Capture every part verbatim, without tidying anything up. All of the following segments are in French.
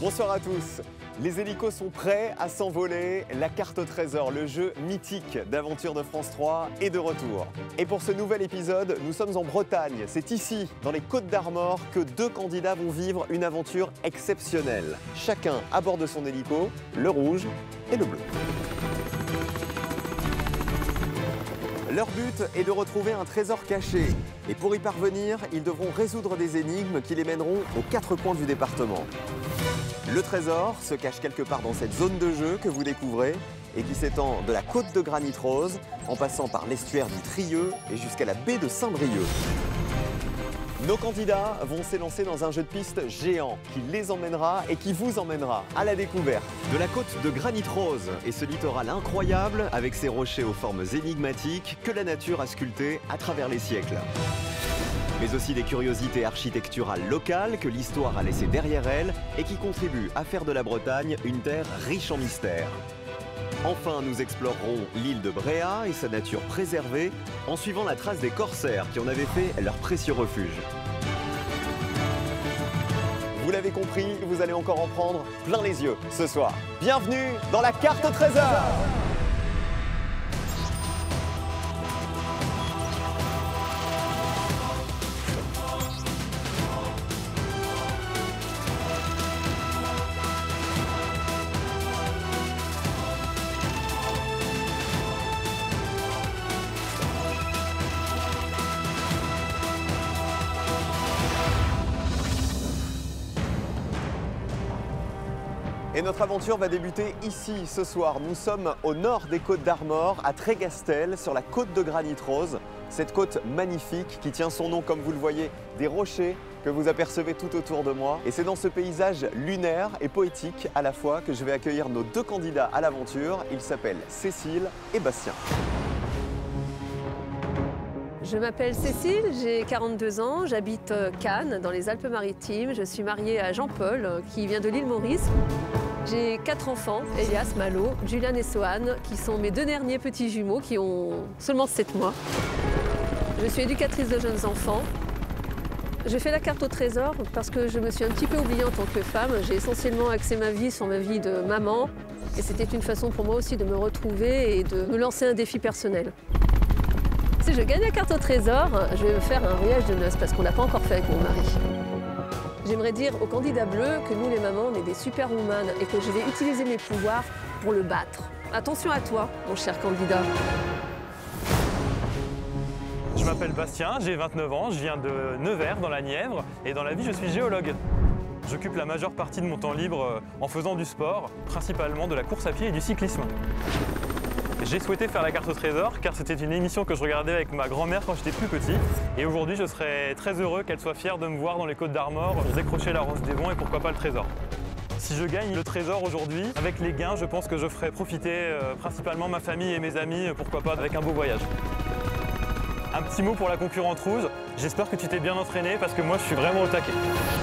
Bonsoir à tous. Les hélicos sont prêts à s'envoler. La carte au trésor, le jeu mythique d'Aventure de France trois, est de retour. Et pour ce nouvel épisode, nous sommes en Bretagne. C'est ici, dans les Côtes d'Armor, que deux candidats vont vivre une aventure exceptionnelle. Chacun à bord de son hélico, le rouge et le bleu. Leur but est de retrouver un trésor caché. Et pour y parvenir, ils devront résoudre des énigmes qui les mèneront aux quatre coins du département. Le trésor se cache quelque part dans cette zone de jeu que vous découvrez et qui s'étend de la côte de Granit Rose en passant par l'estuaire du Trieux et jusqu'à la baie de Saint-Brieuc. Nos candidats vont s'élancer dans un jeu de piste géant qui les emmènera et qui vous emmènera à la découverte de la côte de Granit Rose et ce littoral incroyable avec ses rochers aux formes énigmatiques que la nature a sculptés à travers les siècles. Mais aussi des curiosités architecturales locales que l'histoire a laissées derrière elle et qui contribuent à faire de la Bretagne une terre riche en mystères. Enfin, nous explorerons l'île de Bréhat et sa nature préservée en suivant la trace des corsaires qui en avaient fait leur précieux refuge. Vous l'avez compris, vous allez encore en prendre plein les yeux ce soir. Bienvenue dans la carte au trésor! Et notre aventure va débuter ici, ce soir. Nous sommes au nord des Côtes d'Armor, à Trégastel, sur la côte de Granit Rose. Cette côte magnifique qui tient son nom, comme vous le voyez, des rochers que vous apercevez tout autour de moi. Et c'est dans ce paysage lunaire et poétique à la fois que je vais accueillir nos deux candidats à l'aventure. Ils s'appellent Cécile et Bastien. Je m'appelle Cécile, j'ai quarante-deux ans, j'habite Cannes, dans les Alpes-Maritimes. Je suis mariée à Jean-Paul, qui vient de l'île Maurice. J'ai quatre enfants, Elias, Malo, Julian et Sohan, qui sont mes deux derniers petits jumeaux qui ont seulement sept mois. Je suis éducatrice de jeunes enfants. J'ai fait la carte au trésor parce que je me suis un petit peu oubliée en tant que femme. J'ai essentiellement axé ma vie sur ma vie de maman. Et c'était une façon pour moi aussi de me retrouver et de me lancer un défi personnel. Si je gagne la carte au trésor, je vais me faire un voyage de noces parce qu'on ne l'a pas encore fait avec mon mari. J'aimerais dire au candidat bleu que nous les mamans, on est des superwoman et que je vais utiliser mes pouvoirs pour le battre. Attention à toi, mon cher candidat. Je m'appelle Bastien, j'ai vingt-neuf ans, je viens de Nevers dans la Nièvre et dans la vie je suis géologue. J'occupe la majeure partie de mon temps libre en faisant du sport, principalement de la course à pied et du cyclisme. J'ai souhaité faire la carte au trésor car c'était une émission que je regardais avec ma grand-mère quand j'étais plus petit. Et aujourd'hui, je serais très heureux qu'elle soit fière de me voir dans les Côtes d'Armor pour décrocher la Rose des Vents et pourquoi pas le trésor. Si je gagne le trésor aujourd'hui, avec les gains, je pense que je ferai profiter euh, principalement ma famille et mes amis, pourquoi pas avec un beau voyage. Un petit mot pour la concurrente rouge, j'espère que tu t'es bien entraîné parce que moi je suis vraiment au taquet.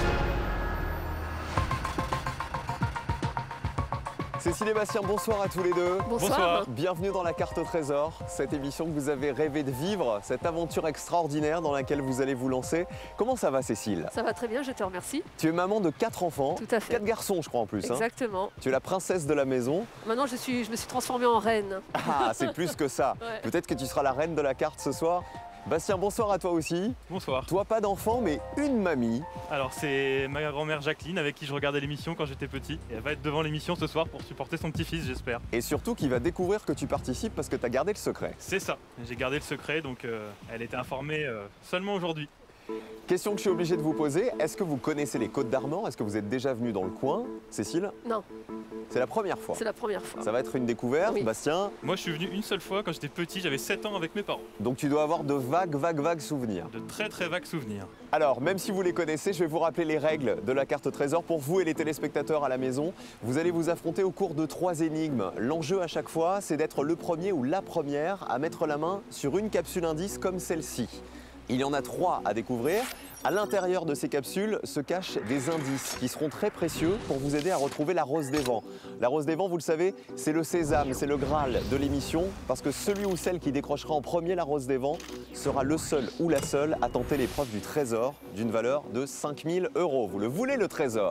Cécile et Bastien, bonsoir à tous les deux. Bonsoir. Bonsoir. Bienvenue dans la carte au trésor, cette émission que vous avez rêvé de vivre, cette aventure extraordinaire dans laquelle vous allez vous lancer. Comment ça va, Cécile? Ça va très bien, je te remercie. Tu es maman de quatre enfants. Tout à fait. Quatre garçons, je crois, en plus. Exactement. Hein. Tu es la princesse de la maison. Maintenant, je, suis, je me suis transformée en reine. Ah, c'est plus que ça. Ouais. Peut-être que tu seras la reine de la carte ce soir. Bastien, bonsoir à toi aussi. Bonsoir. Toi, pas d'enfant, mais une mamie. Alors c'est ma grand-mère Jacqueline avec qui je regardais l'émission quand j'étais petit. Et elle va être devant l'émission ce soir pour supporter son petit-fils, j'espère. Et surtout qui va découvrir que tu participes parce que tu as gardé le secret. C'est ça, j'ai gardé le secret, donc euh, elle était informée euh, seulement aujourd'hui. Question que je suis obligé de vous poser, est-ce que vous connaissez les Côtes d'Armor? Est-ce que vous êtes déjà venu dans le coin, Cécile? Non, C'est la première fois. c'est la première fois. Ça va être une découverte, Oui. Bastien. Moi je suis venu une seule fois quand j'étais petit, j'avais sept ans avec mes parents. Donc tu dois avoir de vagues, vagues, vagues souvenirs. De très très vagues souvenirs. Alors, même si vous les connaissez, je vais vous rappeler les règles de la carte au trésor. Pour vous et les téléspectateurs à la maison, vous allez vous affronter au cours de trois énigmes. L'enjeu à chaque fois, c'est d'être le premier ou la première à mettre la main sur une capsule indice comme celle-ci. Il y en a trois à découvrir. À l'intérieur de ces capsules se cachent des indices qui seront très précieux pour vous aider à retrouver la Rose des Vents. La Rose des Vents, vous le savez, c'est le sésame, c'est le Graal de l'émission, parce que celui ou celle qui décrochera en premier la Rose des Vents sera le seul ou la seule à tenter l'épreuve du trésor d'une valeur de cinq mille euros. Vous le voulez, le trésor?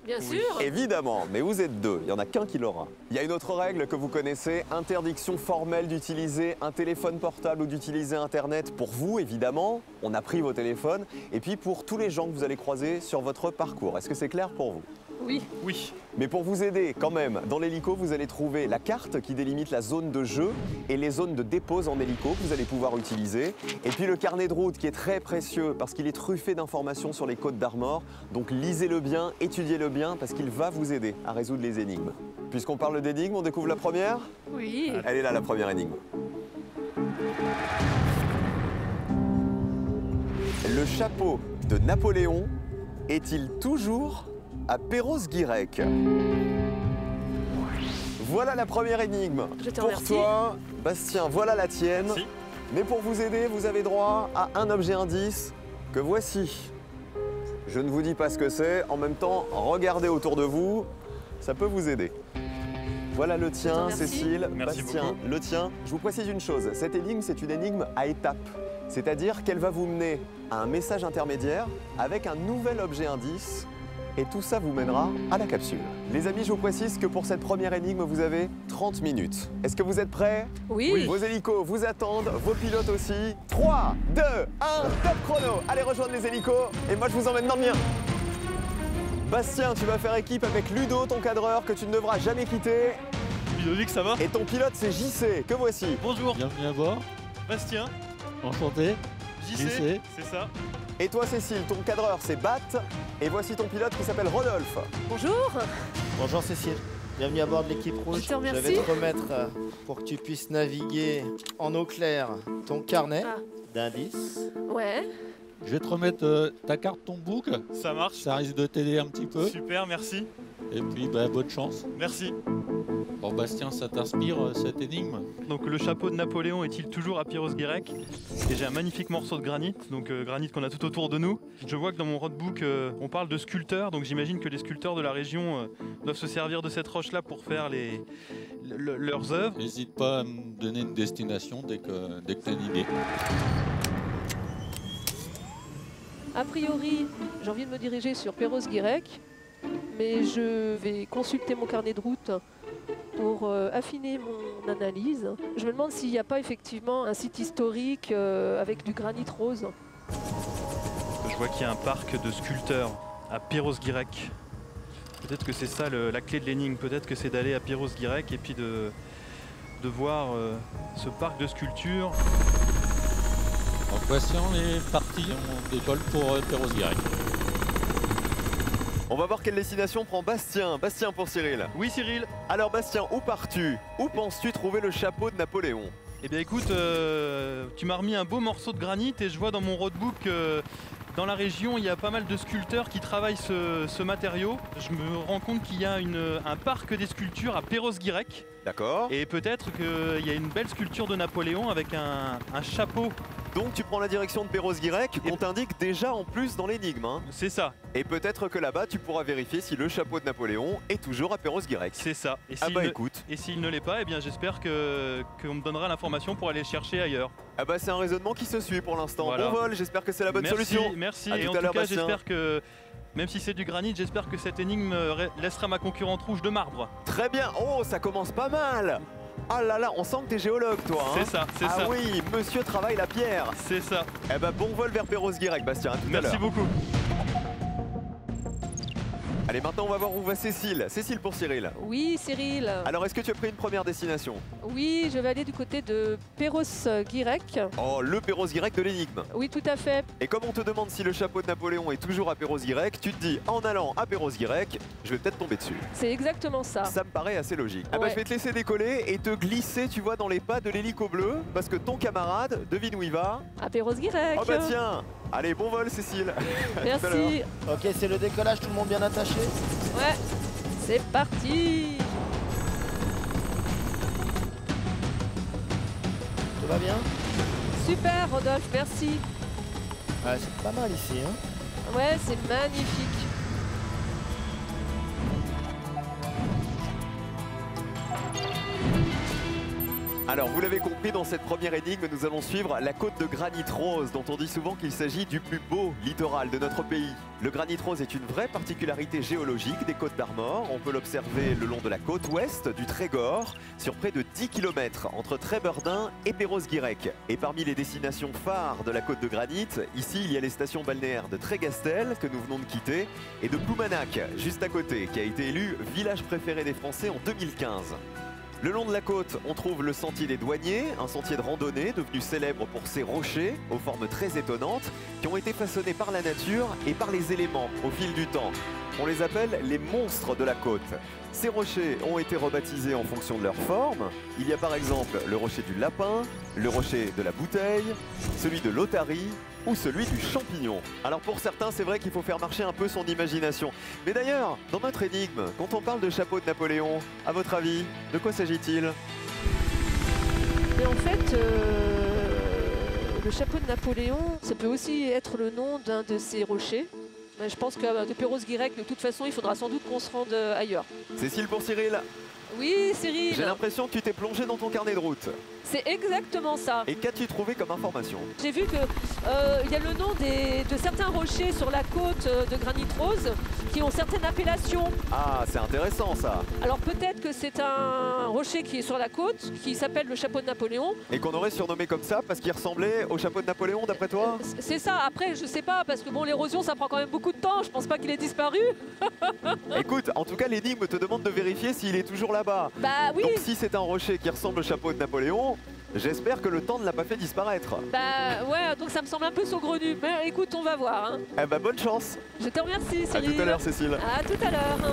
Bien Oui. sûr. Évidemment, mais vous êtes deux, il n'y en a qu'un qui l'aura. Il y a une autre règle que vous connaissez, interdiction formelle d'utiliser un téléphone portable ou d'utiliser Internet pour vous, évidemment. On a pris vos téléphones. Et puis pour tous les gens que vous allez croiser sur votre parcours. Est-ce que c'est clair pour vous? Oui. Oui. Mais pour vous aider quand même, dans l'hélico, vous allez trouver la carte qui délimite la zone de jeu et les zones de dépose en hélico que vous allez pouvoir utiliser. Et puis le carnet de route qui est très précieux parce qu'il est truffé d'informations sur les côtes d'Armor. Donc lisez-le bien, étudiez-le bien parce qu'il va vous aider à résoudre les énigmes. Puisqu'on parle d'énigmes, on découvre la première. Oui. Elle est là, la première énigme. Le chapeau de Napoléon est-il toujours à Perros-Guirec? Voilà la première énigme. Je te Pour remercie. toi, Bastien, voilà la tienne. Merci. Mais pour vous aider, vous avez droit à un objet indice que voici. Je ne vous dis pas ce que c'est. En même temps, regardez autour de vous. Ça peut vous aider. Voilà le tien, Merci. Cécile, Merci Bastien, beaucoup. le tien. Je vous précise une chose. Cette énigme, c'est une énigme à étapes. C'est-à-dire qu'elle va vous mener à un message intermédiaire avec un nouvel objet indice. Et tout ça vous mènera à la capsule. Les amis, je vous précise que pour cette première énigme, vous avez trente minutes. Est-ce que vous êtes prêts? Oui. Vos hélicos vous attendent, vos pilotes aussi. trois, deux, un, top chrono. Allez rejoindre les hélicos et moi je vous emmène dans le mien. Bastien, tu vas faire équipe avec Ludo, ton cadreur, que tu ne devras jamais quitter. Ludovic, ça va? Et ton pilote, c'est J C, que voici. Bonjour. Bienvenue à bord, Bastien. enchanté. J J C. C. C'est ça. Et toi, Cécile, ton cadreur, c'est Bat. Et voici ton pilote qui s'appelle Rodolphe. Bonjour. Bonjour Cécile, bienvenue à bord de l'équipe rouge. Je te remercie. vais te remettre, euh, pour que tu puisses naviguer en eau claire, ton carnet Ah. d'indices. Ouais. Je vais te remettre euh, ta carte, ton book. Ça marche. Ça risque de t'aider un petit peu. Super, merci. Et puis, bah, bonne chance. Merci. Bon, Bastien, ça t'inspire euh, cette énigme? Donc le chapeau de Napoléon est-il toujours à Perros-Guirec? Et j'ai un magnifique morceau de granit, donc euh, granit qu'on a tout autour de nous. Je vois que dans mon roadbook, euh, on parle de sculpteurs, donc j'imagine que les sculpteurs de la région euh, doivent se servir de cette roche-là pour faire les, le- leurs œuvres. N'hésite pas à me donner une destination dès que, dès que tu as une idée. A priori, j'ai envie de me diriger sur Perros-Guirec, mais je vais consulter mon carnet de route pour euh, affiner mon analyse. Je me demande s'il n'y a pas effectivement un site historique euh, avec du granit rose. Je vois qu'il y a un parc de sculpteurs à Perros-Guirec. Peut-être que c'est ça le- la clé de l'énigme, peut-être que c'est d'aller à Perros-Guirec et puis de, de voir euh, ce parc de sculptures. Donc, Bastien est parti. On décolle pour euh, Perros-Guirec. On va voir quelle destination prend Bastien. Bastien pour Cyril. Oui Cyril. Alors Bastien, où pars-tu? Où penses-tu trouver le chapeau de Napoléon? Eh bien écoute, euh, tu m'as remis un beau morceau de granit et je vois dans mon roadbook que dans la région il y a pas mal de sculpteurs qui travaillent ce, ce matériau. Je me rends compte qu'il y a une- un parc des sculptures à Perros-Guirec D'accord. et peut-être qu'il y a une belle sculpture de Napoléon avec un, un chapeau. Donc tu prends la direction de Perros-Guirec qu'on t'indique déjà en plus dans l'énigme. Hein. C'est ça, Et peut-être que là-bas tu pourras vérifier si le chapeau de Napoléon est toujours à Perros-Guirec. c'est ça. Et Ah s'il bah ne- écoute, et s'il ne l'est pas, eh bien j'espère que qu'on me donnera l'information pour aller le chercher ailleurs. ah bah c'est un raisonnement qui se suit pour l'instant. Voilà. Bon vol, j'espère que c'est la bonne merci, solution. Merci. À Et tout en à tout l'heure, cas, Bastien. j'espère que même si c'est du granit, j'espère que cette énigme euh, laissera ma concurrente rouge de marbre. Très bien, oh ça commence pas mal. Ah là là, on sent que t'es géologue toi. Hein. C'est ça, c'est ah ça. oui, monsieur travaille la pierre. C'est ça. Eh bah bon vol vers Perros-Guirec Bastien, à tout à Merci l'heure. beaucoup. Allez maintenant on va voir où va Cécile. Cécile pour Cyril. Oui, Cyril. Alors est-ce que tu as pris une première destination? Oui, je vais aller du côté de Perros-Guirec. Oh, le Perros-Guirec de l'énigme. Oui, tout à fait. Et comme on te demande si le chapeau de Napoléon est toujours à Perros-Guirec, tu te dis en allant à Perros-Guirec, je vais peut-être tomber dessus. C'est exactement ça. Ça me paraît assez logique. Ah bah Ouais. je vais te laisser décoller et te glisser, tu vois, dans les pas de l'hélico bleu, parce que ton camarade, devine où il va. À Perros-Guirec. Oh bah tiens. Allez, bon vol Cécile. À tout à l'heure. Merci. Ok, c'est le décollage, tout le monde bien attaché. Ouais, c'est parti. Tout va bien? Super, Rodolphe, merci. Ouais, c'est pas mal ici. Hein. Ouais, c'est magnifique. Alors, vous l'avez compris, dans cette première énigme, nous allons suivre la côte de granit rose, dont on dit souvent qu'il s'agit du plus beau littoral de notre pays. Le granit rose est une vraie particularité géologique des côtes d'Armor. On peut l'observer le long de la côte ouest du Trégor, sur près de dix kilomètres, entre Trébordin et Perros-Guirec. Et parmi les destinations phares de la côte de granit, ici, il y a les stations balnéaires de Trégastel, que nous venons de quitter, et de Ploumanac, juste à côté, qui a été élu village préféré des Français en deux mille quinze. Le long de la côte, on trouve le sentier des douaniers, un sentier de randonnée devenu célèbre pour ses rochers aux formes très étonnantes qui ont été façonnés par la nature et par les éléments au fil du temps. On les appelle les monstres de la côte. Ces rochers ont été rebaptisés en fonction de leur forme. Il y a par exemple le rocher du lapin, le rocher de la bouteille, celui de l'otarie ou celui du champignon. Alors pour certains, c'est vrai qu'il faut faire marcher un peu son imagination. Mais d'ailleurs, dans notre énigme, quand on parle de chapeau de Napoléon, à votre avis, de quoi s'agit-il? Mais en fait, euh, le chapeau de Napoléon, ça peut aussi être le nom d'un de ces rochers. Mais je pense que de Perros-Guirec, de toute façon, il faudra sans doute qu'on se rende ailleurs. Cécile pour Cyril. Oui, Cyril. J'ai l'impression que tu t'es plongé dans ton carnet de route. C'est exactement ça. Et qu'as-tu trouvé comme information? J'ai vu qu'il euh, y a le nom des, de certains rochers sur la côte de Granit Rose qui ont certaines appellations. Ah, c'est intéressant ça. Alors peut-être que c'est un rocher qui est sur la côte, qui s'appelle le chapeau de Napoléon. Et qu'on aurait surnommé comme ça parce qu'il ressemblait au chapeau de Napoléon d'après toi? C'est ça, après je sais pas, parce que bon, l'érosion ça prend quand même beaucoup de temps, je pense pas qu'il ait disparu. Écoute, en tout cas l'énigme te demande de vérifier s'il est toujours là-bas. Bah oui. Donc si c'est un rocher qui ressemble au chapeau de Napoléon, j'espère que le temps ne l'a pas fait disparaître. Bah ouais, donc ça me semble un peu saugrenu. Mais écoute, on va voir. Hein. Eh bah bonne chance. Je te remercie, À Cyril. tout à l'heure, Cécile. À tout à l'heure.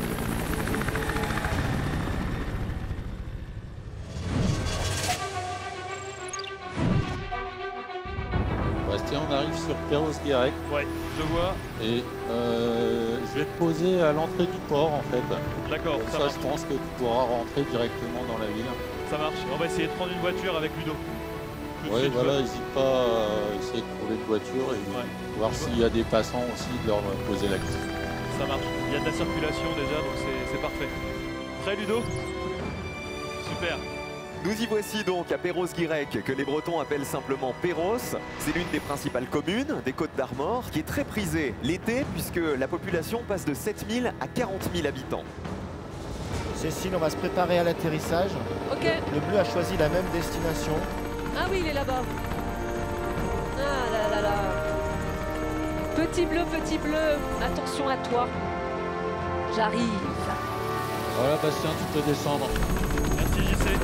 Bastien, on arrive sur Perros-Guirec Ouais, je vois. et euh, je vais te poser à l'entrée du port en fait. D'accord, Comme ça, ça, marche. je pense que tu pourras rentrer directement dans la ville. Ça marche. On va essayer de prendre une voiture avec Ludo. Tout de Oui, suite, voilà, n'hésite pas à essayer de trouver une voiture et Ouais. voir s'il y a des passants aussi, de leur poser la question. Ça marche. Il y a de la circulation déjà, donc c'est- c'est parfait. Prêt, Ludo? Super. Nous y voici donc à Perros-Guirec, que les Bretons appellent simplement Perros. C'est l'une des principales communes des Côtes d'Armor, qui est très prisée l'été, puisque la population passe de sept mille à quarante mille habitants. Cécile, on va se préparer à l'atterrissage. Ok. Le bleu a choisi la même destination. Ah oui, il est là-bas. Ah là là là. Petit bleu, petit bleu. Attention à toi. J'arrive. Voilà, Bastien, tu peux descendre. Merci, J C.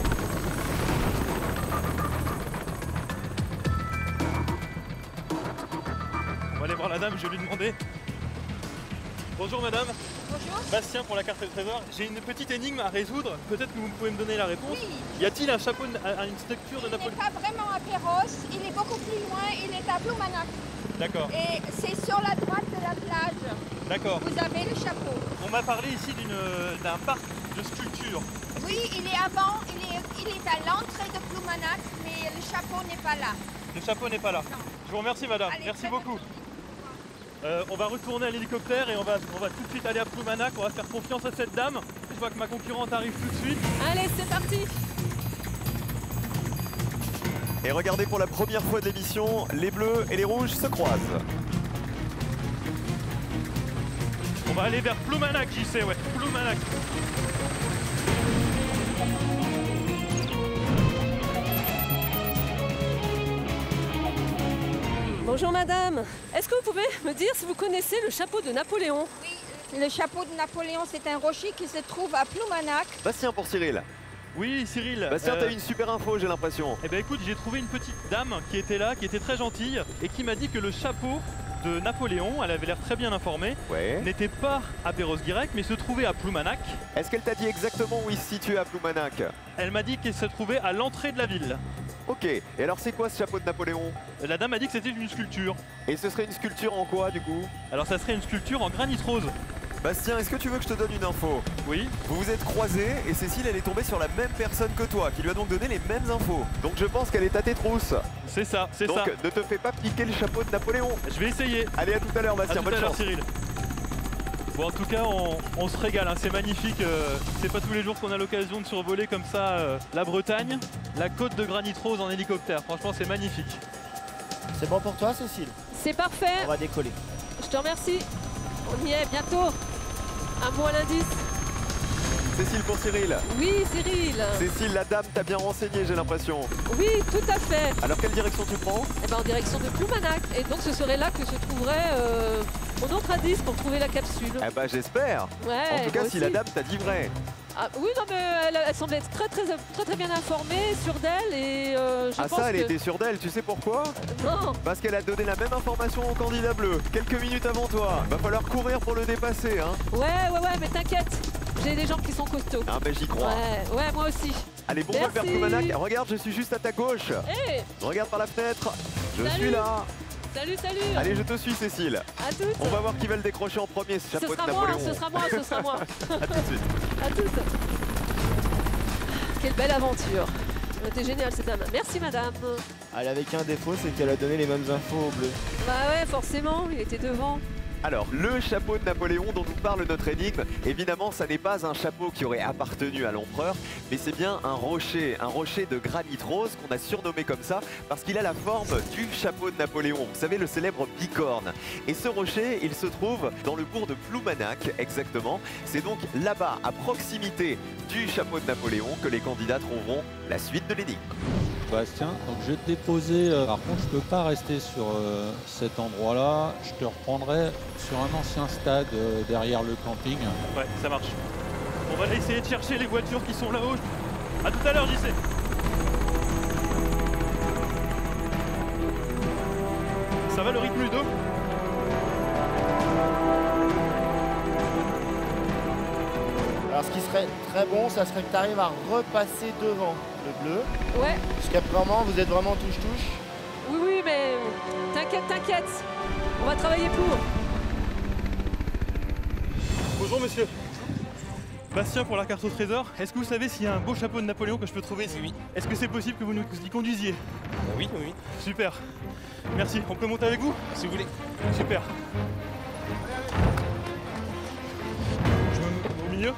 On va aller voir la dame, je vais lui demander. Bonjour madame. Bonjour. Bastien pour la carte de trésor. J'ai une petite énigme à résoudre. Peut-être que vous pouvez me donner la réponse. Oui. Y a-t-il un chapeau, de- un- une structure de Il n'est Napoléon? pas vraiment à Perros, il est beaucoup plus loin, il est à Ploumanac. D'accord, Et c'est sur la droite de la plage. d'accord. Vous avez le chapeau. On m'a parlé ici d'une- d'un parc de sculptures. Oui, il est avant, il est, il est à l'entrée de Ploumanac, mais le chapeau n'est pas là. Le chapeau n'est pas là. Non. Je vous remercie madame. Allez, Merci très beaucoup. Euh, on va retourner à l'hélicoptère et on va, on va tout de suite aller à Ploumanac. On va faire confiance à cette dame. Je vois que ma concurrente arrive tout de suite. Allez, c'est parti. Et regardez, pour la première fois de l'émission, les bleus et les rouges se croisent. On va aller vers Ploumanac, j'y sais, ouais. Ploumanac. Bonjour madame. Est-ce que vous pouvez me dire si vous connaissez le chapeau de Napoléon? Oui, le chapeau de Napoléon, c'est un rocher qui se trouve à Ploumanac. Bastien pour Cyril. Oui, Cyril. Bastien, euh, t'as une super info, j'ai l'impression. Eh ben écoute, j'ai trouvé une petite dame qui était là, qui était très gentille et qui m'a dit que le chapeau de Napoléon, elle avait l'air très bien informée, Ouais. n'était pas à Perros-Guirec mais se trouvait à Ploumanac. Est-ce qu'elle t'a dit exactement où il se situe à Ploumanac? Elle m'a dit qu'elle se trouvait à l'entrée de la ville. Ok. Et alors c'est quoi ce chapeau de Napoléon? La dame a dit que c'était une sculpture. Et ce serait une sculpture en quoi du coup? Alors ça serait une sculpture en granit rose. Bastien, est-ce que tu veux que je te donne une info? Oui. Vous vous êtes croisés et Cécile, elle est tombée sur la même personne que toi, qui lui a donc donné les mêmes infos. Donc je pense qu'elle est à tes trousses. C'est ça, c'est Donc ça. ne te fais pas piquer le chapeau de Napoléon. Je vais essayer. Allez, à tout à l'heure À Bastien, tout bonne à l'heure, chance. Cyril. Bon, en tout cas, on, on se régale, hein, c'est magnifique. Euh, c'est pas tous les jours qu'on a l'occasion de survoler comme ça euh, la Bretagne, la côte de Granit Rose en hélicoptère. Franchement, c'est magnifique. C'est bon pour toi, Cécile? C'est parfait. On va décoller. Je te remercie. On y est bientôt. Un mot à l'indice. Cécile pour Cyril. Oui, Cyril. Cécile, la dame t'a bien renseigné, j'ai l'impression. Oui, tout à fait. Alors, quelle direction tu prends? Eh ben, en direction de Ploumanac. Et donc, ce serait là que se trouverait euh, mon autre indice pour trouver la capsule. Eh ben, j'espère. Ouais, En tout cas, moi si aussi. la dame t'a dit vrai. Ah, oui, non, mais elle, elle semble être très, très, très, très bien informée, sûre d'elle. Et euh, je Ah pense ça, elle que... était sûre d'elle, tu sais pourquoi? Non. Parce qu'elle a donné la même information au candidat bleu, quelques minutes avant toi. Va falloir courir pour le dépasser, hein. Ouais, ouais, ouais, mais t'inquiète. J'ai des gens qui sont costauds. Ah ben j'y crois. Ouais, ouais, moi aussi. Allez, bon vol vers Merci. Ploumanac. Regarde, je suis juste à ta gauche. Hey, Regarde par la fenêtre. Je Salut. suis là. salut, salut. Allez, je te suis, Cécile. À toutes. On va voir qui va le décrocher en premier, ce Ce chapeau de sera moi, Napoléon. ce sera moi, ce sera moi. À tout de suite. À toutes. Quelle belle aventure. C'était génial cette dame. Merci madame. Elle avait qu'un défaut, c'est qu'elle a donné les mêmes infos au bleu. Bah ouais, forcément, il était devant. Alors, le chapeau de Napoléon dont nous parle notre énigme, évidemment, ça n'est pas un chapeau qui aurait appartenu à l'empereur, mais c'est bien un rocher, un rocher de granit rose qu'on a surnommé comme ça parce qu'il a la forme du chapeau de Napoléon. Vous savez, le célèbre bicorne. Et ce rocher, il se trouve dans le bourg de Ploumanac, exactement. C'est donc là-bas, à proximité du chapeau de Napoléon, que les candidats trouveront la suite de l'énigme. Bastien, donc je vais te déposer. euh, par contre, je peux pas rester sur euh, cet endroit-là. Je te reprendrai sur un ancien stade euh, derrière le camping. Ouais, ça marche. On va essayer de chercher les voitures qui sont là-haut. À tout à l'heure, J C. Ça va le rythme Ludo? Alors ce qui serait très bon, ça serait que tu arrives à repasser devant le bleu. Ouais, Jusqu'à vraiment, vous êtes vraiment touche-touche. oui, oui, mais t'inquiète, t'inquiète. On va travailler pour. Bonjour monsieur. Bastien pour la carte au trésor. Est-ce que vous savez s'il y a un beau chapeau de Napoléon que je peux trouver ici? Oui. Est-ce que c'est possible que vous nous y conduisiez? Oui, oui, oui, Super. Merci. On peut monter avec vous? si vous voulez. Super. Je me mets au milieu.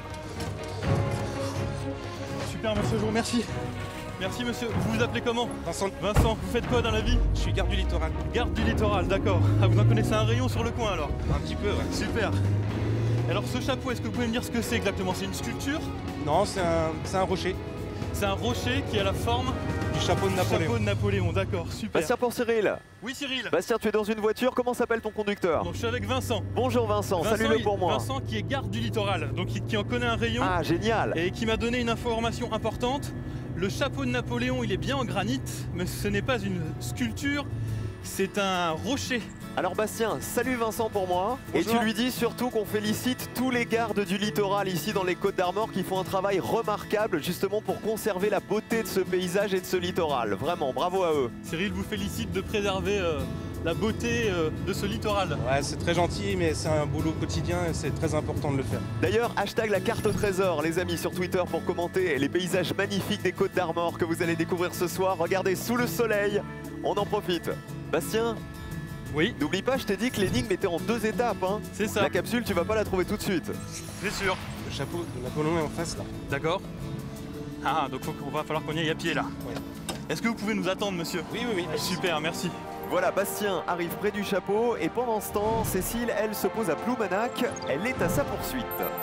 Super monsieur, je vous remercie. Merci monsieur. Vous vous appelez comment? Vincent, Vincent, vous faites quoi dans la vie? je suis garde du littoral. Garde du littoral, d'accord. Ah, vous en connaissez un rayon sur le coin alors? Un petit peu, ouais. Super. Alors ce chapeau, est-ce que vous pouvez me dire ce que c'est exactement? C'est une sculpture? Non, c'est un, c'est un rocher C'est un rocher qui a la forme du chapeau de du Napoléon. chapeau de Napoléon, d'accord, super. Bastien pour Cyril. Oui Cyril. Bastien, tu es dans une voiture, comment s'appelle ton conducteur? Donc je suis avec Vincent. Bonjour Vincent, Vincent, salut-le il- pour moi. Vincent qui est garde du littoral, donc qui, qui en connaît un rayon Ah, génial. et qui m'a donné une information importante. Le chapeau de Napoléon, il est bien en granit, mais ce n'est pas une sculpture, c'est un rocher. Alors Bastien, salut Vincent pour moi. Et Bonjour. tu lui dis surtout qu'on félicite tous les gardes du littoral ici dans les Côtes d'Armor qui font un travail remarquable justement pour conserver la beauté de ce paysage et de ce littoral. Vraiment, bravo à eux. Cyril vous félicite de préserver euh, la beauté euh, de ce littoral. Ouais, c'est très gentil, mais c'est un boulot quotidien et c'est très important de le faire. D'ailleurs, hashtag la carte au trésor, les amis, sur Twitter pour commenter les paysages magnifiques des Côtes d'Armor que vous allez découvrir ce soir. Regardez, sous le soleil, on en profite. Bastien, Oui, n'oublie pas, je t'ai dit que l'énigme était en deux étapes. Hein. c'est ça, La capsule, tu vas pas la trouver tout de suite. c'est sûr. Le chapeau de Napoléon est en face, là. D'accord. Ah, donc il va falloir qu'on y aille à pied là. Ouais. Est-ce que vous pouvez nous attendre monsieur? Oui, oui, oui. Super, merci. Voilà, Bastien arrive près du chapeau et pendant ce temps, Cécile, elle, se pose à Ploumanac. Elle est à sa poursuite.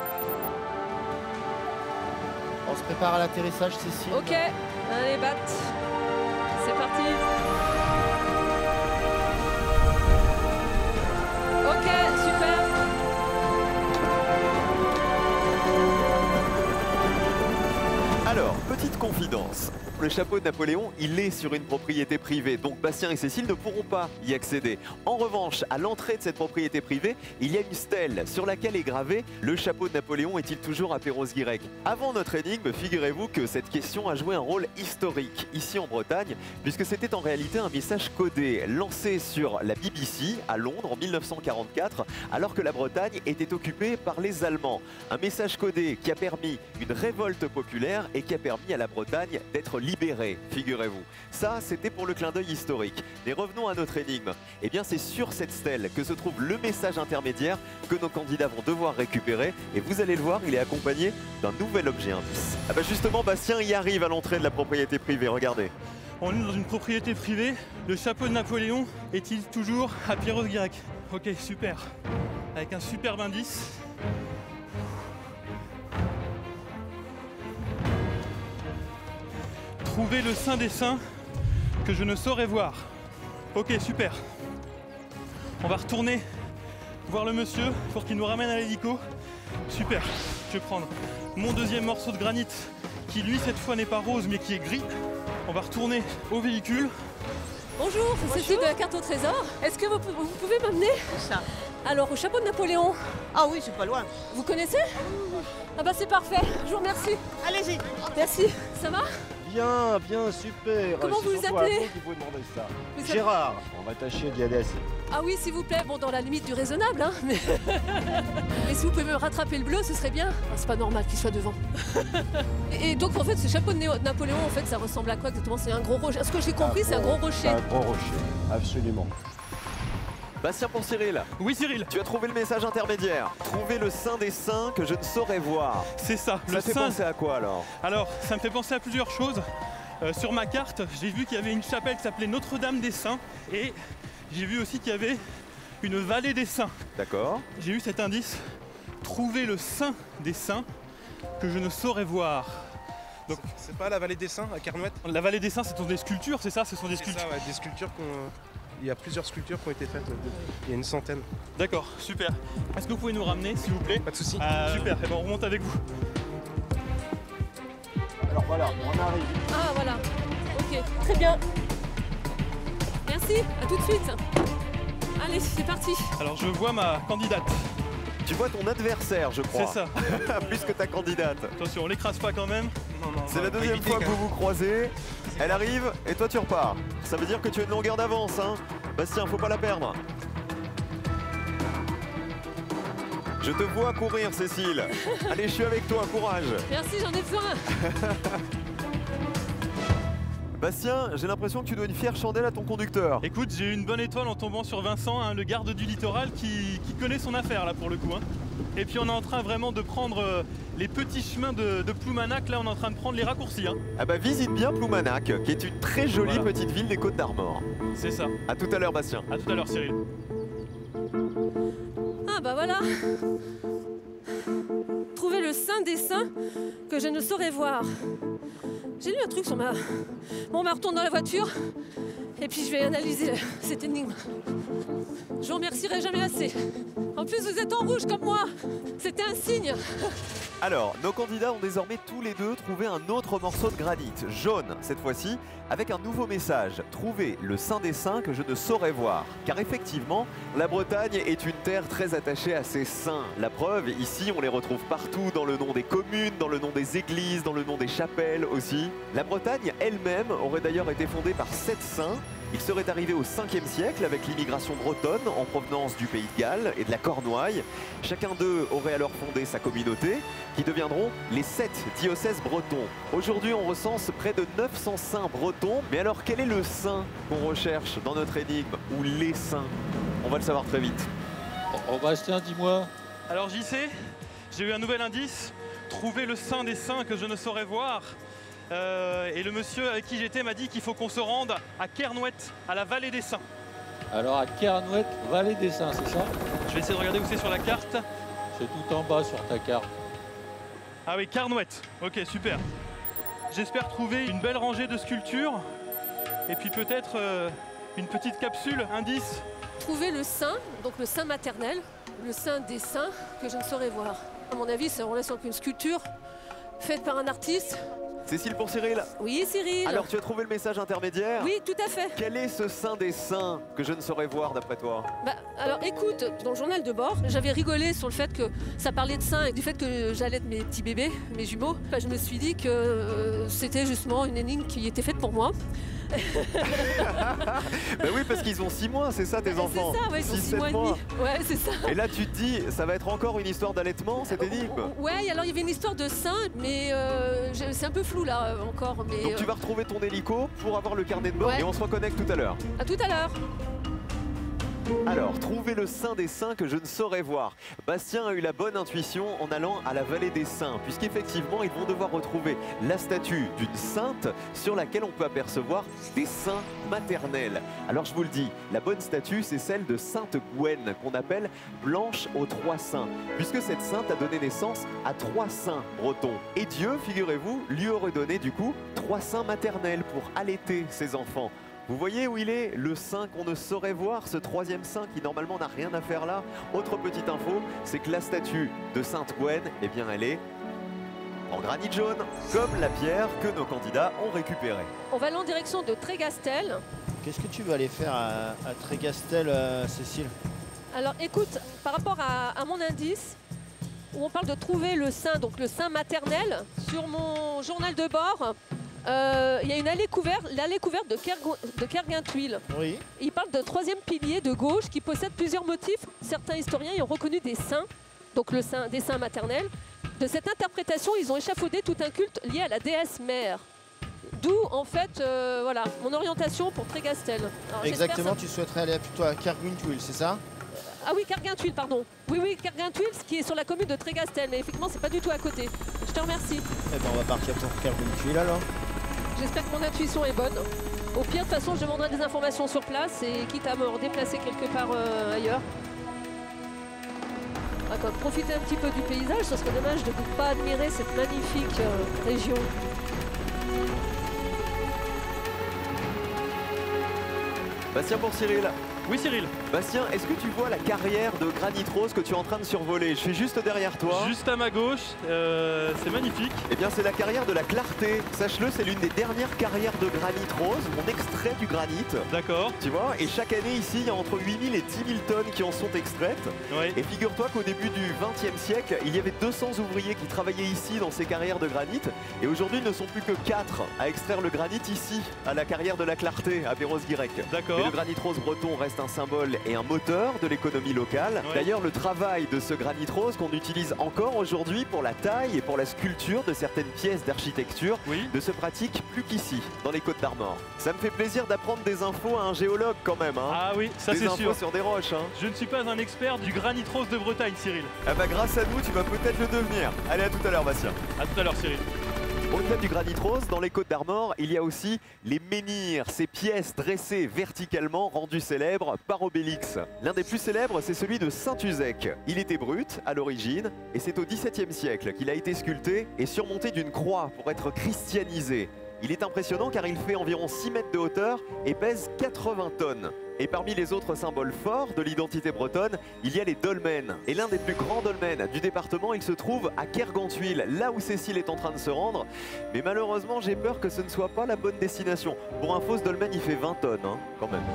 On se prépare à l'atterrissage, Cécile. Ok, allez, bat. C'est parti. Ok, super. Alors, petite confidence. Le chapeau de Napoléon, il est sur une propriété privée, donc Bastien et Cécile ne pourront pas y accéder. En revanche, à l'entrée de cette propriété privée, il y a une stèle sur laquelle est gravé « Le chapeau de Napoléon est-il toujours à Perros-Guirec ?» Avant notre énigme, figurez-vous que cette question a joué un rôle historique ici en Bretagne, puisque c'était en réalité un message codé lancé sur la B B C à Londres en mille neuf cent quarante-quatre, alors que la Bretagne était occupée par les Allemands. Un message codé qui a permis une révolte populaire et qui a permis à la Bretagne d'être libérée libérés, figurez-vous. Ça, c'était pour le clin d'œil historique. Mais revenons à notre énigme. Eh bien, c'est sur cette stèle que se trouve le message intermédiaire que nos candidats vont devoir récupérer. Et vous allez le voir, il est accompagné d'un nouvel objet indice. Ah bah justement, Bastien y arrive à l'entrée de la propriété privée, regardez. On est dans une propriété privée. Le chapeau de Napoléon est-il toujours à Perros-Guirec? Ok, super. Avec un superbe indice. Trouver le saint des saints que je ne saurais voir. Ok, super. On va retourner voir le monsieur pour qu'il nous ramène à l'hélico. Super. Je vais prendre mon deuxième morceau de granit qui lui cette fois n'est pas rose mais qui est gris. On va retourner au véhicule. Bonjour, c'est Cécile de la carte au trésor. Est-ce que vous, vous pouvez m'amener? Ça. Alors, au chapeau de Napoléon. Ah oui, c'est pas loin. Vous connaissez? Ah bah c'est parfait, je vous remercie. Allez-y. Merci, ça va? Bien, bien, super. Comment C'est vous vous surtout à appelez? vous qu'il faut demander ça. Vous Gérard. On va tâcher d'y aller assez. Ah oui, s'il vous plaît, bon, dans la limite du raisonnable, hein. Mais, mais si vous pouvez me rattraper le bleu, ce serait bien. Ah, c'est pas normal qu'il soit devant. et, et donc, en fait, ce chapeau de Néo- Napoléon, en fait, ça ressemble à quoi exactement? C'est un gros rocher. Ce que j'ai compris, c'est un gros rocher. Un gros rocher, absolument. Bastien pour Cyril. Oui, Cyril. Tu as trouvé le message intermédiaire. Trouver le saint des saints que je ne saurais voir. C'est ça. Ça Le fait saint. penser à quoi alors? Alors, ça me fait penser à plusieurs choses. Euh, sur ma carte, j'ai vu qu'il y avait une chapelle qui s'appelait Notre-Dame des Saints et j'ai vu aussi qu'il y avait une vallée des saints. D'accord. J'ai eu cet indice, trouver le saint des saints que je ne saurais voir. Donc c'est pas la vallée des Saints à Carnouët? La vallée des saints, ce sont des sculptures, c'est ça? Ce sont des C'est sculptures. ça, ouais, des sculptures qu'on... Il y a plusieurs sculptures qui ont été faites, euh, il y a une centaine. D'accord, super. Est-ce que vous pouvez nous ramener, s'il vous plaît? Pas de souci. Euh, Super, et ben on remonte avec vous. Alors voilà, on arrive. Ah, voilà. Ok, très bien. Merci, à tout de suite. Allez, c'est parti. Alors je vois ma candidate. Tu vois ton adversaire, je crois. C'est ça. Plus que ta candidate. Attention, on l'écrase pas quand même. Non, non, C'est on la va deuxième éviter fois que quand vous vous croisez. Elle arrive et toi tu repars. Ça veut dire que tu as une longueur d'avance, hein. Bastien, faut pas la perdre. Je te vois courir, Cécile. Allez, je suis avec toi, courage. Merci, j'en ai besoin. Bastien, j'ai l'impression que tu dois une fière chandelle à ton conducteur. Écoute, j'ai eu une bonne étoile en tombant sur Vincent, hein, le garde du littoral qui, qui connaît son affaire là pour le coup. Hein. Et puis on est en train vraiment de prendre euh, les petits chemins de, de Ploumanac, là on est en train de prendre les raccourcis. Hein. Ah bah visite bien Ploumanac, qui est une très jolie Voilà. petite ville des Côtes d'Armor. C'est ça. À tout à l'heure, Bastien. À tout à l'heure, Cyril. Ah bah voilà. Trouver le saint des saints que je ne saurais voir. J'ai lu un truc sur ma... Bon, on va retourner dans la voiture et puis je vais analyser cette énigme. Je vous remercierai jamais assez. En plus, vous êtes en rouge comme moi. C'était un signe. Alors, nos candidats ont désormais tous les deux trouvé un autre morceau de granit, jaune cette fois-ci, avec un nouveau message. Trouver le saint des saints que je ne saurais voir. Car effectivement, la Bretagne est une terre très attachée à ses saints. La preuve, ici, on les retrouve partout dans le nom des communes, dans le nom des églises, dans le nom des chapelles aussi. La Bretagne elle-même aurait d'ailleurs été fondée par sept saints. Ils seraient arrivés au cinquième siècle avec l'immigration bretonne en provenance du pays de Galles et de la Cornouaille. Chacun d'eux aurait alors fondé sa communauté, qui deviendront les sept diocèses bretons. Aujourd'hui, on recense près de neuf cents saints bretons. Mais alors, quel est le saint qu'on recherche dans notre énigme, ou les saints? On va le savoir très vite. Oh, Bastien, dis-moi. Alors j'y sais, j'ai eu un nouvel indice, trouver le saint des saints que je ne saurais voir. Euh, et le monsieur avec qui j'étais m'a dit qu'il faut qu'on se rende à Carnouët, à la vallée des saints. Alors à Carnouët, vallée des Saints, c'est ça? Je vais essayer de regarder où c'est sur la carte. C'est tout en bas sur ta carte. Ah oui, Carnouët. Ok, super. J'espère trouver une belle rangée de sculptures et puis peut-être euh, une petite capsule, indice. Trouver le saint, donc le saint maternel, le saint des saints que je ne saurais voir. À mon avis, c'est en relation avec une sculpture faite par un artiste. Cécile pour Cyril. Oui, Cyril. Alors, tu as trouvé le message intermédiaire? Oui, tout à fait. Quel est ce saint des saints que je ne saurais voir d'après toi? Bah, alors écoute, dans le journal de bord, j'avais rigolé sur le fait que ça parlait de saints et du fait que j'allais de mes petits bébés, mes jumeaux. Bah, je me suis dit que euh, c'était justement une énigme qui était faite pour moi. Ben oui, parce qu'ils ont six mois, c'est ça tes enfants? C'est ça, ouais, ils ont six, six sept mois et demi. Ouais, c'est ça. Et là, tu te dis, ça va être encore une histoire d'allaitement, cette énigme? Ouais, alors il y avait une histoire de sein, mais euh, je- c'est un peu flou là euh, encore. Mais, Donc tu euh, vas retrouver ton hélico pour avoir le carnet de bord Ouais. et on se reconnecte tout à l'heure. à tout à l'heure. Alors, trouver le saint des saints que je ne saurais voir. Bastien a eu la bonne intuition en allant à la vallée des saints, puisqu'effectivement, ils vont devoir retrouver la statue d'une sainte sur laquelle on peut apercevoir des saints maternels. Alors, je vous le dis, la bonne statue, c'est celle de Sainte Gwen, qu'on appelle Blanche aux trois saints, puisque cette sainte a donné naissance à trois saints bretons. Et Dieu, figurez-vous, lui aurait donné du coup trois saints maternels pour allaiter ses enfants. Vous voyez où il est, le saint qu'on ne saurait voir, ce troisième saint qui normalement n'a rien à faire là. Autre petite info, c'est que la statue de Sainte Gwen, eh bien elle est en granit jaune, comme la pierre que nos candidats ont récupérée. On va aller en direction de Trégastel. Qu'est-ce que tu veux aller faire à, à Trégastel, euh, Cécile? Alors écoute, par rapport à, à mon indice, où on parle de trouver le sein, donc le sein maternel, sur mon journal de bord, euh, il y a une allée couverte, l'allée couverte de, Kergo- de Kerguin-Tuile. Oui. Il parle d'un troisième pilier de gauche qui possède plusieurs motifs. Certains historiens y ont reconnu des saints, donc le sein, des saints maternels. De cette interprétation, ils ont échafaudé tout un culte lié à la déesse mère. D'où, en fait, euh, voilà, mon orientation pour Trégastel. Alors, j'espère Exactement, ça- tu souhaiterais aller plutôt à Kerguin-Tuile, c'est ça? Ah oui, Kerguin-Tuile, pardon. Oui, oui, Kerguin-Tuile, ce qui est sur la commune de Trégastel. Mais effectivement, c'est pas du tout à côté. Je te remercie. Eh ben, on va partir pour Kerguin-Tuile alors. J'espère que mon intuition est bonne. Au pire, de toute façon, je demanderai des informations sur place et quitte à me redéplacer quelque part euh, ailleurs. On va quand même profiter un petit peu du paysage. Ce serait dommage de ne pas admirer cette magnifique euh, région. Bastien pour Cyril. Oui Cyril, Bastien, est-ce que tu vois la carrière de granit rose que tu es en train de survoler? Je suis juste derrière toi. juste à ma gauche, euh, c'est magnifique. Eh bien, c'est la carrière de la Clarté. Sache-le, c'est l'une des dernières carrières de granit rose. On extrait du granit. D'accord, Tu vois, et chaque année ici, il y a entre huit mille et dix mille tonnes qui en sont extraites. oui. Et figure-toi qu'au début du vingtième siècle, il y avait deux cents ouvriers qui travaillaient ici dans ces carrières de granit. Et aujourd'hui, ils ne sont plus que quatre à extraire le granit ici, à la carrière de la Clarté, à Perros-Guirec. D'accord. Mais le granit rose breton reste un symbole et un moteur de l'économie locale. Ouais. D'ailleurs, le travail de ce granit rose qu'on utilise encore aujourd'hui pour la taille et pour la sculpture de certaines pièces d'architecture Oui. ne se pratique plus qu'ici, dans les Côtes d'Armor. Ça me fait plaisir d'apprendre des infos à un géologue quand même. Hein. Ah oui, ça des c'est infos sûr. sur des roches. Hein. Je ne suis pas un expert du granit rose de Bretagne, Cyril. Ah bah grâce à nous, tu vas peut-être le devenir. Allez, à tout à l'heure, Bastien. À tout à l'heure, Cyril. Au-delà du granit rose, dans les Côtes d'Armor, il y a aussi les menhirs, ces pièces dressées verticalement rendues célèbres par Obélix. L'un des plus célèbres, c'est celui de Saint-Uzec. Il était brut à l'origine et c'est au dix-septième siècle qu'il a été sculpté et surmonté d'une croix pour être christianisé. Il est impressionnant car il fait environ six mètres de hauteur et pèse quatre-vingts tonnes. Et parmi les autres symboles forts de l'identité bretonne, il y a les dolmens. Et l'un des plus grands dolmens du département, il se trouve à Kerguin-Tuile, là où Cécile est en train de se rendre. Mais malheureusement, j'ai peur que ce ne soit pas la bonne destination. Pour info, ce dolmen, il fait vingt tonnes, hein, quand même.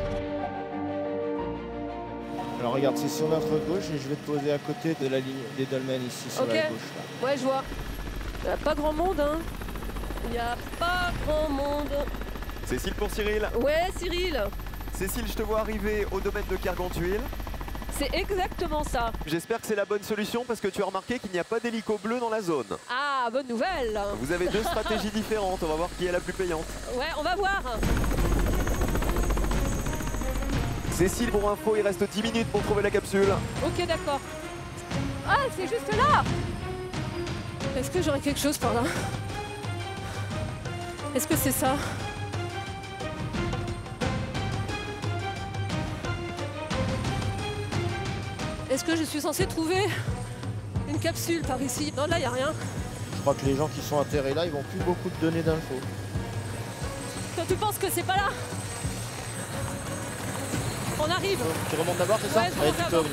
Alors regarde, c'est sur notre gauche et je vais te poser à côté de la ligne des dolmens ici sur Ok. la gauche. Là. Ouais, je vois. Il n'y a pas grand monde, hein. Il n'y a pas grand monde. Cécile pour Cyril. Ouais, Cyril, Cécile, je te vois arriver au domaine de Kerguin-Tuile. c'est exactement ça. J'espère que c'est la bonne solution parce que tu as remarqué qu'il n'y a pas d'hélico bleu dans la zone. Ah, bonne nouvelle. Vous avez deux stratégies différentes, on va voir qui est la plus payante. Ouais, on va voir. Cécile, pour info, il reste dix minutes pour trouver la capsule. Ok, d'accord. Ah, c'est juste là. Est-ce que j'aurais quelque chose par là? Est-ce que c'est ça? Est-ce que je suis censée trouver une capsule par ici? Non, là, il n'y a rien. Je crois que les gens qui sont atterrés là, ils vont plus beaucoup te donner d'infos. Toi, tu penses que c'est pas là? On arrive. Tu remontes d'abord, c'est ça? Ouais, je Allez, remonte tu peux d'abord. revenir.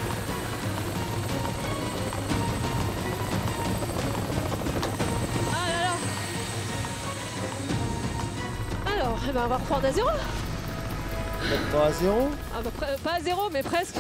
Ah là là. Alors, eh ben, on va reprendre à zéro. Peut-être pas à zéro. Ah, bah, pre- pas à zéro, mais presque.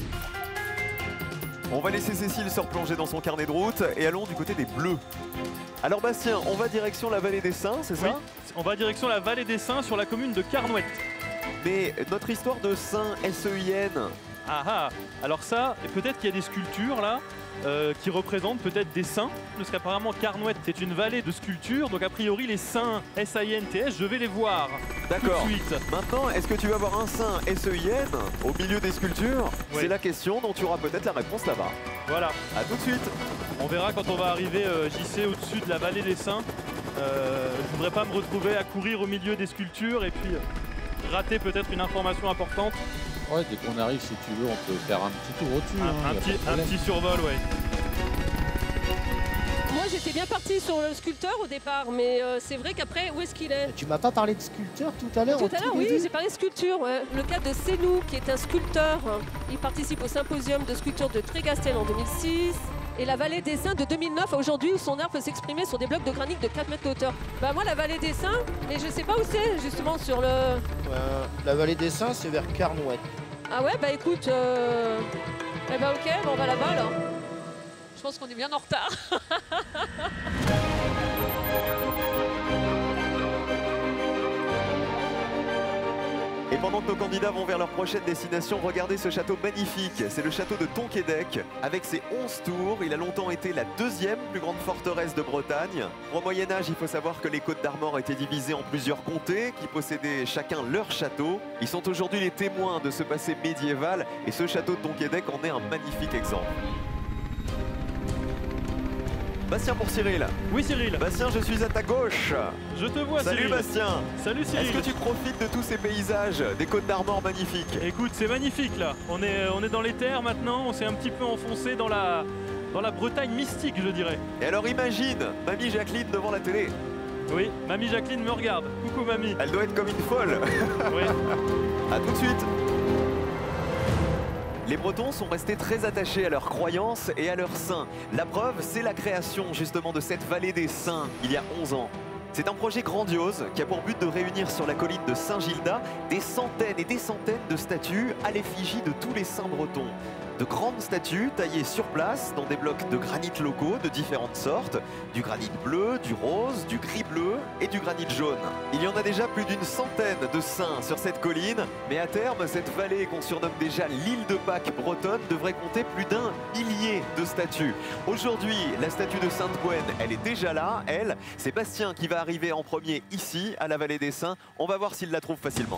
On va laisser Cécile se replonger dans son carnet de route et allons du côté des bleus. Alors Bastien, on va direction la vallée des Saints, c'est Oui, ça? on va direction la vallée des Saints sur la commune de Carnouët. Mais notre histoire de Saint, S E I N, Ah ah, alors ça, peut-être qu'il y a des sculptures là euh, qui représentent peut-être des saints, parce qu'apparemment Carnouët c'est une vallée de sculptures, donc a priori les saints S A I N T S, je vais les voir d'accord. tout de suite. Maintenant, est-ce que tu vas voir un Saint S E I N au milieu des sculptures? Oui. C'est la question dont tu auras peut-être la réponse là-bas. Voilà, A tout de suite. on verra quand on va arriver, euh, J C, au-dessus de la vallée des saints. Euh, je voudrais pas me retrouver à courir au milieu des sculptures et puis euh, rater peut-être une information importante. Ouais, dès qu'on arrive, si tu veux, on peut faire un petit tour au-dessus. Un, hein, un y a petit, pas de un problème. petit survol, ouais. Moi j'étais bien partie sur le sculpteur au départ, mais euh, c'est vrai qu'après, où est-ce qu'il est? Tu m'as pas parlé de sculpteur tout à l'heure? Tout au à l'heure, tout oui, début j'ai parlé de sculpture. Ouais. Le cas de Sénou, qui est un sculpteur. Il participe au symposium de sculpture de Trégastel en deux mille six. Et la vallée des Saints de deux mille neuf, aujourd'hui, où son art peut s'exprimer sur des blocs de granit de quatre mètres de hauteur. Bah moi, la vallée des Saints, mais je sais pas où c'est, justement, sur le... Euh, La vallée des Saints, c'est vers Carnouët. Ah ouais, bah écoute, euh... eh bah ok, bah on va là-bas, alors. Je pense qu'on est bien en retard. Et pendant que nos candidats vont vers leur prochaine destination, regardez ce château magnifique. C'est le château de Tonquédec. Avec ses onze tours, il a longtemps été la deuxième plus grande forteresse de Bretagne. Au Moyen-Âge, il faut savoir que les Côtes d'Armor étaient divisées en plusieurs comtés qui possédaient chacun leur château. Ils sont aujourd'hui les témoins de ce passé médiéval et ce château de Tonquédec en est un magnifique exemple. Bastien pour Cyril. Oui Cyril, Bastien, je suis à ta gauche. je te vois Salut Cyril. Bastien. Salut Cyril. Est-ce que tu profites de tous ces paysages, des Côtes d'Armor magnifiques? Écoute, c'est magnifique là. On est, on est dans les terres maintenant, on s'est un petit peu enfoncé dans la, dans la Bretagne mystique, je dirais. Et alors imagine, mamie Jacqueline devant la télé. Oui, mamie Jacqueline me regarde. Coucou mamie. Elle doit être comme une folle. Oui. A tout de suite. Les Bretons sont restés très attachés à leurs croyances et à leurs saints. La preuve, c'est la création justement de cette vallée des saints il y a onze ans. C'est un projet grandiose qui a pour but de réunir sur la colline de Saint-Gilda des centaines et des centaines de statues à l'effigie de tous les saints bretons. De grandes statues taillées sur place dans des blocs de granit locaux de différentes sortes, du granit bleu, du rose, du gris bleu et du granit jaune. Il y en a déjà plus d'une centaine de saints sur cette colline, mais à terme, cette vallée qu'on surnomme déjà l'île de Pâques bretonne devrait compter plus d'un millier de statues. Aujourd'hui, la statue de Sainte-Gwen, elle est déjà là, elle. C'est Bastien qui va arriver en premier ici, à la vallée des Saints. On va voir s'il la trouve facilement.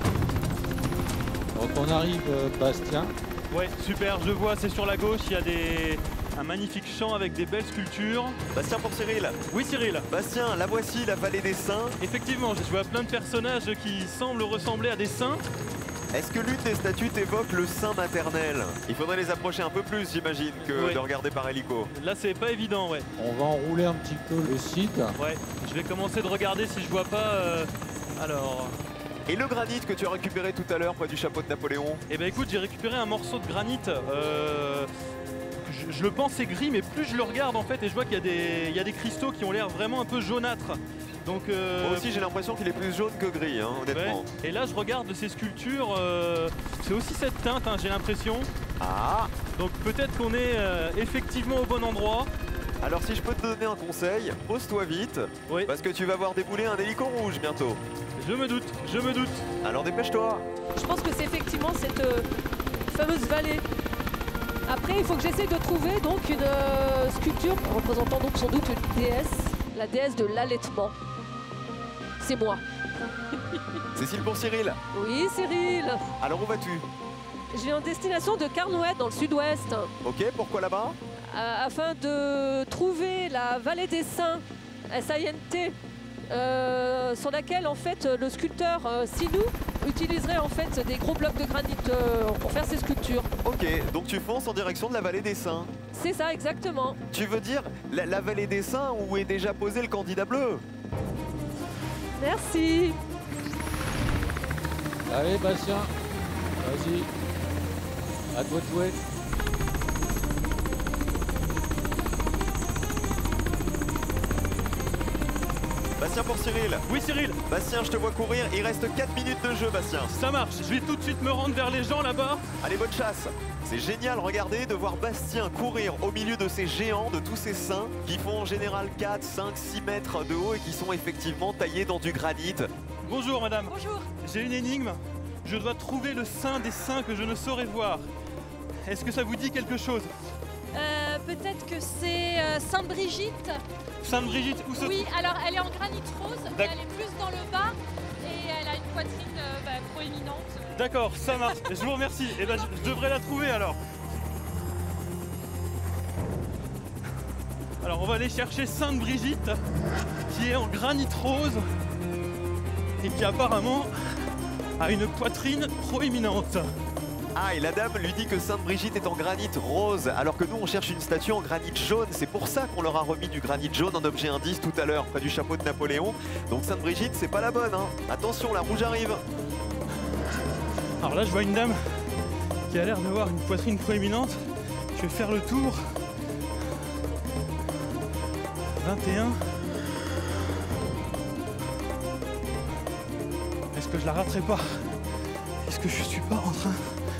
Donc on arrive, euh, Bastien. Ouais, super, je vois, c'est sur la gauche, il y a des... un magnifique champ avec des belles sculptures. Bastien pour Cyril. Oui Cyril, Bastien, la voici, la vallée des Saints. effectivement, je vois plein de personnages qui semblent ressembler à des saints. Est-ce que l'une des statues t'évoque le saint maternel? Il faudrait les approcher un peu plus, j'imagine, que Oui. de regarder par hélico. Là c'est pas évident, ouais. On va enrouler un petit peu le site. Ouais, je vais commencer de regarder si je vois pas... euh, Alors... Et le granit que tu as récupéré tout à l'heure près du chapeau de Napoléon? Eh ben écoute, j'ai récupéré un morceau de granit. euh, je, je le pensais gris, mais plus je le regarde en fait, et je vois qu'il y a des, il y a des cristaux qui ont l'air vraiment un peu jaunâtres. Donc, euh, Moi aussi, j'ai l'impression qu'il est plus jaune que gris, hein, honnêtement. ouais. Et là, je regarde ces sculptures. euh, c'est aussi cette teinte, hein, j'ai l'impression. Ah! Donc peut-être qu'on est euh, effectivement au bon endroit. Alors si je peux te donner un conseil, pose-toi vite, Oui, parce que tu vas voir débouler un hélico rouge bientôt. je me doute, je me doute. Alors dépêche-toi. Je pense que c'est effectivement cette euh, fameuse vallée. Après, il faut que j'essaie de trouver donc une euh, sculpture représentant donc sans doute une déesse, la déesse de l'allaitement. C'est moi. Cécile pour Cyril. Oui, Cyril. Alors où vas-tu? Je vais en destination de Carnouët dans le sud-ouest, Ok, pourquoi là-bas? euh, afin de trouver la vallée des Saints, S A I N T, euh, sur laquelle en fait le sculpteur euh, Sinou utiliserait en fait des gros blocs de granit euh, pour faire ses sculptures. Ok, donc tu fonces en direction de la vallée des Saints. C'est ça exactement. Tu veux dire la, la vallée des Saints où est déjà posé le candidat bleu? Merci. Allez, Bastien. Vas-y. À toi de jouer. Bastien pour Cyril. Oui Cyril, Bastien, je te vois courir. Il reste quatre minutes de jeu, Bastien. ça marche. Je vais tout de suite me rendre vers les gens là-bas. Allez, bonne chasse. C'est génial, regardez, de voir Bastien courir au milieu de ces géants, de tous ces saints qui font en général quatre, cinq, six mètres de haut et qui sont effectivement taillés dans du granit. Bonjour madame. Bonjour. J'ai une énigme. Je dois trouver le saint des saints que je ne saurais voir. Est-ce que ça vous dit quelque chose? Euh, Peut-être que c'est euh, Sainte-Brigitte. Sainte Brigitte, où se Oui, alors elle est en granit rose, mais D'ac- elle est plus dans le bas et elle a une poitrine euh, bah, proéminente. D'accord, ça marche. Je vous remercie. Et ben, je, je devrais la trouver alors. Alors, on va aller chercher Sainte Brigitte, qui est en granit rose et qui apparemment a une poitrine proéminente. Ah, et la dame lui dit que Sainte Brigitte est en granit rose, alors que nous on cherche une statue en granit jaune. C'est pour ça qu'on leur a remis du granit jaune en objet indice tout à l'heure, près du chapeau de Napoléon. Donc Sainte Brigitte, c'est pas la bonne, hein. Attention, la rouge arrive. Alors là, je vois une dame qui a l'air d'avoir une poitrine proéminente. Je vais faire le tour. vingt et un. Est-ce que je la raterai pas? Est-ce que je suis pas en train...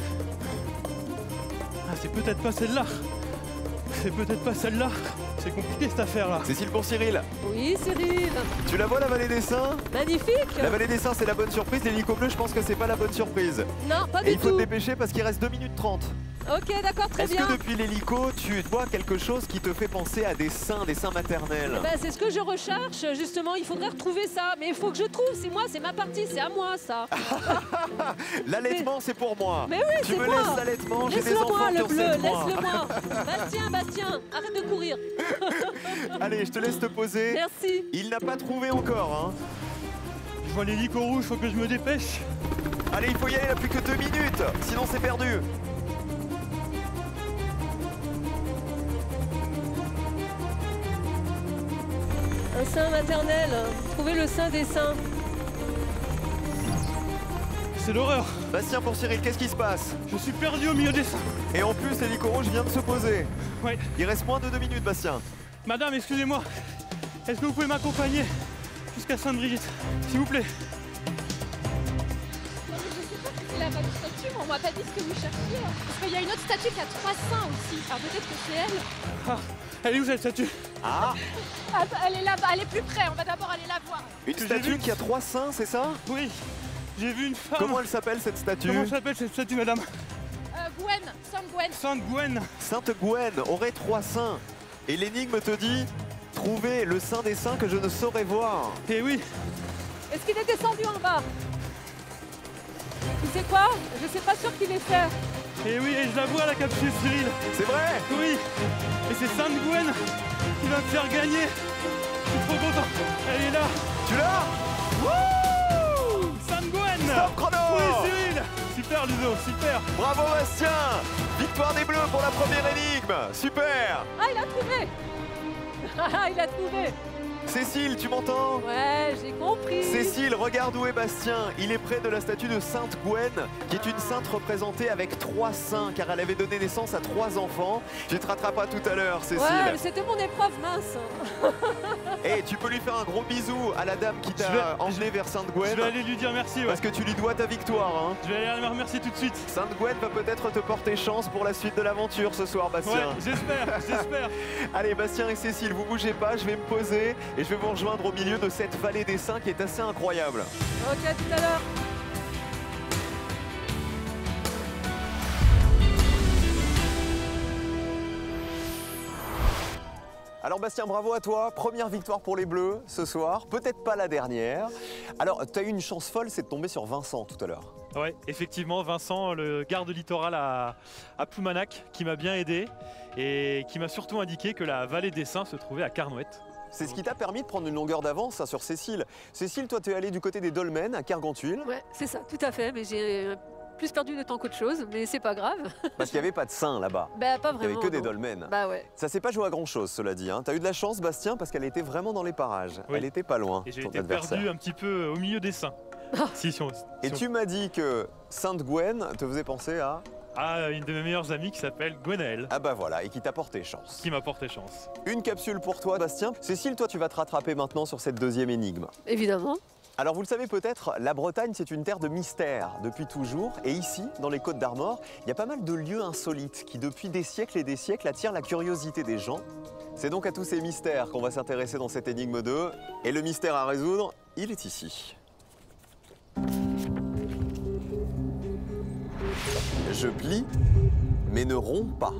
Ah, c'est peut-être pas celle-là. C'est peut-être pas celle-là. C'est compliqué cette affaire-là. Cécile pour Cyril. Oui, Cyril. Tu la vois, la vallée des saints? Magnifique. La vallée des saints, c'est la bonne surprise. L'hélico bleu, je pense que c'est pas la bonne surprise. Non, pas Et du il faut tout. te dépêcher parce qu'il reste deux minutes trente. Ok, d'accord, très Est-ce bien. que depuis l'hélico, tu vois quelque chose qui te fait penser à des saints, des saints maternels? Ben, c'est ce que je recherche, justement, il faudrait retrouver ça. Mais il faut que je trouve, c'est moi, c'est ma partie, c'est à moi ça. L'allaitement, c'est pour moi. Mais oui, Tu c'est me moi. laisses l'allaitement, j'ai des Laisse-le enfants moi, qui le ont bleu, sept mois. laisse-le moi. Bastien, Bastien, arrête de courir. Allez, je te laisse te poser. Merci. Il n'a pas trouvé encore, hein. Je vois l'hélico rouge, faut que je me dépêche. Allez, il faut y aller, il n'a plus que deux minutes, sinon c'est perdu. Un sein maternel, trouver le sein des saints. C'est l'horreur. Bastien pour Cyril, qu'est-ce qui se passe? Je suis perdu au milieu des saints. Et en plus, l'hélico rouge vient de se poser. Ouais. Il reste moins de deux minutes, Bastien. Madame, excusez-moi. Est-ce que vous pouvez m'accompagner jusqu'à Sainte-Brigitte, s'il vous plaît? C'est la bonne statue, mais on m'a pas dit ce que vous cherchiez. hein. Parce qu'il y a une autre statue qui a trois seins aussi. Alors peut-être que c'est elle. Ah, elle est où cette statue? Ah, Ah, bah, elle est là-bas, elle est plus près. On va d'abord aller la voir. une Que j'ai statue vu. qui a trois seins, c'est ça? Oui, j'ai vu une femme. Comment elle s'appelle cette statue? Comment s'appelle cette statue, madame? Euh, Gwen, Sainte Gwen. Sainte Gwen. Sainte Gwen aurait trois seins. Et l'énigme te dit, trouver le sein des saints que je ne saurais voir. Eh oui, Est-ce qu'il est descendu en bas? Tu sais quoi? Je sais pas sûr qu'il est fait. eh oui, et je la vois la capsule Cyril. C'est vrai? Oui, et c'est Sainte Gwen qui va me faire gagner. Je suis trop content. Elle est là. Tu l'as? Wouh! Sainte Gwen. Stop chrono! Oui, Cyril. Super, Ludo, super. Bravo Bastien! Victoire des Bleus pour la première énigme! Super! Ah, il a trouvé. Ah, il a trouvé. Cécile, tu m'entends? Ouais, j'ai compris. Cécile, regarde où est Bastien. Il est près de la statue de Sainte Gwen, qui est une sainte représentée avec trois seins, car elle avait donné naissance à trois enfants. Tu te rattraperas tout à l'heure, Cécile. Ouais, mais c'était mon épreuve mince. Et tu peux lui faire un gros bisou à la dame qui Je vais- t'a emmené vers Sainte Gwen, Je vais aller lui dire merci, ouais. parce que tu lui dois ta victoire. Hein. Je vais aller la remercier tout de suite. Sainte Gwen va peut-être te porter chance pour la suite de l'aventure ce soir, Bastien. Ouais, j'espère, j'espère. Allez, Bastien et Cécile, vous bougez pas, je vais me poser et je vais vous rejoindre au milieu de cette vallée des saints qui est assez incroyable. Ok, à tout à l'heure. Alors Bastien, bravo à toi. Première victoire pour les Bleus ce soir, peut-être pas la dernière. Alors, tu as eu une chance folle, c'est de tomber sur Vincent tout à l'heure. Ouais, effectivement, Vincent, le garde littoral à, à Ploumanac, qui m'a bien aidé et qui m'a surtout indiqué que la vallée des Saints se trouvait à Carnouët. C'est ce qui t'a permis de prendre une longueur d'avance hein, sur Cécile. Cécile, toi, tu es allée du côté des dolmens à Kergantuil, Ouais, c'est ça, tout à fait. Mais j'ai euh, plus perdu de temps qu'autre chose, mais c'est pas grave. parce qu'il n'y avait pas de saints là-bas. Bah, pas Il n'y vraiment. avait que des non. dolmens. Bah ouais. Ça s'est pas joué à grand-chose, cela dit. Hein. Tu as eu de la chance, Bastien, parce qu'elle était vraiment dans les parages. Oui. Elle était pas loin, Et j'ai ton été adversaire. perdu un petit peu au milieu des Saints. si, si on- si Et on- tu m'as dit que Sainte Gwen te faisait penser à... À une de mes meilleures amies qui s'appelle Gwenaëlle. Ah bah voilà, et qui t'a porté chance. Qui m'a porté chance. Une capsule pour toi, Bastien. Cécile, toi, tu vas te rattraper maintenant sur cette deuxième énigme. Évidemment. Alors vous le savez peut-être, la Bretagne c'est une terre de mystère depuis toujours et ici, dans les Côtes d'Armor, il y a pas mal de lieux insolites qui depuis des siècles et des siècles attirent la curiosité des gens. C'est donc à tous ces mystères qu'on va s'intéresser dans cette énigme deux et le mystère à résoudre, il est ici. Je plie, mais ne romps pas.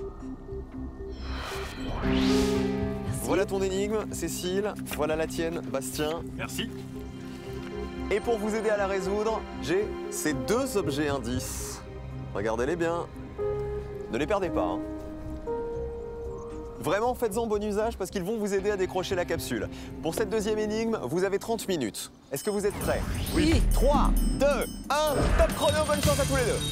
Voilà ton énigme, Cécile. Voilà la tienne, Bastien. Merci. Et pour vous aider à la résoudre, j'ai ces deux objets indices. Regardez-les bien. Ne les perdez pas. Hein. Vraiment, faites-en bon usage parce qu'ils vont vous aider à décrocher la capsule. Pour cette deuxième énigme, vous avez trente minutes. Est-ce que vous êtes prêts? Oui. trois, deux, un, top chrono, bonne chance à tous les deux.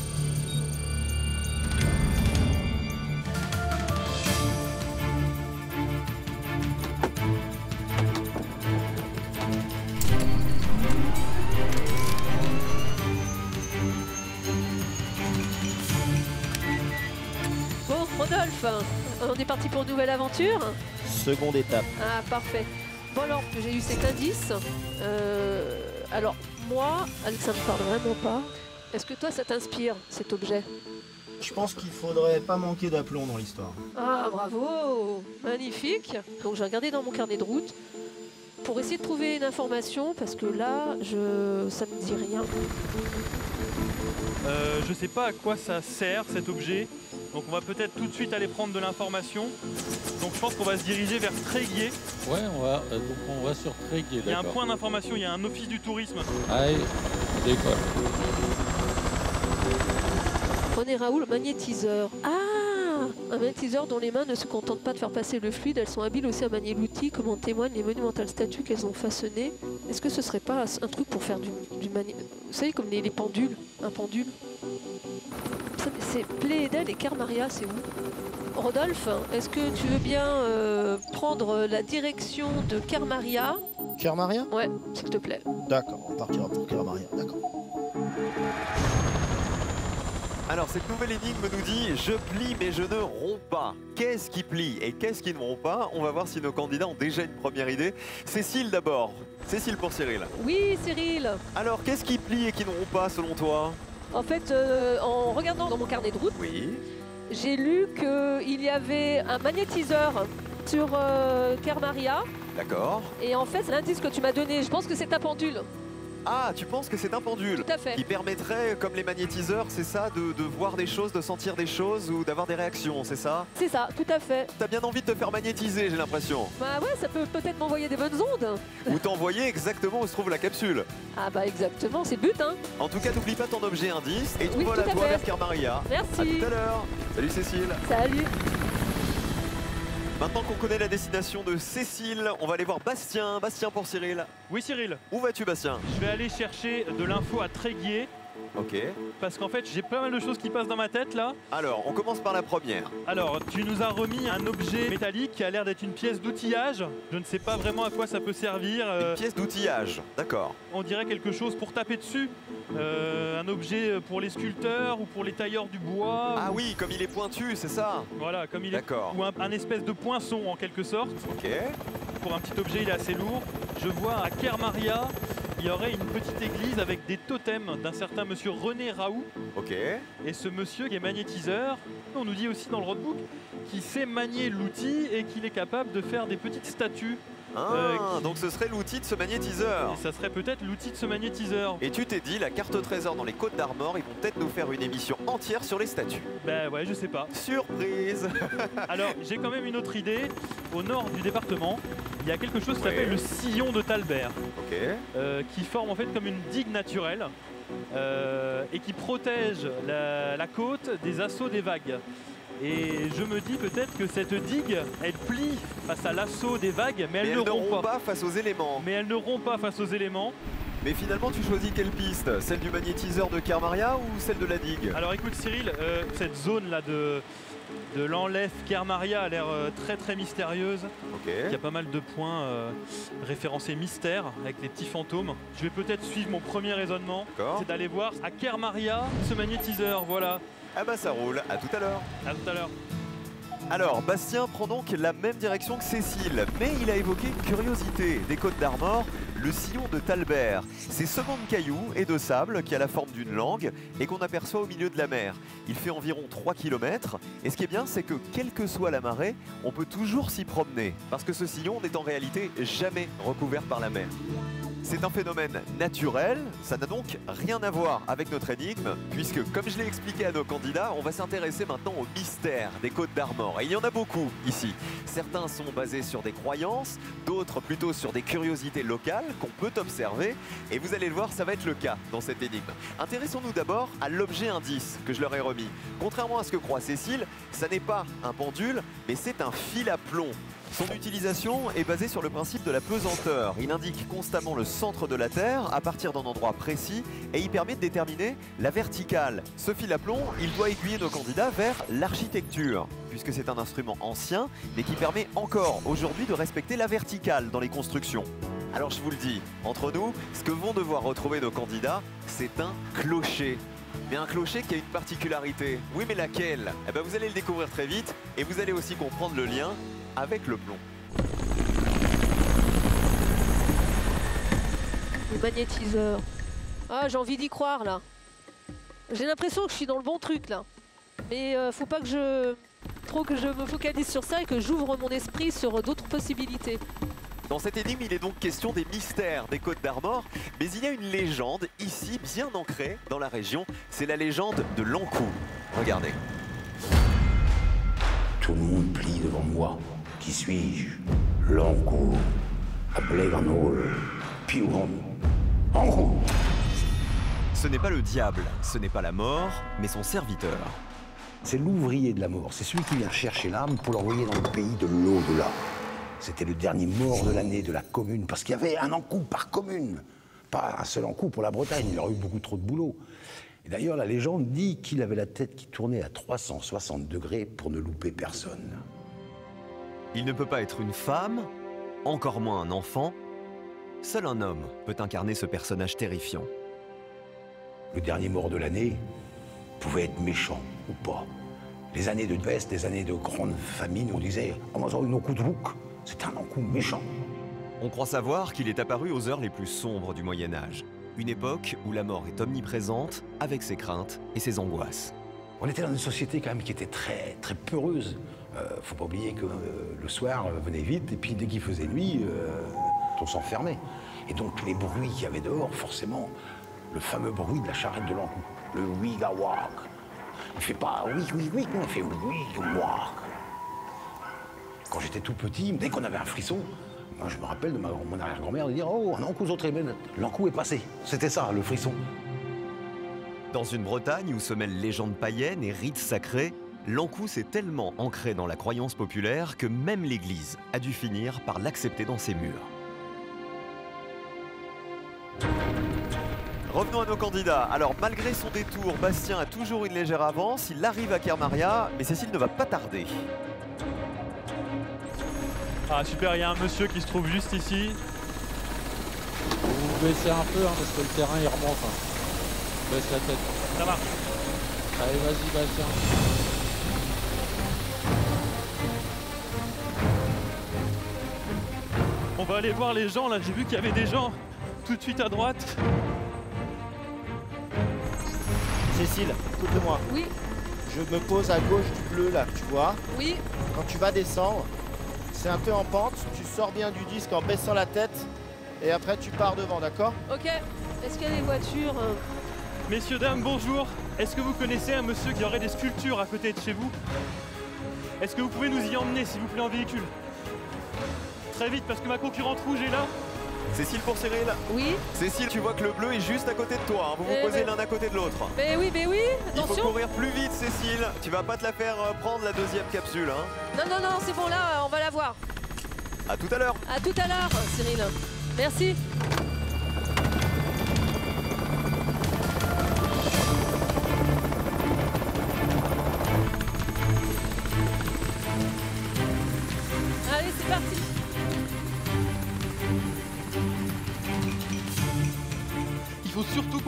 Bon, Rodolphe, on est parti pour une nouvelle aventure. Seconde étape. Ah, parfait. Bon alors, j'ai eu cet indice. Euh, alors, moi, ça me parle vraiment pas. Est-ce que toi, ça t'inspire, cet objet? Je pense qu'il faudrait pas manquer d'aplomb dans l'histoire. Ah, bravo! Magnifique. Donc, j'ai regardé dans mon carnet de route pour essayer de trouver une information, parce que là, je... ça me dit rien. Euh, je sais pas à quoi ça sert cet objet. Donc on va peut-être tout de suite aller prendre de l'information. Donc je pense qu'on va se diriger vers Tréguier. Ouais, on va, euh, donc on va sur Tréguier, Il y a un d'accord. point d'information, il y a un office du tourisme. Allez, on décolle. René Raoult, magnétiseur. Ah! Un magnétiseur dont les mains ne se contentent pas de faire passer le fluide, elles sont habiles aussi à manier l'outil, comme en témoignent les monumentales statues qu'elles ont façonnées. Est-ce que ce serait pas un truc pour faire du, du mani... Vous savez, comme les, les pendules, un pendule. C'est Pléédel et Kermaria, c'est où? Rodolphe, est-ce que tu veux bien euh, prendre la direction de Kermaria? Kermaria? Ouais, s'il te plaît. D'accord, on partira pour Kermaria, d'accord. Alors cette nouvelle énigme nous dit « Je plie mais je ne romps pas ». Qu'est-ce qui plie et qu'est-ce qui ne rompt pas? On va voir si nos candidats ont déjà une première idée. Cécile d'abord. Cécile pour Cyril. Oui, Cyril. Alors qu'est-ce qui plie et qui ne rompt pas selon toi? En fait, euh, en regardant dans mon carnet de route, Oui. j'ai lu qu'il y avait un magnétiseur sur euh, Kermaria. D'accord. Et en fait, l'indice que tu m'as donné, je pense que c'est un pendule. Ah, tu penses que c'est un pendule? Tout à fait. Qui permettrait, comme les magnétiseurs, c'est ça, de, de voir des choses, de sentir des choses ou d'avoir des réactions, c'est ça? C'est ça, tout à fait. T'as bien envie de te faire magnétiser, j'ai l'impression. Bah ouais, ça peut peut-être m'envoyer des bonnes ondes. Ou t'envoyer exactement où se trouve la capsule. Ah bah exactement, c'est le but, hein. En tout cas, n'oublie pas ton objet indice et tu Oui, voles tout à à toi fait. vers Kermaria. Merci. À tout à l'heure. Salut Cécile. Salut. Maintenant qu'on connaît la destination de Cécile, on va aller voir Bastien. Bastien pour Cyril. Oui Cyril, Où vas-tu Bastien? je vais aller chercher de l'info à Tréguier. Ok. Parce qu'en fait j'ai pas mal de choses qui passent dans ma tête là. Alors, on commence par la première. Alors, tu nous as remis un objet métallique qui a l'air d'être une pièce d'outillage. Je ne sais pas vraiment à quoi ça peut servir. euh, Une pièce d'outillage. D'accord. on dirait quelque chose pour taper dessus. Euh, un objet pour les sculpteurs ou pour les tailleurs du bois. Ah ou- oui, comme il est pointu, c'est ça? Voilà, comme il est. D'accord. Ou un, un espèce de poinçon en quelque sorte. Ok. Pour un petit objet, il est assez lourd. Je vois à Kermaria, il y aurait une petite église avec des totems d'un certain monsieur René Raoult. Ok. Et ce monsieur qui est magnétiseur, on nous dit aussi dans le roadbook qu'il sait manier l'outil et qu'il est capable de faire des petites statues. Ah, Euh, qui- donc ce serait l'outil de ce magnétiseur. Et ça serait peut-être l'outil de ce magnétiseur. Et tu t'es dit, la carte au trésor dans les Côtes d'Armor, ils vont peut-être nous faire une émission entière sur les statues. Ben ouais, je sais pas. Surprise. Alors, j'ai quand même une autre idée. Au nord du département, il y a quelque chose qui Ouais. s'appelle le sillon de Talbert, Ok. euh, qui forme en fait comme une digue naturelle euh, et qui protège la, la côte des assauts des vagues. Et je me dis peut-être que cette digue, elle plie face à l'assaut des vagues, mais elle Mais ne elle ne rompt rompt pas. pas face aux éléments. Mais elle ne rompt pas face aux éléments. Mais finalement, tu choisis quelle piste? Celle du magnétiseur de Kermaria ou celle de la digue? Alors écoute Cyril, euh, cette zone là de de l'enlève Kermaria a l'air euh, très très mystérieuse. Ok. Il y a pas mal de points euh, référencés mystère avec les petits fantômes. Je vais peut-être suivre mon premier raisonnement, c'est d'aller voir à Kermaria ce magnétiseur, voilà. Ah bah ça roule, à tout à l'heure. À tout à l'heure. Alors, Bastien prend donc la même direction que Cécile, mais il a évoqué une curiosité des Côtes d'Armor, le sillon de Talbert. C'est ce banc de cailloux et de sable qui a la forme d'une langue et qu'on aperçoit au milieu de la mer. Il fait environ trois kilomètres et ce qui est bien, c'est que quelle que soit la marée, on peut toujours s'y promener parce que ce sillon n'est en réalité jamais recouvert par la mer. C'est un phénomène naturel, ça n'a donc rien à voir avec notre énigme, puisque comme je l'ai expliqué à nos candidats, on va s'intéresser maintenant au mystère des Côtes d'Armor. Et il y en a beaucoup ici. Certains sont basés sur des croyances, d'autres plutôt sur des curiosités locales qu'on peut observer. Et vous allez le voir, ça va être le cas dans cette énigme. Intéressons-nous d'abord à l'objet indice que je leur ai remis. Contrairement à ce que croit Cécile, ça n'est pas un pendule, mais c'est un fil à plomb. Son utilisation est basée sur le principe de la pesanteur. Il indique constamment le centre de la Terre à partir d'un endroit précis et il permet de déterminer la verticale. Ce fil à plomb, il doit aiguiller nos candidats vers l'architecture, puisque c'est un instrument ancien, mais qui permet encore aujourd'hui de respecter la verticale dans les constructions. Alors je vous le dis, entre nous, ce que vont devoir retrouver nos candidats, c'est un clocher. Mais un clocher qui a une particularité. Oui, mais laquelle? Eh ben, vous allez le découvrir très vite et vous allez aussi comprendre le lien avec le plomb. Le magnétiseur. Ah, j'ai envie d'y croire là. J'ai l'impression que je suis dans le bon truc là. Mais euh, faut pas que je trop que je me focalise sur ça et que j'ouvre mon esprit sur d'autres possibilités. Dans cette énigme, il est donc question des mystères des Côtes d'Armor, mais il y a une légende ici bien ancrée dans la région. C'est la légende de l'Ancou. Regardez. Tout le monde plie devant moi. Qui suis-je? L'Ancou, appelé Granol, Piouron, Ancou. Ce n'est pas le diable, ce n'est pas la mort, mais son serviteur. C'est l'ouvrier de la mort, c'est celui qui vient chercher l'âme pour l'envoyer dans le pays de l'au-delà. C'était le dernier mort de l'année de la commune, parce qu'il y avait un Ancou par commune. Pas un seul Ancou pour la Bretagne, il aurait eu beaucoup trop de boulot. Et d'ailleurs, la légende dit qu'il avait la tête qui tournait à trois cent soixante degrés pour ne louper personne. Il ne peut pas être une femme, encore moins un enfant. Seul un homme peut incarner ce personnage terrifiant. Le dernier mort de l'année pouvait être méchant ou pas. Les années de peste, les années de grande famine, on disait « on va avoir une Ancou de bouc ». C'est un Ancou méchant. On croit savoir qu'il est apparu aux heures les plus sombres du Moyen-Âge. Une époque où la mort est omniprésente, avec ses craintes et ses angoisses. On était dans une société quand même qui était très, très peureuse. Euh, faut pas oublier que euh, le soir euh, venait vite, et puis dès qu'il faisait nuit, euh, on s'enfermait. Et donc tous les bruits qu'il y avait dehors, forcément, le fameux bruit de la charrette de l'Ancou, le wigawak. Il fait pas oui, oui, oui, il fait wigawak. Quand j'étais tout petit, dès qu'on avait un frisson, moi je me rappelle de ma, mon arrière-grand-mère de dire « Oh, un Ancou autre l'Ancou est passé ». C'était ça, le frisson. Dans une Bretagne où se mêlent légendes païennes et rites sacrés, l'Ancou s'est tellement ancré dans la croyance populaire que même l'Église a dû finir par l'accepter dans ses murs. Revenons à nos candidats. Alors, malgré son détour, Bastien a toujours une légère avance. Il arrive à Kermaria, mais Cécile ne va pas tarder. Ah super, il y a un monsieur qui se trouve juste ici. Vous baissez un peu hein, parce que le terrain il remonte. Hein. Baisse la tête. Ça marche. Allez, vas-y Bastien. On va aller voir les gens là, j'ai vu qu'il y avait des gens tout de suite à droite. Cécile, écoute-moi. Oui. Je me pose à gauche du bleu là, tu vois. Oui. Quand tu vas descendre, c'est un peu en pente, tu sors bien du disque en baissant la tête et après tu pars devant, d'accord? Ok. Est-ce qu'il y a des voitures? Messieurs, dames, bonjour. Est-ce que vous connaissez un monsieur qui aurait des sculptures à côté de chez vous? Est-ce que vous pouvez nous y emmener, s'il vous plaît, en véhicule? Très vite, parce que ma concurrente rouge est là. Cécile pour Cyril? Oui. Cécile, tu vois que le bleu est juste à côté de toi. Hein. Vous vous Eh posez ben... l'un à côté de l'autre. Mais oui, mais oui. Attention. Il faut courir plus vite, Cécile. Tu vas pas te la faire prendre la deuxième capsule. Hein. Non, non, non, c'est bon, là, on va la voir. À tout à l'heure. À tout à l'heure, Cyril. Merci.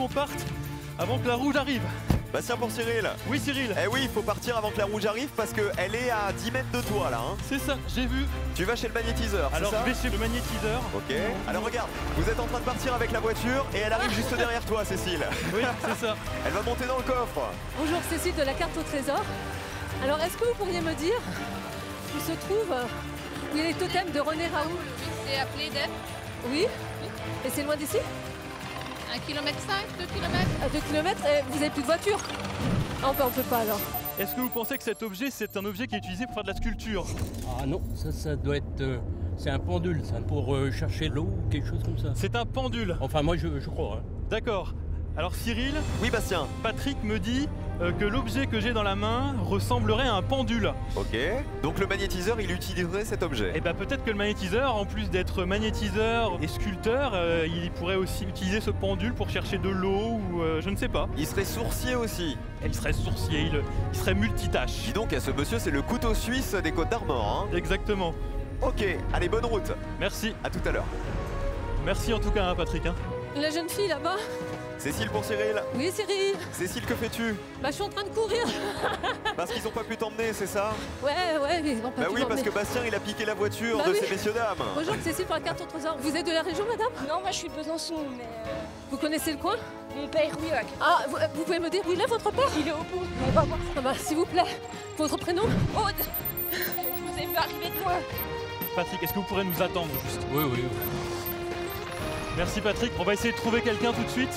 qu'on parte avant que la rouge arrive. Bastien pour Cyril. Oui Cyril. Eh oui, il faut partir avant que la rouge arrive parce qu'elle est à dix mètres de toi là. Hein. C'est ça, j'ai vu. Tu vas chez le magnétiseur, c'est Alors ça? je vais chez le magnétiseur. Ok. Alors regarde, vous êtes en train de partir avec la voiture et elle arrive juste derrière toi, Cécile. Oui, c'est ça. Elle va monter dans le coffre. Bonjour Cécile de la carte au trésor. Alors est-ce que vous pourriez me dire où se trouve où il y a les totems de René Raoult? C'est à Pléden. Oui. Et c'est loin d'ici? un kilomètre cinq, deux kilomètres. À deux kilomètres et vous avez plus de voiture? Ah, on peut, on peut pas alors. Est-ce que vous pensez que cet objet, c'est un objet qui est utilisé pour faire de la sculpture? Ah non, ça, ça doit être... Euh, c'est un pendule, ça, pour euh, chercher l'eau ou quelque chose comme ça. C'est un pendule? Enfin, moi, je, je crois. Hein. D'accord. Alors Cyril? Oui Bastien. Patrick me dit euh, que l'objet que j'ai dans la main ressemblerait à un pendule. Ok. Donc le magnétiseur, il utiliserait cet objet. Et bien peut-être que le magnétiseur, en plus d'être magnétiseur et sculpteur, euh, il pourrait aussi utiliser ce pendule pour chercher de l'eau ou euh, je ne sais pas. Il serait sourcier aussi. Et il serait sourcier, il, il serait multitâche. Dis donc, ce monsieur, c'est le couteau suisse des Côtes d'Armor. Hein. Exactement. Ok, allez, bonne route. Merci. À tout à l'heure. Merci en tout cas, hein, Patrick. Hein. La jeune fille là-bas? Cécile pour Cyril. Oui Cyril. Cécile, que fais-tu? Bah je suis en train de courir. Parce qu'ils ont pas pu t'emmener, c'est ça? Ouais, ouais, mais ils ont pas Bah pu oui, parce m'emmener. que Bastien, il a piqué la voiture Bah de oui. ces messieurs dames. Bonjour Cécile pour la carte au trésor. Vous êtes de la région madame? Non, moi je suis de Besançon, mais euh, Vous connaissez le coin? mon père, oui, ouais. Ah, vous, vous pouvez me dire où il est votre père? Il est au pont, on va voir. Ah bah s'il vous plaît, votre prénom? Aude, je vous ai vu arriver de loin. Patrick, est-ce que vous pourrez nous attendre juste? Oui, oui, oui. Merci Patrick, on va essayer de trouver quelqu'un tout de suite.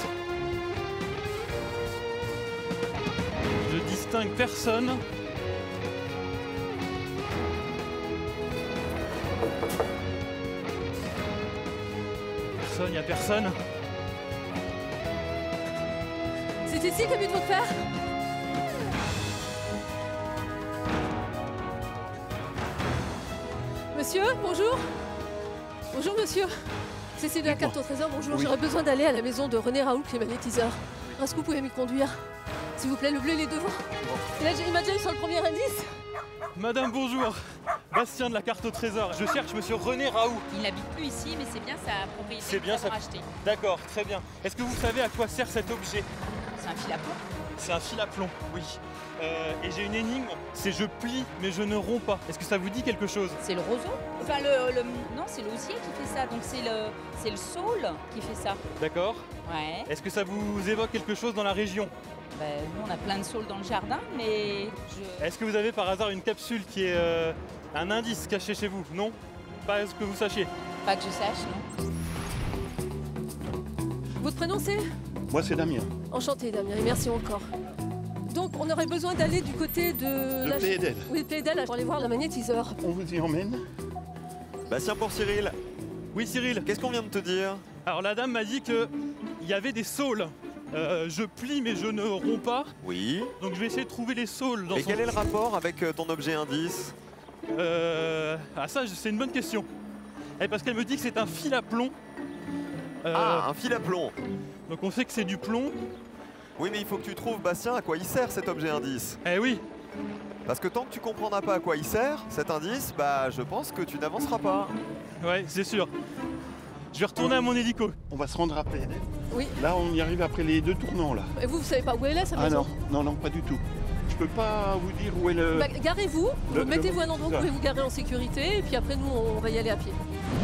Je distingue personne. Personne, il n'y a personne. C'est ici qu'habite votre père? Monsieur, bonjour. Bonjour monsieur. Cécile de la carte au trésor, bonjour. Oui. J'aurais besoin d'aller à la maison de René Raoult qui est magnétiseur. Est-ce que vous pouvez m'y conduire? S'il vous plaît, le bleu il est devant. Et là, j'ai- il m'a déjà eu sur le premier indice. Madame, bonjour. Bastien de la carte au trésor. Je cherche monsieur René Raoult. Il n'habite plus ici, mais c'est bien sa propriété. C'est bien ça. ça. Acheté. D'accord, très bien. Est-ce que vous savez à quoi sert cet objet? C'est un fil à plomb. C'est un fil à plomb, oui. Euh, et j'ai une énigme, c'est je plie mais je ne romps pas. Est-ce que ça vous dit quelque chose? C'est le roseau. Enfin, le, le- non, c'est l'osier qui fait ça. Donc c'est le, c'est le saule qui fait ça. D'accord. Ouais. Est-ce que ça vous évoque quelque chose dans la région? Ben, nous, on a plein de saules dans le jardin, mais je... Est-ce que vous avez par hasard une capsule qui est euh, un indice caché chez vous? Non? Pas à ce que vous sachiez? Pas que je sache, non. Votre prénom c'est? Moi, c'est Damien. Enchanté Damien et merci encore. Donc on aurait besoin d'aller du côté de... De la... Plédel. Oui, de Plédel, pour aller voir le magnétiseur. On vous y emmène? Bastien pour Cyril. Oui Cyril. Qu'est-ce qu'on vient de te dire? Alors la dame m'a dit qu'il y avait des saules. Euh, je plie mais je ne romps pas. Oui. Donc je vais essayer de trouver les saules dans Et son... quel est le rapport avec euh, ton objet indice? Euh... Ah ça c'est une bonne question. Eh, parce qu'elle me dit que c'est un fil à plomb. Euh, Ah, un fil à plomb. Donc on sait que c'est du plomb. Oui, mais il faut que tu trouves, Bastien, à quoi il sert cet objet indice. Eh oui. Parce que tant que tu comprendras pas à quoi il sert, cet indice, bah je pense que tu n'avanceras pas. Ouais, c'est sûr. Je vais retourner à mon hélico. On va se rendre à Plédel. Oui. Là, on y arrive après les deux tournants, là. Et vous, vous savez pas où elle est sa Ah maison? non, non, non, pas du tout. Je peux pas vous dire où est le... Bah, garez-vous, le- vous mettez-vous à un le- endroit où vous pouvez vous garer en sécurité et puis après nous on va y aller à pied.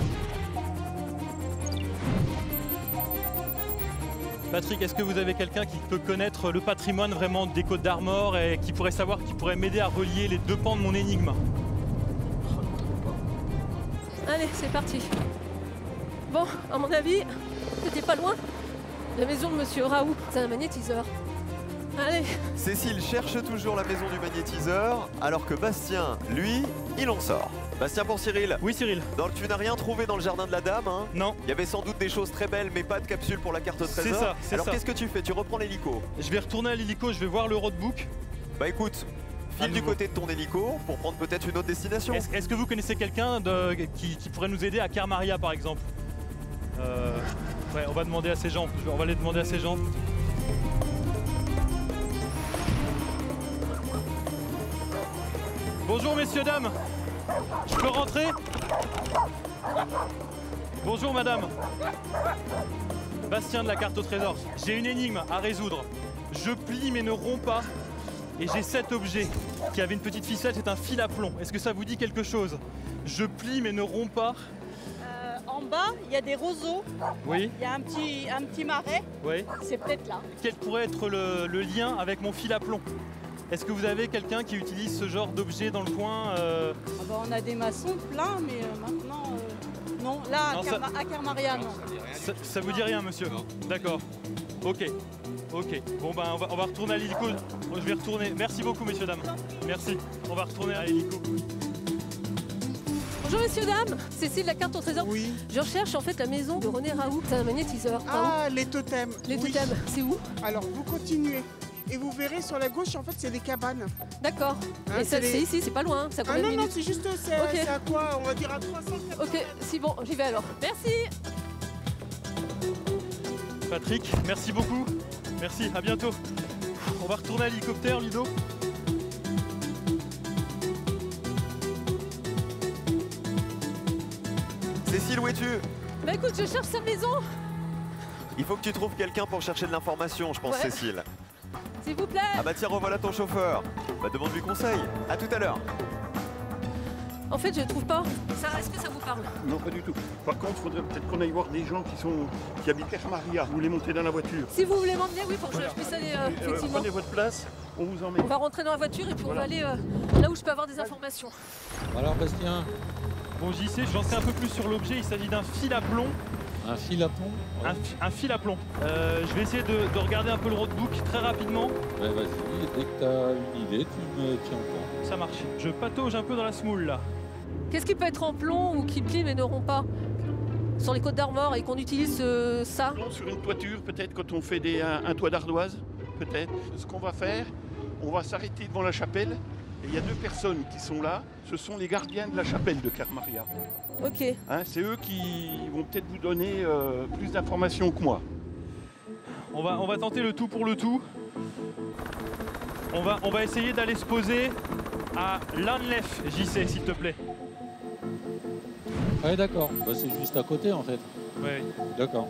Patrick, est-ce que vous avez quelqu'un qui peut connaître le patrimoine vraiment des Côtes d'Armor et qui pourrait savoir, qui pourrait m'aider à relier les deux pans de mon énigme? Allez, c'est parti. Bon, à mon avis, c'était pas loin. La maison de Monsieur Raoult, c'est un magnétiseur. Allez, Cécile cherche toujours la maison du magnétiseur, alors que Bastien, lui, il en sort. Bastien pour Cyril. Oui Cyril. Donc tu n'as rien trouvé dans le jardin de la dame, hein? Non. Il y avait sans doute des choses très belles, mais pas de capsule pour la carte au C'est trésor. ça, c'est Alors ça. qu'est-ce que tu fais? Tu reprends l'hélico? Je vais retourner à l'hélico, je vais voir le roadbook. Bah écoute, À file du nouveau. côté de ton hélico pour prendre peut-être une autre destination. Est-ce est-ce que vous connaissez quelqu'un de- qui, qui pourrait nous aider à Kermaria par exemple? Euh, Ouais, on va demander à ces gens. On va aller demander à ces gens. Bonjour messieurs, dames. Je peux rentrer? Bonjour madame. Bastien de la carte au trésor. J'ai une énigme à résoudre. Je plie mais ne romps pas. Et j'ai cet objet qui avait une petite ficelle, c'est un fil à plomb. Est-ce que ça vous dit quelque chose? Je plie mais ne romps pas. Euh, en bas, il y a des roseaux. Oui. Il y a un petit, un petit marais. Oui. C'est peut-être là. Quel pourrait être le, le lien avec mon fil à plomb? Est-ce que vous avez quelqu'un qui utilise ce genre d'objet dans le coin euh... ah bah, on a des maçons plein, mais euh, maintenant, euh, non. Là, non, à, ça... Carma à Carmaria, non. Ça, ça vous dit rien, monsieur? D'accord. Ok. Ok. Bon, ben, on va, on va retourner à l'hélico. Je vais retourner. Merci beaucoup, messieurs, dames. Merci. On va retourner à l'hélico. Bonjour messieurs, dames, Cécile, la carte au trésor. Oui. Je recherche en fait la maison de René Raoult, c'est un magnétiseur. Ah, les totems. Les oui. totems, c'est où? Alors vous continuez. Et vous verrez sur la gauche, en fait, c'est des cabanes. D'accord. Hein, et ça, c'est les... ici, c'est pas loin, ça Ah combien non, de non, minutes? c'est juste, c'est okay. à quoi? On va dire à trois cents. Ok, si bon, j'y vais alors. Merci. Patrick, merci beaucoup. Merci, à bientôt. On va retourner à l'hélicoptère, Ludo. Cécile, où es-tu? Bah écoute, je cherche sa maison. Il faut que tu trouves quelqu'un pour chercher de l'information, je pense, ouais. Cécile. S'il vous plaît. Ah bah tiens, revoilà ton chauffeur. Bah demande-lui conseil. À tout à l'heure. En fait, je ne trouve pas. Ça, est-ce que ça vous parle? Non, pas du tout. Par contre, il faudrait peut-être qu'on aille voir des gens qui sont qui habitent Carmaria. Vous voulez monter dans la voiture? Si vous voulez m'emmener, oui, pour que je puisse aller euh, effectivement. Euh, prenez votre place, on vous emmène. On va rentrer dans la voiture et puis voilà. on va aller euh, là où je peux avoir des informations. Alors Bastien. Bon, J C, j'en sais un peu plus sur l'objet. Il s'agit d'un fil à plomb. Un fil à plomb ouais. un, un fil à plomb. Euh, je vais essayer de, de regarder un peu le roadbook très rapidement. Ouais, vas-y, dès que tu as une idée, tu me tiens au courant. Ça marche. Je patauge un peu dans la semoule là. Qu'est-ce qui peut être en plomb ou qui plie mais ne rompt pas sur les Côtes d'Armor et qu'on utilise euh, ça? Non, sur une toiture, peut-être quand on fait des, un, un toit d'ardoise, peut-être. Ce qu'on va faire, on va s'arrêter devant la chapelle. Et il y a deux personnes qui sont là, ce sont les gardiens de la chapelle de Carmaria. Ok. Hein, c'est eux qui vont peut-être vous donner euh, plus d'informations que moi. On va, on va tenter le tout pour le tout. On va, on va essayer d'aller se poser à l'Anlef, J C, s'il te plaît. Ouais, d'accord. Bah, c'est juste à côté, en fait. Ouais. D'accord.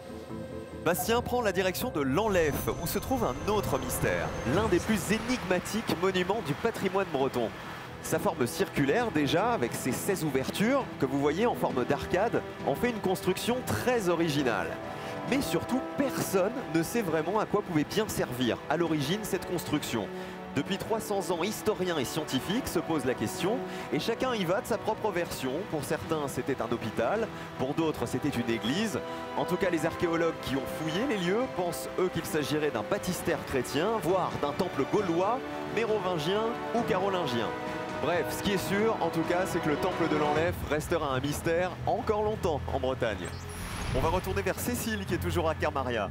Bastien prend la direction de l'Anlef, où se trouve un autre mystère, l'un des plus énigmatiques monuments du patrimoine breton. Sa forme circulaire déjà, avec ses seize ouvertures, que vous voyez en forme d'arcade, en fait une construction très originale. Mais surtout, personne ne sait vraiment à quoi pouvait bien servir à l'origine cette construction. Depuis trois cents ans, historiens et scientifiques se posent la question et chacun y va de sa propre version. Pour certains, c'était un hôpital, pour d'autres, c'était une église. En tout cas, les archéologues qui ont fouillé les lieux pensent, eux, qu'il s'agirait d'un baptistère chrétien, voire d'un temple gaulois, mérovingien ou carolingien. Bref, ce qui est sûr, en tout cas, c'est que le temple de l'Anlef restera un mystère encore longtemps en Bretagne. On va retourner vers Cécile, qui est toujours à Carmaria.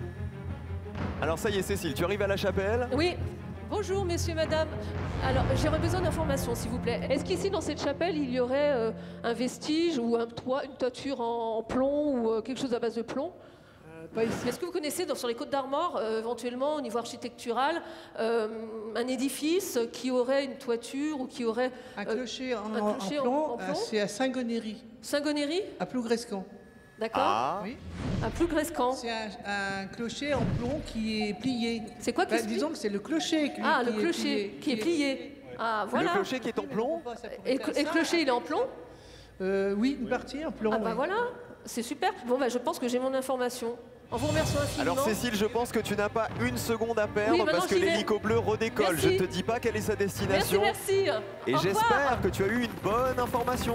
Alors ça y est, Cécile, tu arrives à la chapelle? Oui. Bonjour messieurs, madame. Alors j'aurais besoin d'informations s'il vous plaît. Est-ce qu'ici dans cette chapelle il y aurait euh, un vestige ou un toit, une toiture en, en plomb ou euh, quelque chose à base de plomb? euh, Pas ici. Est-ce que vous connaissez dans, sur les Côtes d'Armor, euh, éventuellement au niveau architectural, euh, un édifice qui aurait une toiture ou qui aurait... Un clocher en, un clocher en plomb, en, en plomb c'est à Saint-Gonéry. Saint-Gonéry? À Plougrescan. D'accord. Ah. Oui. À Plougrescan. C'est un, un clocher en plomb qui est plié. C'est quoi qui bah, se plie? Disons que c'est le clocher qui, Ah, qui le est clocher plié, qui est plié. Ah, voilà. Le clocher qui est en plomb? Et, et le clocher, il est en plomb? euh, Oui, une partie en plomb. Ah bah oui. voilà, c'est super. Bon bah je pense que j'ai mon information. En vous remerciant infiniment. Alors Cécile, je pense que tu n'as pas une seconde à perdre Oui, parce que j'y vais. l'hélico bleu redécolle. Merci. Je ne te dis pas quelle est sa destination. Merci, merci. Et Au j'espère revoir. que tu as eu une bonne information.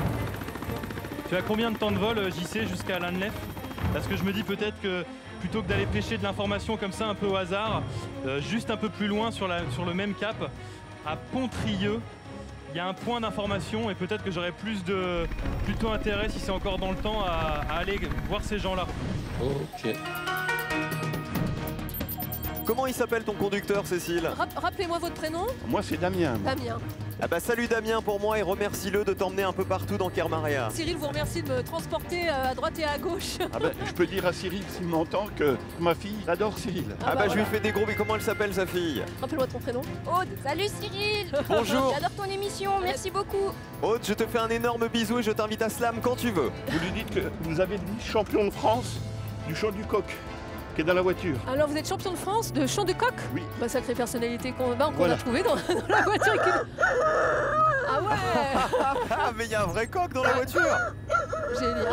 Tu as combien de temps de vol, J C, jusqu'à l'Anlef? Parce que je me dis peut-être que plutôt que d'aller pêcher de l'information comme ça un peu au hasard, euh, juste un peu plus loin sur, la, sur le même cap, à Pontrieux, il y a un point d'information et peut-être que j'aurais plus de plutôt intérêt, si c'est encore dans le temps, à, à aller voir ces gens-là. Ok. Comment il s'appelle ton conducteur, Cécile? Ra- Rappelez-moi votre prénom. Moi, c'est Damien. moi. Damien. Ah bah salut Damien pour moi et remercie-le de t'emmener un peu partout dans Carmaria. Cyril vous remercie de me transporter euh, à droite et à gauche. Ah ben, je peux dire à Cyril, s'il m'entend, que ma fille adore Cyril. Ah, bah, bah je lui voilà. fais des gros, mais comment elle s'appelle sa fille? Rappelle-moi ton prénom. Aude, salut Cyril. Bonjour. J'adore ton émission, merci beaucoup. Aude, je te fais un énorme bisou et je t'invite à Slam quand tu veux. Vous lui dites que vous avez dit champion de France du chant du coq qui est dans la voiture. Alors vous êtes champion de France de chant de coq? Oui. Bah sacrée personnalité qu'on bah, qu'on Voilà. a trouvé dans, dans la voiture. Qui... Ah ouais. Ah mais il y a un vrai coq dans la voiture. Génial.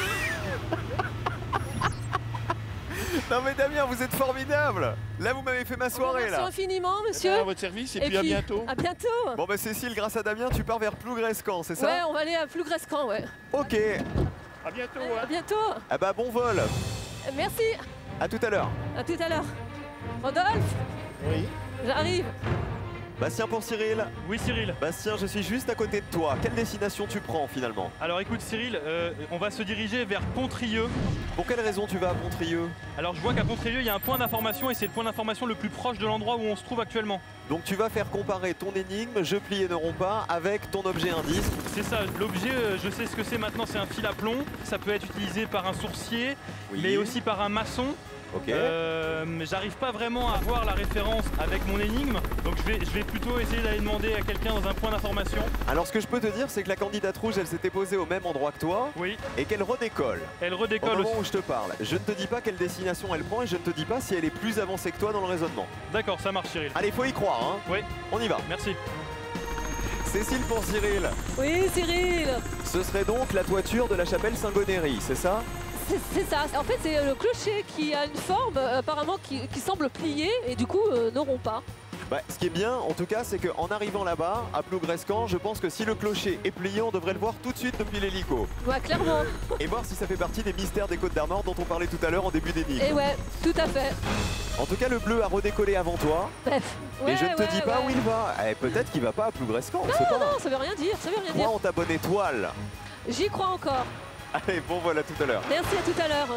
Non mais Damien, vous êtes formidable. Là vous m'avez fait ma soirée Merci là. infiniment monsieur. À votre service et, puis, à bientôt. À bientôt. Bon bah Cécile, grâce à Damien, tu pars vers Plougrescan, c'est ça? Ouais, on va aller à Plougrescan, ouais. Ok. À bientôt. À Hein. bientôt. Ah bah bon vol. Merci. À tout à l'heure. À tout à l'heure. Rodolphe. Oui. J'arrive. Bastien pour Cyril. Oui Cyril. Bastien, je suis juste à côté de toi. Quelle destination tu prends finalement? Alors écoute Cyril, euh, on va se diriger vers Pontrieux. Pour quelle raison tu vas à Pontrieux? Alors je vois qu'à Pontrieux, il y a un point d'information et c'est le point d'information le plus proche de l'endroit où on se trouve actuellement. Donc tu vas faire comparer ton énigme, je plie et ne romps pas, avec ton objet indice. C'est ça, l'objet, euh, je sais ce que c'est maintenant, c'est un fil à plomb. Ça peut être utilisé par un sourcier, Oui. mais aussi par un maçon. Ok. Euh, J'arrive pas vraiment à voir la référence avec mon énigme, donc je vais, je vais plutôt essayer d'aller demander à quelqu'un dans un point d'information. Alors ce que je peux te dire, c'est que la candidate rouge, elle s'était posée au même endroit que toi. Oui. Et qu'elle redécolle. Elle Au redécolle moment aussi. où je te parle. Je ne te dis pas quelle destination elle prend et je ne te dis pas si elle est plus avancée que toi dans le raisonnement. D'accord, ça marche Cyril. Allez, faut y croire, hein. Oui. On y va. Merci. Cécile pour Cyril. Oui Cyril. Ce serait donc la toiture de la chapelle Saint-Gonéry, c'est ça? C'est c'est ça. En fait, c'est le clocher qui a une forme euh, apparemment qui, qui semble plier et du coup euh, ne rompt pas. Bah, ce qui est bien, en tout cas, c'est qu'en arrivant là-bas, à Plougrescan, je pense que si le clocher est plié, on devrait le voir tout de suite depuis l'hélico. Ouais, clairement. Et voir si ça fait partie des mystères des Côtes d'Armor dont on parlait tout à l'heure en début d'énigme. Et ouais, tout à fait. En tout cas, le bleu a redécollé avant toi. Bref. et Ouais, je ne te ouais, dis pas ouais. où il va. Eh, peut-être qu'il va pas à Plougrescan, on Non, sait pas. non, ça veut rien dire, ça veut rien Crois dire. en ta bonne étoile. J'y crois encore. Allez, bon vol, à tout à l'heure. Merci, à tout à l'heure.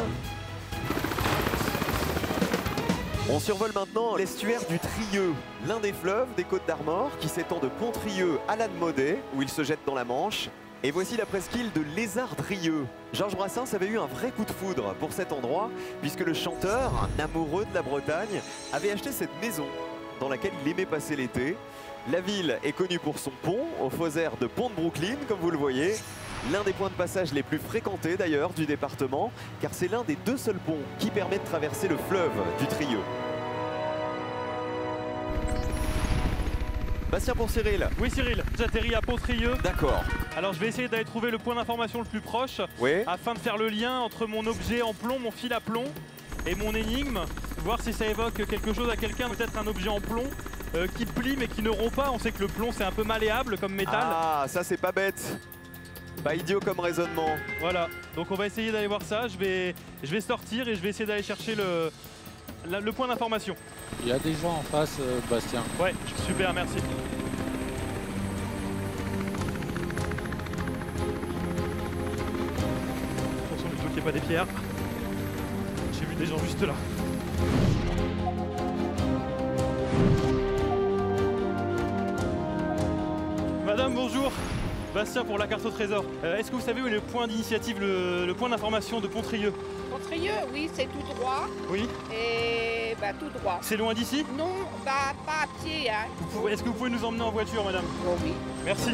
On survole maintenant l'estuaire du Trieux, l'un des fleuves des Côtes d'Armor qui s'étend de Pontrieux à Lannemaudet, où il se jette dans la Manche. Et voici la presqu'île de Lézardrieux. Georges Brassens avait eu un vrai coup de foudre pour cet endroit, puisque le chanteur, un amoureux de la Bretagne, avait acheté cette maison dans laquelle il aimait passer l'été. La ville est connue pour son pont, au faussaire de Pont de Brooklyn, comme vous le voyez. L'un des points de passage les plus fréquentés d'ailleurs du département, car c'est l'un des deux seuls ponts qui permet de traverser le fleuve du Trieux. Bastien pour Cyril. Oui Cyril, j'atterris à Pontrieux. D'accord. Alors je vais essayer d'aller trouver le point d'information le plus proche, Oui. afin de faire le lien entre mon objet en plomb, mon fil à plomb, et mon énigme, voir si ça évoque quelque chose à quelqu'un, peut-être un objet en plomb euh, qui plie mais qui ne rompt pas. On sait que le plomb c'est un peu malléable comme métal. Ah, ça c'est pas bête. Pas idiot comme raisonnement. Voilà, donc on va essayer d'aller voir ça. Je vais, je vais sortir et je vais essayer d'aller chercher le, la- le point d'information. Il y a des gens en face, euh, Bastien. Ouais, super, merci. Attention plutôt qu'il n'y ait pas des pierres. J'ai vu des gens juste là. Madame, bonjour. Bastien pour la carte au trésor. Euh, Est-ce que vous savez où est le point d'initiative, le, le point d'information de Pontrieux? Pontrieux, oui, c'est tout droit. Oui. Et bah tout droit. C'est loin d'ici? Non, bah pas à pied, hein. Vous pouvez- Est-ce que vous pouvez nous emmener en voiture, madame? Oh oui. Merci.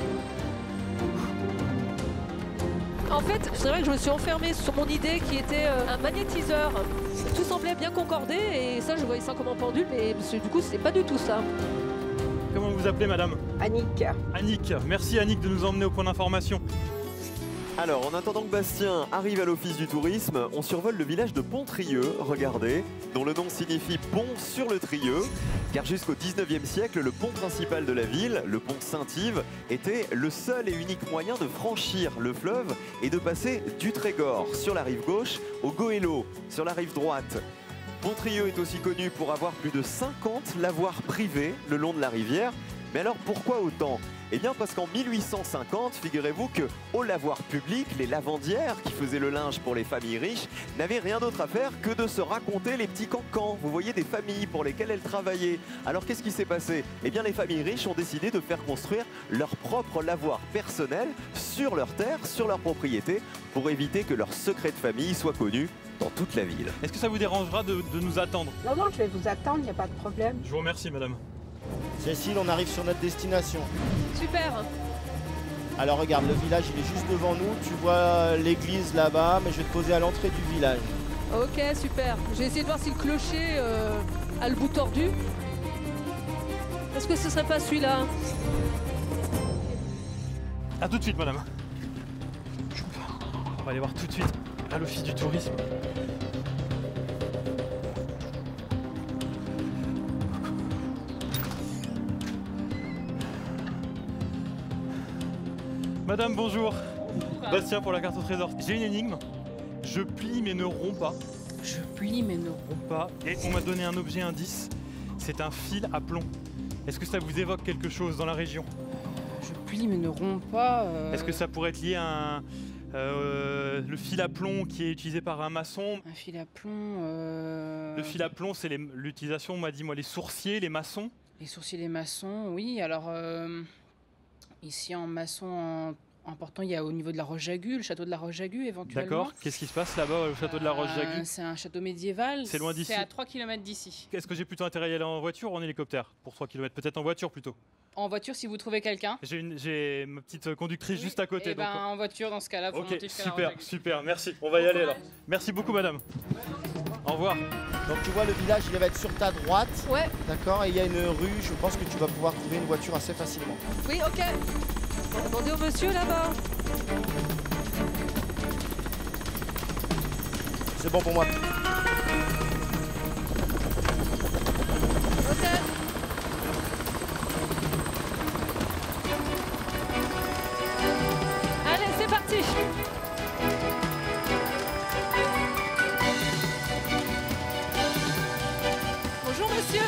En fait, c'est vrai que je me suis enfermée sur mon idée qui était euh, un magnétiseur. Tout semblait bien concordé et ça, je voyais ça comme un pendule, mais parce que du coup, c'est pas du tout ça. Comment vous appelez, madame? Annick. Annick. Merci, Annick, de nous emmener au point d'information. Alors, en attendant que Bastien arrive à l'office du tourisme, on survole le village de Pontrieux, regardez, dont le nom signifie pont sur le Trieux, car jusqu'au dix-neuvième siècle, le pont principal de la ville, le pont Saint-Yves, était le seul et unique moyen de franchir le fleuve et de passer du Trégor sur la rive gauche au Goëlo sur la rive droite. Pontrieux est aussi connu pour avoir plus de cinquante lavoirs privés le long de la rivière. Mais alors pourquoi autant? Eh bien parce qu'en mille huit cent cinquante, figurez-vous que au lavoir public, les lavandières qui faisaient le linge pour les familles riches n'avaient rien d'autre à faire que de se raconter les petits cancans. Vous voyez, des familles pour lesquelles elles travaillaient. Alors qu'est-ce qui s'est passé? Eh bien les familles riches ont décidé de faire construire leur propre lavoir personnel sur leur terre, sur leur propriété, pour éviter que leur secret de famille soit connu dans toute la ville. Est-ce que ça vous dérangera de, de nous attendre? Non, non, je vais vous attendre, il n'y a pas de problème. Je vous remercie, madame. Cécile, on arrive sur notre destination. Super. Alors regarde, le village il est juste devant nous. Tu vois l'église là-bas, mais je vais te poser à l'entrée du village. Ok, super. J'ai essayé de voir si le clocher euh, a le bout tordu. Est-ce que ce serait pas celui-là? A tout de suite, madame. On va aller voir tout de suite à l'office du tourisme. Madame, bonjour. Bastien pour la carte au trésor. J'ai une énigme. Je plie mais ne romps pas. Je plie mais ne romps pas. Et on m'a donné un objet indice. C'est un fil à plomb. Est-ce que ça vous évoque quelque chose dans la région? Je plie mais ne romps pas. Euh... Est-ce que ça pourrait être lié à un, euh, le fil à plomb qui est utilisé par un maçon? Un fil à plomb. Euh... Le fil à plomb, c'est l'utilisation, on m'a dit moi, les sourciers, les maçons. Les sourciers, les maçons, oui. Alors euh, ici en maçon en... important, il y a au niveau de la Roche-Jagu, le château de la Roche-Jagu éventuellement. D'accord. Qu'est-ce qui se passe là-bas au château de la Roche-Jagu? euh, C'est un château médiéval. C'est loin d'ici. C'est à trois kilomètres d'ici. Est-ce que j'ai plutôt intérêt à y aller en voiture ou en hélicoptère pour trois kilomètres? Peut-être en voiture plutôt. En voiture si vous trouvez quelqu'un. J'ai ma petite conductrice oui. juste à côté. Et ben donc... en voiture dans ce cas-là pour okay, monter jusqu'à la super, Roche-Jagu. super, merci. On va y aller alors. Merci beaucoup madame. Au revoir. Donc tu vois le village, il va être sur ta droite. Ouais. D'accord, et il y a une rue, je pense que tu vas pouvoir trouver une voiture assez facilement. Oui, ok. On va demander au monsieur là-bas. C'est bon pour moi. Ok. Allez, c'est parti. Bonjour monsieur.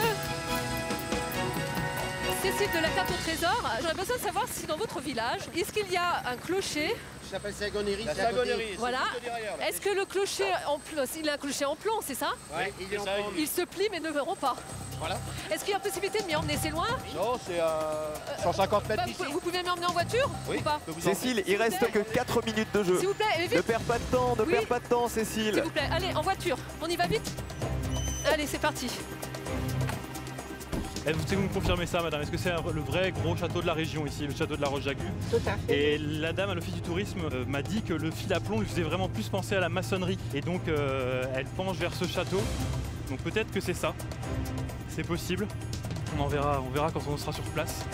Cécile de la carte au trésor. J'aurais besoin de savoir si dans votre village, est-ce qu'il y a un clocher? Ça s'appelle Sagonnerie. La Sagonnerie. Voilà. Est-ce que le clocher en plomb, il a un clocher en plomb, c'est ça? Oui, il est en plomb. Il se plie mais ne rompt pas. Voilà. Est-ce qu'il y a possibilité de m'y emmener? C'est loin? Non, c'est à cent cinquante mètres bah, d'ici. Vous pouvez m'emmener en voiture? Oui. Ou pas? Cécile, il reste que quatre minutes de jeu. S'il vous plaît, allez vite. Ne perds pas de temps, ne oui. perds pas de temps, Cécile. S'il vous plaît, allez, en voiture. On y va vite? Allez, c'est parti. Est-ce que vous me confirmez ça, madame? Est-ce que c'est le vrai gros château de la région ici, le château de la Roche-Jagu? Tout à fait. Et la dame à l'office du tourisme euh, m'a dit que le fil à plomb lui faisait vraiment plus penser à la maçonnerie. Et donc euh, elle penche vers ce château. Donc peut-être que c'est ça. C'est possible. On en verra, on verra quand on sera sur place.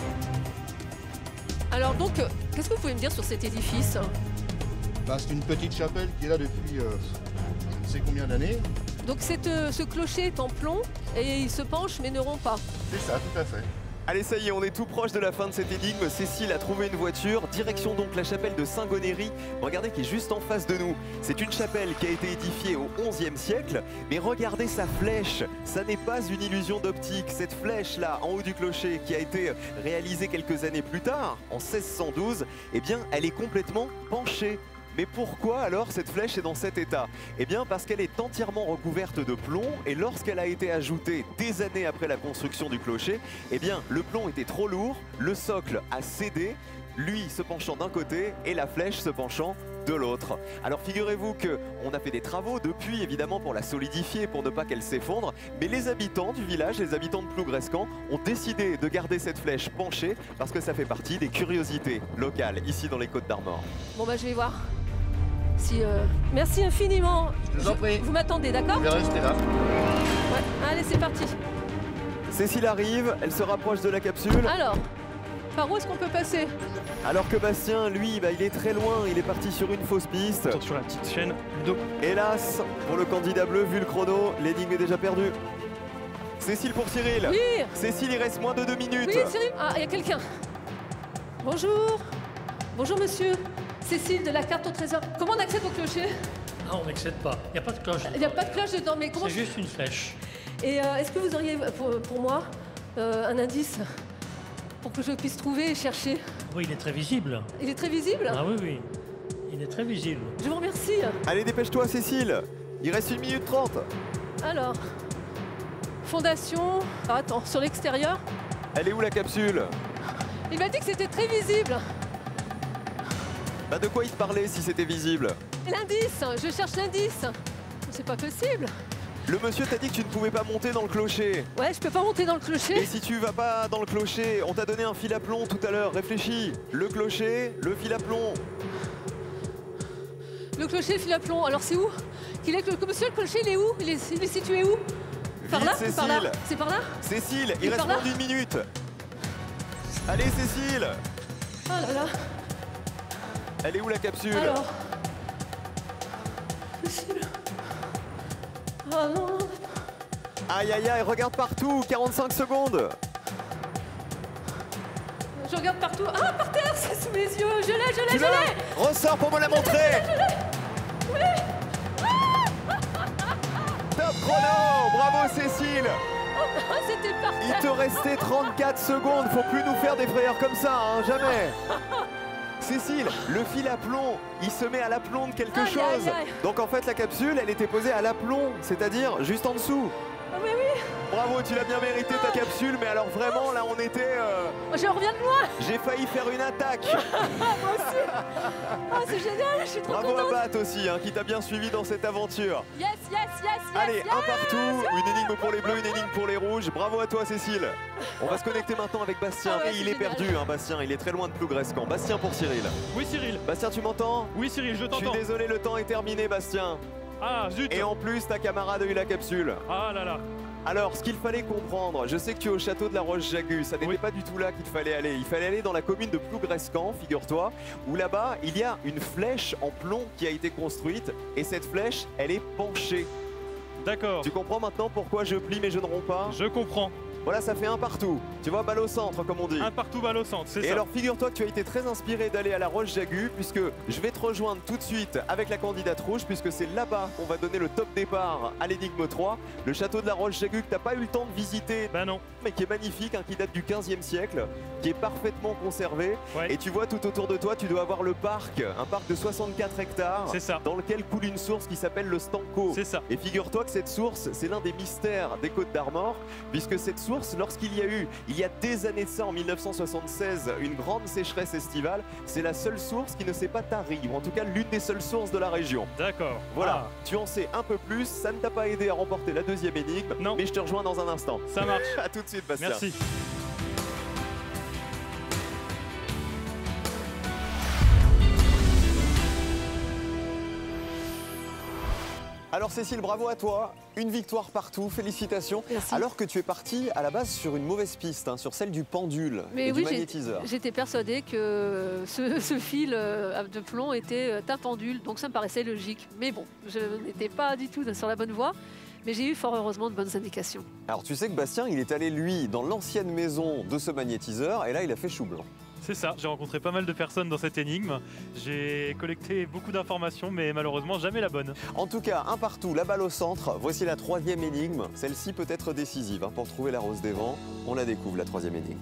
Alors donc, euh, qu'est-ce que vous pouvez me dire sur cet édifice? Bah, c'est une petite chapelle qui est là depuis euh, je ne sais combien d'années. Donc cette, euh, ce clocher est en plomb et il se penche mais ne rompt pas. C'est ça, tout à fait. Allez, ça y est, on est tout proche de la fin de cette énigme. Cécile a trouvé une voiture. Direction donc la chapelle de Saint-Gonéry. Regardez qui est juste en face de nous. C'est une chapelle qui a été édifiée au onzième siècle. Mais regardez sa flèche. Ça n'est pas une illusion d'optique. Cette flèche-là, en haut du clocher, qui a été réalisée quelques années plus tard, en seize cent douze, eh bien, elle est complètement penchée. Mais pourquoi alors cette flèche est dans cet état? Eh bien parce qu'elle est entièrement recouverte de plomb et lorsqu'elle a été ajoutée des années après la construction du clocher, eh bien le plomb était trop lourd, le socle a cédé, lui se penchant d'un côté et la flèche se penchant de l'autre. Alors figurez-vous qu'on a fait des travaux depuis évidemment pour la solidifier, pour ne pas qu'elle s'effondre, mais les habitants du village, les habitants de Plougrescan ont décidé de garder cette flèche penchée parce que ça fait partie des curiosités locales ici dans les Côtes-d'Armor. Bon bah je vais voir. Si, euh... Merci infiniment. Je vous en prie. Vous m'attendez, d'accord? Je vais rester là. Ouais, allez, c'est parti. Cécile arrive, elle se rapproche de la capsule. Alors, par où est-ce qu'on peut passer? Alors que Bastien, lui, bah, il est très loin, il est parti sur une fausse piste. Sur la petite chaîne Ludo. Hélas, pour le candidat bleu, vu le chrono, l'énigme est déjà perdue. Cécile pour Cyril. Oui. Cécile, il reste moins de deux minutes. Oui, Cyril. Ah, il y a quelqu'un. Bonjour. Bonjour, monsieur. Cécile de la carte au trésor. Comment on accède au clocher? Ah, on n'accède pas. Il n'y a pas de cloche. Il n'y a pas de cloche dedans, mais comment... C'est juste une flèche. Et euh, est-ce que vous auriez, pour, pour moi, euh, un indice pour que je puisse trouver et chercher? Oui, il est très visible. Il est très visible? Ah oui, oui. Il est très visible. Je vous remercie. Allez, dépêche-toi, Cécile. Il reste une minute trente. Alors, fondation... Alors, attends, sur l'extérieur? Elle est où la capsule? Il m'a dit que c'était très visible. Bah de quoi il te parlait si c'était visible? L'indice, je cherche l'indice. C'est pas possible. Le monsieur t'a dit que tu ne pouvais pas monter dans le clocher. Ouais, je peux pas monter dans le clocher. Et si tu vas pas dans le clocher, on t'a donné un fil à plomb tout à l'heure, réfléchis. Le clocher, le fil à plomb. Le clocher, le fil à plomb, alors c'est où? qu'il est que le monsieur le clocher, il est où il est, il est situé où? Par là? Vite, Par là? Cécile. C'est par là? Cécile, il, Il est reste par là moins d'une minute. Allez, Cécile. Oh là là. Elle est où la capsule? Alors. Cécile. Oh non. Aïe, aïe, aïe, regarde partout, quarante-cinq secondes. Je regarde partout. Ah, par terre, c'est sous mes yeux. Je l'ai, je l'ai, Tu je l'as? l'ai. Ressors pour me la montrer. Je l'ai. Oui. Top chrono. Bravo, Cécile. Oh, c'était par Il terre. te restait trente-quatre secondes. Faut plus nous faire des frayeurs comme ça, hein, jamais. Cécile, le fil à plomb, il se met à l'aplomb de quelque Aïe, chose. aïe, aïe. Donc en fait, la capsule, elle était posée à l'aplomb, c'est-à-dire juste en dessous. Ah, mais oui. Bravo, tu l'as bien mérité ta capsule, mais alors vraiment, là, on était... euh, Je reviens de loin. J'ai failli faire une attaque. Moi aussi. Ah, c'est génial, je suis trop Bravo contente. à Bat aussi, hein, qui t'a bien suivi dans cette aventure. Yes, yes, yes, yes. Allez, yes. un partout, une énigme pour les bleus, une énigme pour les rouges. Bravo à toi, Cécile. On va se connecter maintenant avec Bastien. Ah ouais, Et il c'est est génial. perdu, hein, Bastien. Il est très loin de Plougrescan. Bastien pour Cyril. Oui, Cyril. Bastien, tu m'entends? Oui, Cyril, je Je suis t'entends. désolé, le temps est terminé, Bastien. Ah, zut. Et en plus, ta camarade a eu la capsule. Ah là là. Alors, ce qu'il fallait comprendre, je sais que tu es au château de la Roche-Jagus, ça n'était Oui. pas du tout là qu'il fallait aller. Il fallait aller dans la commune de Plougrescan, figure-toi, où là-bas, il y a une flèche en plomb qui a été construite, et cette flèche, elle est penchée. D'accord. Tu comprends maintenant pourquoi je plie mais je ne romps pas? Je comprends. Voilà, ça fait un partout. Tu vois, balle au centre, comme on dit. Un partout, balle au centre, c'est Et ça. alors, figure-toi que tu as été très inspiré d'aller à la Roche-Jagus, puisque je vais te rejoindre tout de suite avec la candidate rouge, puisque c'est là-bas qu'on va donner le top départ à l'énigme trois. Le château de la Roche-Jagus que tu n'as pas eu le temps de visiter, Ben non. mais qui est magnifique, hein, qui date du quinzième siècle, qui est parfaitement conservé. Ouais. Et tu vois, tout autour de toi, tu dois avoir le parc, un parc de soixante-quatre hectares, C'est ça. dans lequel coule une source qui s'appelle le Stanco. C'est ça. Et figure-toi que cette source, c'est l'un des mystères des Côtes d'Armor, puisque cette source, lorsqu'il y a eu, il y a des années de ça, en mille neuf cent soixante-seize, une grande sécheresse estivale, c'est la seule source qui ne s'est pas tarie, ou en tout cas l'une des seules sources de la région. D'accord. Voilà, Ah, tu en sais un peu plus, ça ne t'a pas aidé à remporter la deuxième énigme, Non. mais je te rejoins dans un instant. ça marche. À tout de suite, Bastien. Merci. Alors Cécile, bravo à toi, une victoire partout, félicitations. Merci. Alors que tu es partie à la base sur une mauvaise piste, hein, sur celle du pendule Mais et oui, du j'ai- magnétiseur. j'étais persuadée que ce, ce fil euh, de plomb était un pendule, donc ça me paraissait logique. Mais bon, je n'étais pas du tout sur la bonne voie, mais j'ai eu fort heureusement de bonnes indications. Alors tu sais que Bastien, il est allé lui dans l'ancienne maison de ce magnétiseur et là il a fait chou blanc. C'est ça. J'ai rencontré pas mal de personnes dans cette énigme. J'ai collecté beaucoup d'informations, mais malheureusement jamais la bonne. En tout cas, un partout, la balle au centre. Voici la troisième énigme. Celle-ci peut être décisive hein, pour trouver la rose des vents. On la découvre, la troisième énigme.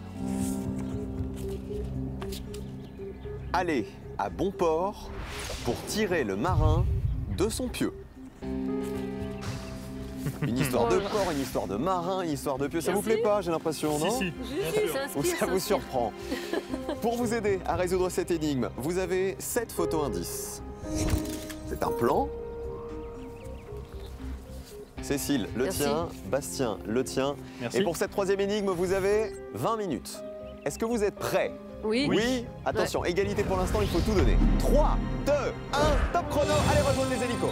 Allez à bon port pour tirer le marin de son pieu. Une histoire de port, une histoire de marin, une histoire de pieu. Ça vous Merci. plaît pas, j'ai l'impression, non? Si, si. Si, Bien si, sûr. ça Ou inspire, ça vous inspire. surprend? Pour vous aider à résoudre cette énigme, vous avez sept photos indices. C'est un plan. Cécile, le Merci. tien. Bastien, le tien. Merci. Et pour cette troisième énigme, vous avez vingt minutes. Est-ce que vous êtes prêts? Oui. Oui. Attention, égalité pour l'instant, il faut tout donner. trois, deux, un, top chrono. Allez, rejoindre les hélicos.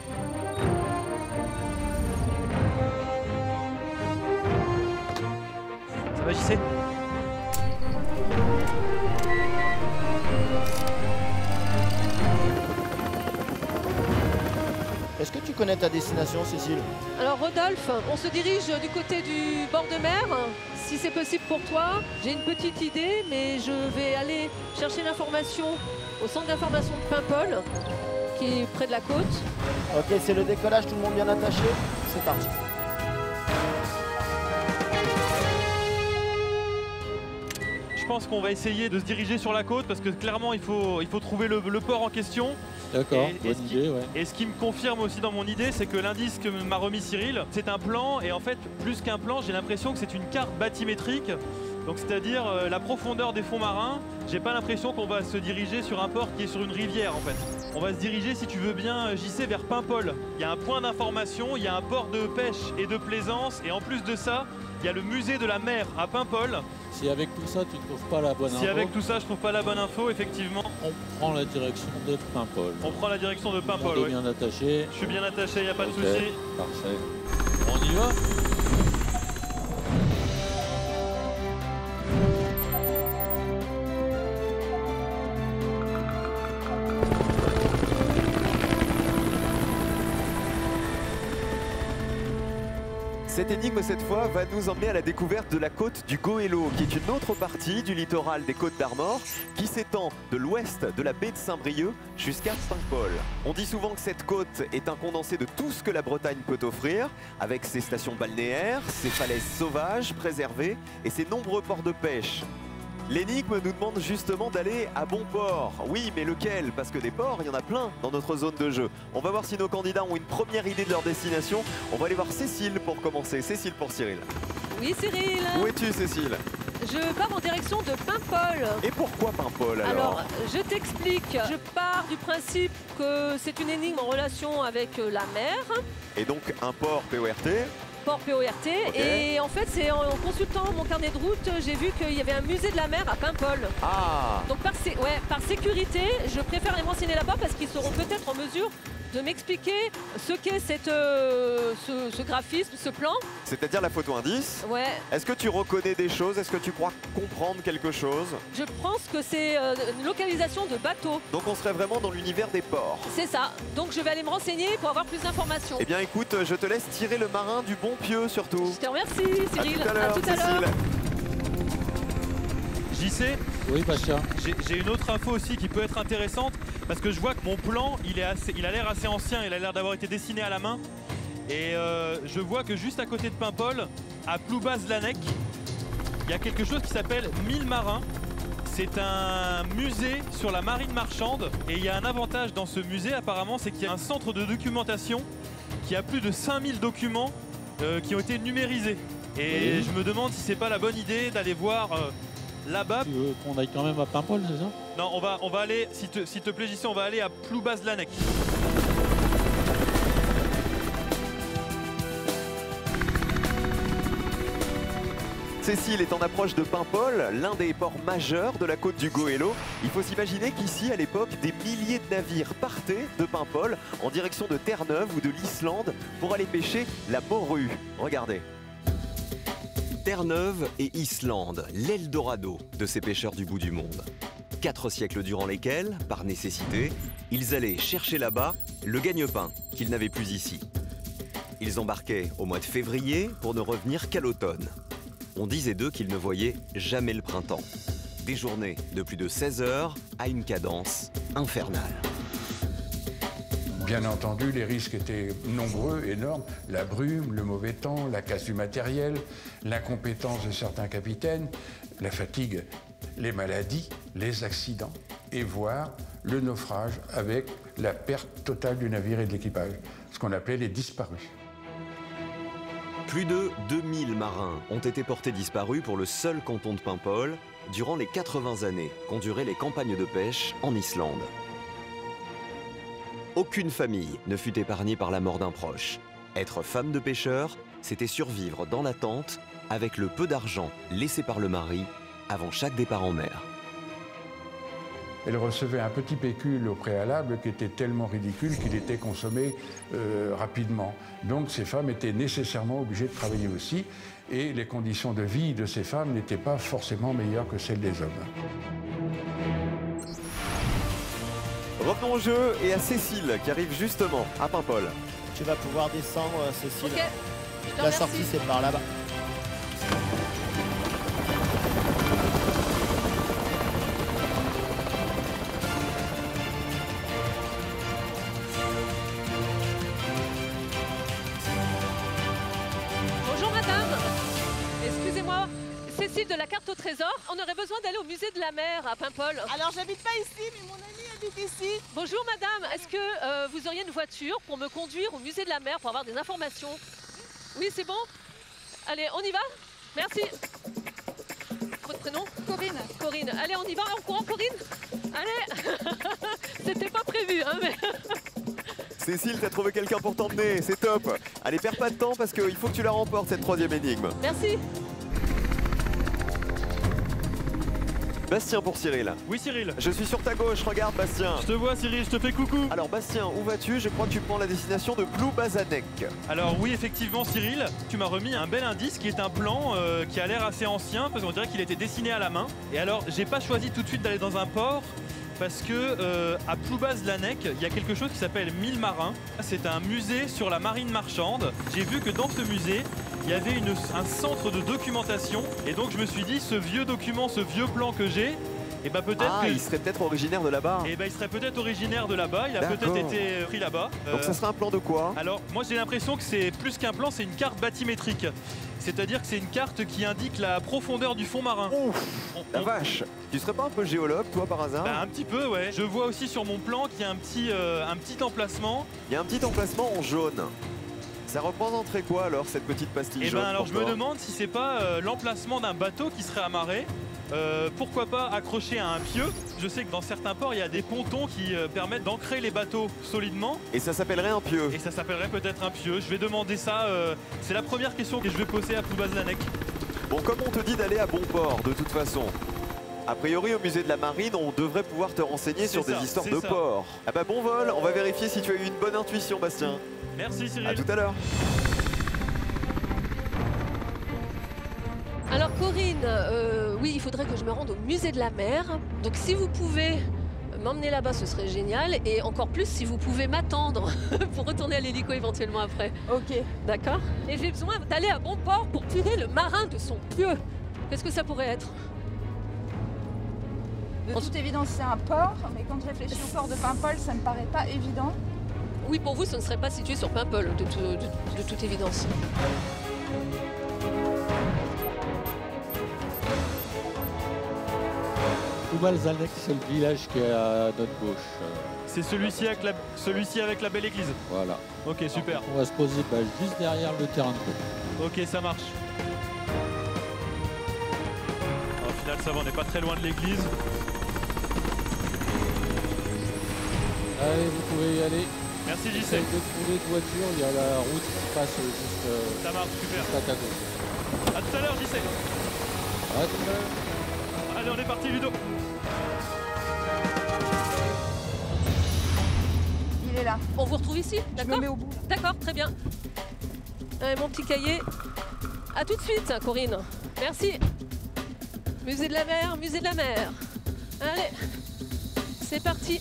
Ça va, J C? Est-ce que tu connais ta destination, Cécile? Alors Rodolphe, on se dirige du côté du bord de mer. Si c'est possible pour toi, j'ai une petite idée, mais je vais aller chercher l'information au centre d'information de Paimpol, qui est près de la côte. Ok, c'est le décollage, tout le monde bien attaché. C'est parti. Je pense qu'on va essayer de se diriger sur la côte parce que clairement il faut, il faut trouver le, le port en question. D'accord, Et- et bonne ce qui- idée, ouais. Et ce qui me confirme aussi dans mon idée, c'est que l'indice que m'a remis Cyril, c'est un plan et en fait plus qu'un plan, j'ai l'impression que c'est une carte bathymétrique. Donc c'est-à-dire euh, la profondeur des fonds marins. J'ai pas l'impression qu'on va se diriger sur un port qui est sur une rivière en fait. On va se diriger, si tu veux bien, J C, vers Paimpol. Il y a un point d'information, il y a un port de pêche et de plaisance et en plus de ça, il y a le musée de la mer à Paimpol. Si avec tout ça, tu ne trouves pas la bonne Si info, avec tout ça, je trouve pas la bonne info, effectivement. on prend la direction de Paimpol. On prend la direction de Paimpol, On est oui. bien attaché. Je suis bien attaché, il n'y a pas Ok, de souci. Parfait. On y va? Cette énigme, cette fois, va nous emmener à la découverte de la côte du Goëlo, qui est une autre partie du littoral des Côtes d'Armor, qui s'étend de l'ouest de la baie de Saint-Brieuc jusqu'à Paimpol. On dit souvent que cette côte est un condensé de tout ce que la Bretagne peut offrir, avec ses stations balnéaires, ses falaises sauvages préservées et ses nombreux ports de pêche. L'énigme nous demande justement d'aller à bon port. Oui, mais lequel? Parce que des ports, il y en a plein dans notre zone de jeu. On va voir si nos candidats ont une première idée de leur destination. On va aller voir Cécile pour commencer. Cécile pour Cyril. Oui, Cyril. Où es-tu, Cécile? Je pars en direction de Paimpol. Et pourquoi Paimpol alors? Alors, je t'explique. Je pars du principe que c'est une énigme en relation avec euh, la mer, Et donc un port P O R T. port P O R T. Ok. Et en fait, c'est en, en consultant mon carnet de route, j'ai vu qu'il y avait un musée de la mer à Paimpol. Ah. Donc par, sé- ouais, par sécurité, je préfère les renseigner là-bas parce qu'ils seront peut-être en mesure de m'expliquer ce qu'est cette, euh, ce, ce graphisme, ce plan. C'est-à-dire la photo indice. Ouais. Est-ce que tu reconnais des choses? Est-ce que tu crois comprendre quelque chose? Je pense que c'est euh, une localisation de bateau. Donc on serait vraiment dans l'univers des ports. C'est ça. Donc je vais aller me renseigner pour avoir plus d'informations. Eh bien écoute, je te laisse tirer le marin du bon pieu surtout. Je te remercie, Cyril. À tout à l'heure, À tout à l'heure. Cécile. J'y sais. Oui, Bastien. J'ai j'ai une autre info aussi qui peut être intéressante parce que je vois que mon plan, il, est assez, il a l'air assez ancien, il a l'air d'avoir été dessiné à la main. Et euh, je vois que juste à côté de Paimpol, à Ploubaz-Lanec, il y a quelque chose qui s'appelle Mille Marins. C'est un musée sur la marine marchande et il y a un avantage dans ce musée apparemment, c'est qu'il y a un centre de documentation qui a plus de cinq mille documents euh, qui ont été numérisés. Et Oui. je me demande si c'est pas la bonne idée d'aller voir euh, là-bas. Tu veux qu'on aille quand même à Paimpol, c'est ça? Non, on va, on va aller, s'il te, s'il te plaît, J C, on va aller à Ploubaz-Lanec. Cécile est en approche de Paimpol, l'un des ports majeurs de la côte du Goëlo. Il faut s'imaginer qu'ici, à l'époque, des milliers de navires partaient de Paimpol en direction de Terre-Neuve ou de l'Islande pour aller pêcher la morue. Regardez. Terre-Neuve et Islande, l'Eldorado de ces pêcheurs du bout du monde. Quatre siècles durant lesquels, par nécessité, ils allaient chercher là-bas le gagne-pain qu'ils n'avaient plus ici. Ils embarquaient au mois de février pour ne revenir qu'à l'automne. On disait d'eux qu'ils ne voyaient jamais le printemps. Des journées de plus de seize heures à une cadence infernale. Bien entendu, les risques étaient nombreux, énormes. La brume, le mauvais temps, la casse du matériel, l'incompétence de certains capitaines, la fatigue, les maladies, les accidents et voire le naufrage avec la perte totale du navire et de l'équipage, ce qu'on appelait les disparus. Plus de deux mille marins ont été portés disparus pour le seul canton de Paimpol durant les quatre-vingts années qu'ont duré les campagnes de pêche en Islande. Aucune famille ne fut épargnée par la mort d'un proche. Être femme de pêcheur, c'était survivre dans la tente avec le peu d'argent laissé par le mari avant chaque départ en mer. Elle recevait un petit pécule au préalable qui était tellement ridicule qu'il était consommé euh, rapidement. Donc ces femmes étaient nécessairement obligées de travailler aussi et les conditions de vie de ces femmes n'étaient pas forcément meilleures que celles des hommes. Revenons au jeu et à Cécile qui arrive justement à Paimpol. Tu vas pouvoir descendre, Cécile. Ok, je te La remercie. sortie, c'est par là-bas. Bonjour madame. Excusez-moi, Cécile de la carte au trésor. On aurait besoin d'aller au musée de la mer à Paimpol. Alors j'habite pas ici, mais mon ami habite ici. Bonjour madame, est-ce que euh, vous auriez une voiture pour me conduire au musée de la mer pour avoir des informations? Oui, c'est bon? Allez, on y va? Merci. Votre prénom? Corinne. Corinne. Allez, on y va en courant, Corinne? Allez. C'était pas prévu, hein, mais... Cécile, t'as trouvé quelqu'un pour t'emmener, c'est top. Allez, perds pas de temps parce qu'il faut que tu la remportes cette troisième énigme. Merci. Bastien pour Cyril. Oui Cyril. Je suis sur ta gauche, regarde Bastien. Je te vois Cyril, je te fais coucou. Alors Bastien, où vas-tu? Je crois que tu prends la destination de Ploubazanek. Alors oui effectivement Cyril, tu m'as remis un bel indice qui est un plan euh, qui a l'air assez ancien parce qu'on dirait qu'il a été dessiné à la main. Et alors j'ai pas choisi tout de suite d'aller dans un port parce que euh, à Ploubaz-Lanec, il y a quelque chose qui s'appelle Mille Marins. C'est un musée sur la marine marchande. J'ai vu que dans ce musée, il y avait une, un centre de documentation et donc je me suis dit ce vieux document, ce vieux plan que j'ai, et bah peut-être ah, que... il serait peut-être originaire de là-bas. Et bah il serait peut-être originaire de là-bas, il a peut-être été pris là-bas. Donc euh... ça serait un plan de quoi? Alors moi j'ai l'impression que c'est plus qu'un plan, c'est une carte bathymétrique. C'est-à-dire que c'est une carte qui indique la profondeur du fond marin. Ouf, on, la on... vache. Tu serais pas un peu géologue, toi, par hasard? Bah, un petit peu, ouais. Je vois aussi sur mon plan qu'il y a un petit, euh, un petit emplacement. Il y a un petit emplacement en jaune. Ça représenterait quoi, alors, cette petite pastille jaune? Eh ben, alors, je toi me demande si c'est pas euh, l'emplacement d'un bateau qui serait amarré. Euh, pourquoi pas accroché à un pieu? Je sais que dans certains ports, il y a des pontons qui euh, permettent d'ancrer les bateaux solidement. Et ça s'appellerait un pieu? Et ça s'appellerait peut-être un pieu. Je vais demander ça. Euh, c'est la première question que je vais poser à Ploubaz-Lanec. Bon, comme on te dit d'aller à bon port, de toute façon, a priori, au musée de la Marine, on devrait pouvoir te renseigner sur ça, des histoires de ça. port. Ah bah bon vol, on va vérifier si tu as eu une bonne intuition, Bastien. Merci Cyril. À tout à l'heure. Alors Corinne, euh, oui, il faudrait que je me rende au musée de la mer. Donc si vous pouvez m'emmener là-bas, ce serait génial. Et encore plus si vous pouvez m'attendre pour retourner à l'hélico éventuellement après. Ok. D'accord. Et j'ai besoin d'aller à bon port pour tirer le marin de son pieu. Qu'est-ce que ça pourrait être? De toute évidence, c'est un port, mais quand je réfléchis au port de Paimpol, ça ne me paraît pas évident. Oui, pour vous, ce ne serait pas situé sur Paimpol, de, tout, de, de toute évidence. Ploubaz-Lanec, c'est le village qui est à notre gauche. C'est celui-ci avec, la, celui-ci avec la belle église. Voilà. Ok, super. On va se poser bah, juste derrière le terrain de jeu. Ok, ça marche. Alors, au final, ça va, on n'est pas très loin de l'église. Allez, vous pouvez y aller. Merci J C. Essayez de trouver de voiture, il y a la route qui passe juste, euh, ça marche, super. juste à ta gauche. A tout à l'heure J C. À tout à l'heure. Allez, on est parti Ludo. Il est là. On vous retrouve ici, d'accord? Je me mets au bout. D'accord, très bien. Allez, mon petit cahier. À tout de suite, Corinne. Merci. Musée de la mer, musée de la mer. Allez, c'est parti.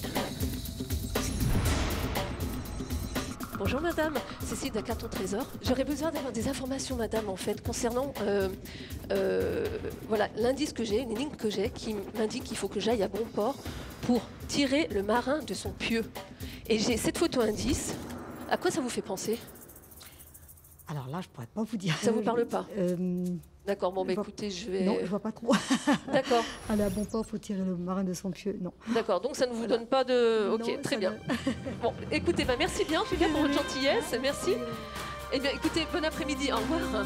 Bonjour madame, Cécile d'Acarton Trésor. J'aurais besoin d'avoir des informations madame en fait concernant euh, euh, voilà, l'indice que j'ai, une énigme que j'ai qui m'indique qu'il faut que j'aille à bon port pour tirer le marin de son pieu. Et j'ai cette photo indice. À quoi ça vous fait penser? Alors là, je pourrais pas vous dire. Ça vous parle pas? euh, D'accord, bon bah vois... écoutez, je vais... Non, je vois pas trop. D'accord. Aller à bon port, faut tirer le marin de son pieu, non. D'accord, donc ça ne vous voilà. donne pas de... Ok, non, très bien. Ne... Bon, écoutez, bah merci bien en tout cas pour votre gentillesse, merci. Eh bien écoutez, bon après-midi, au revoir.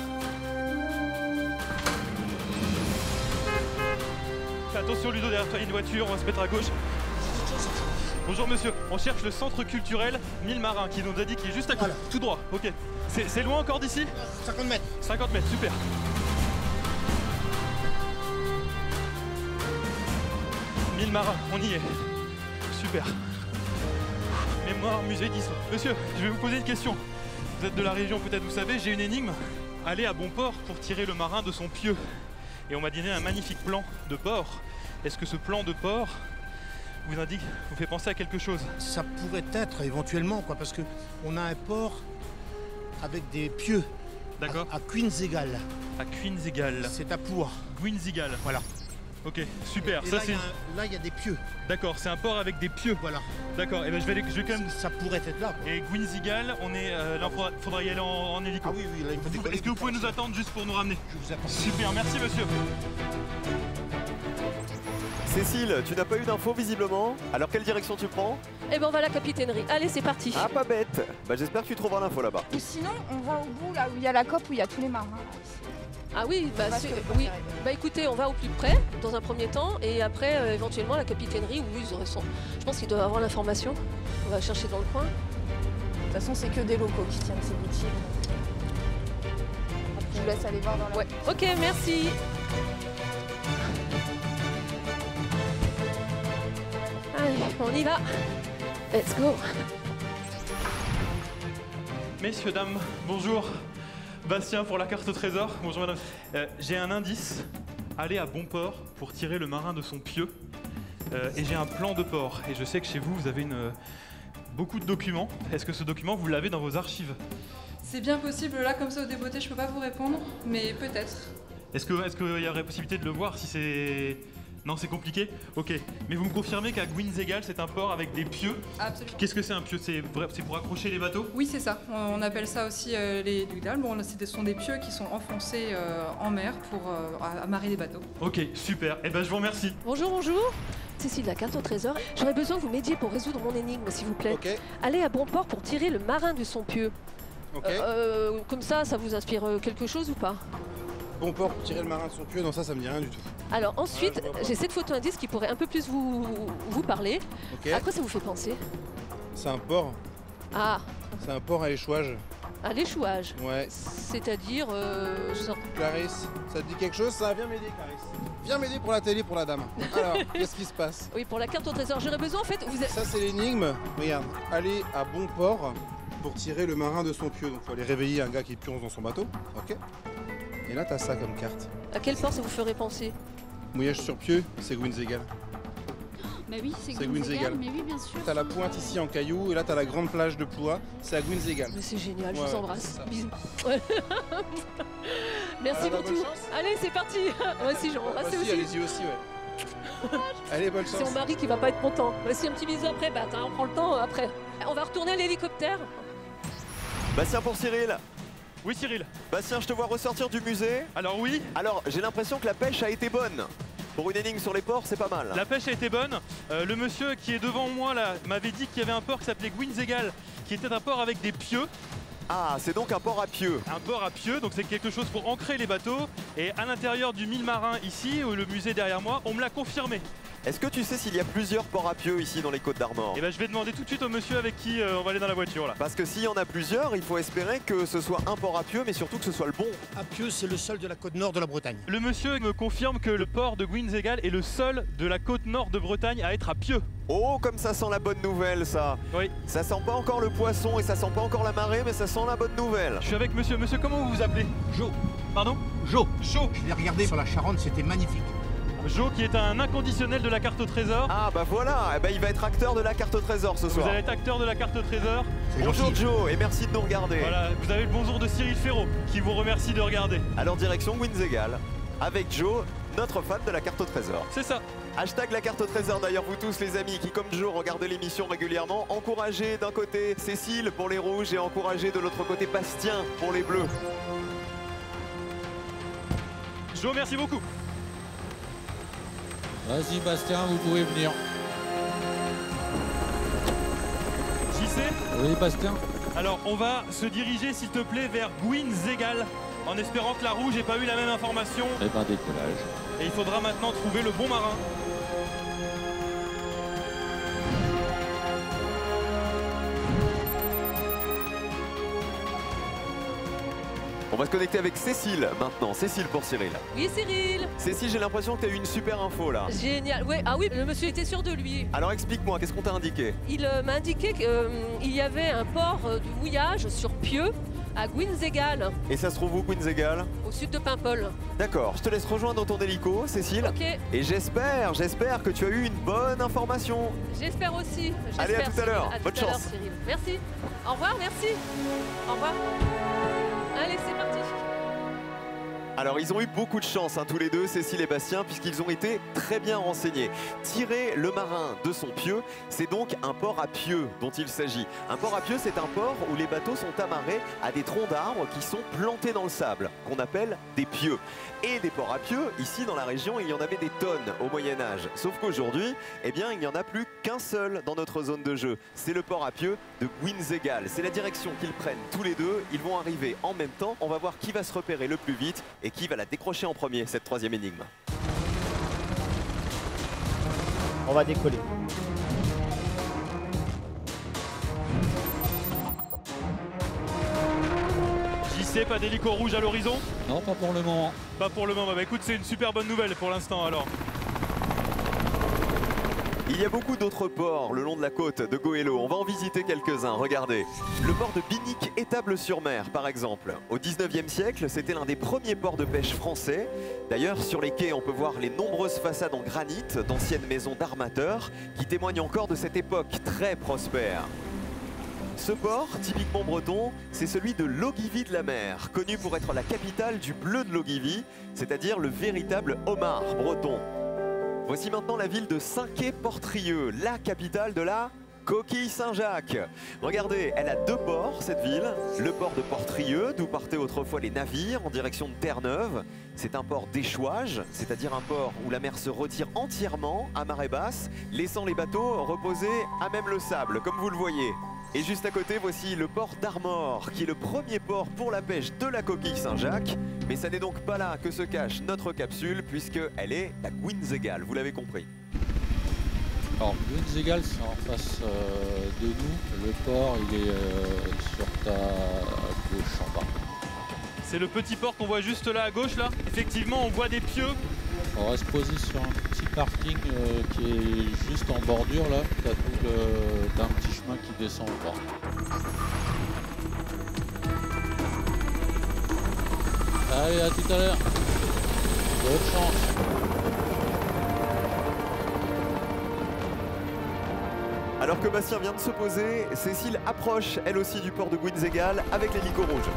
Fais attention Ludo, derrière toi il y a une voiture, on va se mettre à gauche. Bonjour monsieur, on cherche le centre culturel Mille Marins qui nous a dit qu'il est juste à côté, voilà. Tout droit, ok. C'est loin encore d'ici? cinquante mètres. cinquante mètres, super. Mille Marins, on y est. Super. Mémoire, musée d'histoire. Monsieur, je vais vous poser une question. Vous êtes de la région, peut-être vous savez, j'ai une énigme. Aller à bon port pour tirer le marin de son pieu. Et on m'a donné un magnifique plan de port. Est-ce que ce plan de port vous indique, vous fait penser à quelque chose? Ça pourrait être éventuellement, quoi, parce qu'on a un port avec des pieux. D'accord. À, à Queensegal. À Queensegal. C'est à Pour. Queensegal. Voilà. Ok, super. Et, et ça, là, il y, y a des pieux. D'accord, c'est un port avec des pieux. Voilà. D'accord, et ben je vais, aller, je vais quand même... Ça pourrait être là. Quoi. Et Queensegal, on est, euh, là, il faudra y aller en, en hélico. Ah oui, oui, là, il faut décoller. Est-ce que vous pouvez nous attendre juste pour nous ramener? Je vous attends. Super, merci monsieur. Cécile, tu n'as pas eu d'infos visiblement. Alors quelle direction tu prends? Eh ben on va à la capitainerie. Allez, c'est parti. Ah, pas bête. Bah j'espère que tu trouveras l'info là-bas. Ou sinon, on va au bout là où il y a la cope où il y a tous les marins. Ah oui, bah, oui. Bah écoutez, on va au plus près dans un premier temps et après euh, éventuellement à la capitainerie où ils auraient son. Je pense qu'ils doivent avoir l'information. On va chercher dans le coin. De toute façon, c'est que des locaux qui tiennent ces boutiques. Je vous laisse aller voir dans la. Ouais. Ok, merci. y va. Let's go. Messieurs, dames, bonjour. Bastien pour la carte au trésor. Bonjour madame. Euh, j'ai un indice. Allez à bon port pour tirer le marin de son pieu. Euh, et j'ai un plan de port. Et je sais que chez vous, vous avez une, euh, beaucoup de documents. Est-ce que ce document, vous l'avez dans vos archives? C'est bien possible, là, comme ça, au débeauté, je peux pas vous répondre, mais peut-être. Est-ce que, est-ce qu'il y aurait possibilité de le voir si c'est... Non, c'est compliqué? Ok. Mais vous me confirmez qu'à Gwynzegal, c'est un port avec des pieux? Absolument. Qu'est-ce que c'est un pieu? C'est vrai, c'est pour accrocher les bateaux? Oui, c'est ça. On appelle ça aussi euh, les dugdales. Bon, ce sont des pieux qui sont enfoncés euh, en mer pour euh, amarrer les bateaux. Ok, super. Eh ben, je vous remercie. Bonjour, bonjour. Cécile, la carte au trésor. J'aurais besoin que vous m'aidiez pour résoudre mon énigme, s'il vous plaît. Ok. Allez à bon port pour tirer le marin de son pieu. Ok. Euh, comme ça, ça vous inspire quelque chose ou pas? Bon port pour tirer le marin de son pieu, non ça, ça me dit rien du tout. Alors ensuite, Ah, j'ai cette photo indice qui pourrait un peu plus vous, vous parler. Ok. À quoi ça vous fait penser? C'est un port. Ah, C'est un port à échouage. à l'échouage. Ouais. C'est-à-dire, euh, je sens- Clarisse, ça te dit quelque chose ça? Viens m'aider Clarisse. Viens m'aider pour la télé pour la dame. Alors, qu'est-ce qui se passe? Oui, pour la carte au trésor, j'aurais besoin en fait. Vous êtes... Ça c'est l'énigme. Regarde, aller à bon port pour tirer le marin de son pieu. Donc faut aller réveiller un gars qui plonge dans son bateau. Ok. Et là t'as ça comme carte. À quel port ça vous ferait penser? Mouillage sur pieu, c'est Gwynzegal. Bah oui, c'est C'est Gwynzegal, Gwynzegal. mais oui, bien sûr. T'as la pointe ici en caillou et là t'as la grande plage de Ploie, c'est à Gwynzegal. Mais c'est génial, je Ouais, vous ouais, embrasse. c'est ça. Bisous. Ouais. Merci Ah, bah, pour bonne tout. chance. Allez, c'est parti. Moi aussi, j'en Moi embrasse aussi, aussi. allez-y aussi, ouais. Allez, bonne C'est chance. mon mari qui va pas être content. Voici un petit bisou après, bah attends, on prend le temps euh, après. On va retourner à l'hélicoptère. Bastien pour Cyril. Oui, Cyril. Bastien, je te vois ressortir du musée. Alors oui. Alors, j'ai l'impression que la pêche a été bonne. Pour une énigme sur les ports, c'est pas mal. La pêche a été bonne. Euh, le monsieur qui est devant moi là m'avait dit qu'il y avait un port qui s'appelait Gwynzegal, qui était un port avec des pieux. Ah, c'est donc un port à pieux. Un port à pieux, donc c'est quelque chose pour ancrer les bateaux. Et à l'intérieur du mille marin ici, ou le musée derrière moi, on me l'a confirmé. Est-ce que tu sais s'il y a plusieurs ports à pieux ici dans les Côtes d'Armor? Et ben je vais demander tout de suite au monsieur avec qui euh, on va aller dans la voiture là. Parce que s'il y en a plusieurs, il faut espérer que ce soit un port à pieux, mais surtout que ce soit le bon. À Pieux, c'est le seul de la côte nord de la Bretagne. Le monsieur me confirme que le port de Gwynzegal est le seul de la côte nord de Bretagne à être à pieux. Oh, comme ça sent la bonne nouvelle, ça. Oui. Ça sent pas encore le poisson et ça sent pas encore la marée, mais ça sent la bonne nouvelle. Je suis avec monsieur. Monsieur, comment vous vous appelez? Jo. Pardon? Jo. Jo. Je l'ai regardé sur la Charente, c'était magnifique. Jo qui est un inconditionnel de la carte au trésor. Ah bah voilà, eh ben, il va être acteur de la carte au trésor ce Vous soir. allez être acteur de la carte au trésor. Bonjour Joe et merci de nous regarder. Voilà, vous avez le bonjour de Cyril Ferraud qui vous remercie de regarder. Alors direction Gwynzegal avec Joe, notre fan de la carte au trésor. C'est ça. Hashtag la carte au trésor d'ailleurs, vous tous les amis qui comme Joe regardez l'émission régulièrement, encouragez d'un côté Cécile pour les rouges et encouragez de l'autre côté Bastien pour les bleus. Jo, merci beaucoup. Vas-y Bastien, vous pouvez venir. J'y sais. Oui Bastien. Alors on va se diriger s'il te plaît vers Gwynzegal en espérant que la rouge n'ait pas eu la même information. Eh ben décollage. Et il faudra maintenant trouver le bon marin. On va se connecter avec Cécile maintenant. Cécile pour Cyril. Oui, Cyril. Cécile, j'ai l'impression que tu as eu une super info là. Génial. Ouais. Ah oui, le monsieur était sûr de lui. Alors explique-moi, qu'est-ce qu'on t'a indiqué? Il euh, m'a indiqué qu'il y avait un port euh, de mouillage sur Pieux à Gwynzegal, Et ça se trouve où Gwynzegal? au sud de Paimpol. D'accord, je te laisse rejoindre ton hélico, Cécile. Ok. Et j'espère, j'espère que tu as eu une bonne information. J'espère aussi. Allez, à J'espère, tout à Cyril. l'heure. À tout Bonne à l'heure, chance. Cyril. Merci. Au revoir, merci. Au revoir. Allez, c'est parti. Alors ils ont eu beaucoup de chance hein, tous les deux, Cécile et Bastien, puisqu'ils ont été très bien renseignés. Tirer le marin de son pieu, c'est donc un port à pieux dont il s'agit. Un port à pieux, c'est un port où les bateaux sont amarrés à des troncs d'arbres qui sont plantés dans le sable, qu'on appelle des pieux. Et des ports à pieux, ici dans la région, il y en avait des tonnes au Moyen-Âge. Sauf qu'aujourd'hui, eh bien, il n'y en a plus qu'un seul dans notre zone de jeu. C'est le port à pieux de Gwynzegal. C'est la direction qu'ils prennent tous les deux. Ils vont arriver en même temps. On va voir qui va se repérer le plus vite et qui va la décrocher en premier, cette troisième énigme. On va décoller. J'y sais, pas d'hélico rouge à l'horizon? Non, pas pour le moment. Pas pour le moment. Bah écoute, c'est une super bonne nouvelle pour l'instant alors. Il y a beaucoup d'autres ports le long de la côte de Goëlo. On va en visiter quelques-uns. Regardez. Le port de Binic-Étable-sur-Mer, par exemple. Au dix-neuvième siècle, c'était l'un des premiers ports de pêche français. D'ailleurs, sur les quais, on peut voir les nombreuses façades en granit d'anciennes maisons d'armateurs qui témoignent encore de cette époque très prospère. Ce port, typiquement breton, c'est celui de Logivy de la Mer, connu pour être la capitale du bleu de Logivy, c'est-à-dire le véritable homard breton. Voici maintenant la ville de Saint-Quay-Portrieux, la capitale de la Coquille Saint-Jacques. Regardez, elle a deux ports, cette ville. Le port de Portrieux, d'où partaient autrefois les navires en direction de Terre-Neuve. C'est un port d'échouage, c'est-à-dire un port où la mer se retire entièrement à marée basse, laissant les bateaux reposer à même le sable, comme vous le voyez. Et juste à côté, voici le port d'Armor, qui est le premier port pour la pêche de la Coquille Saint-Jacques. Mais ça n'est donc pas là que se cache notre capsule, puisqu'elle est à Guinzegal, vous l'avez compris. Alors, Guinzegal, c'est en face euh, de nous. Le port, il est euh, sur ta gauche en bas. C'est le petit port qu'on voit juste là à gauche, là. Effectivement, on voit des pieux. On va se poser sur un petit parking euh, qui est juste en bordure, là. T'as tout le... T'as un petit chemin qui descend au port. Allez, à tout à l'heure. Bonne chance. Alors que Bastien vient de se poser, Cécile approche elle aussi du port de Guinzegal avec l'hélico rouge.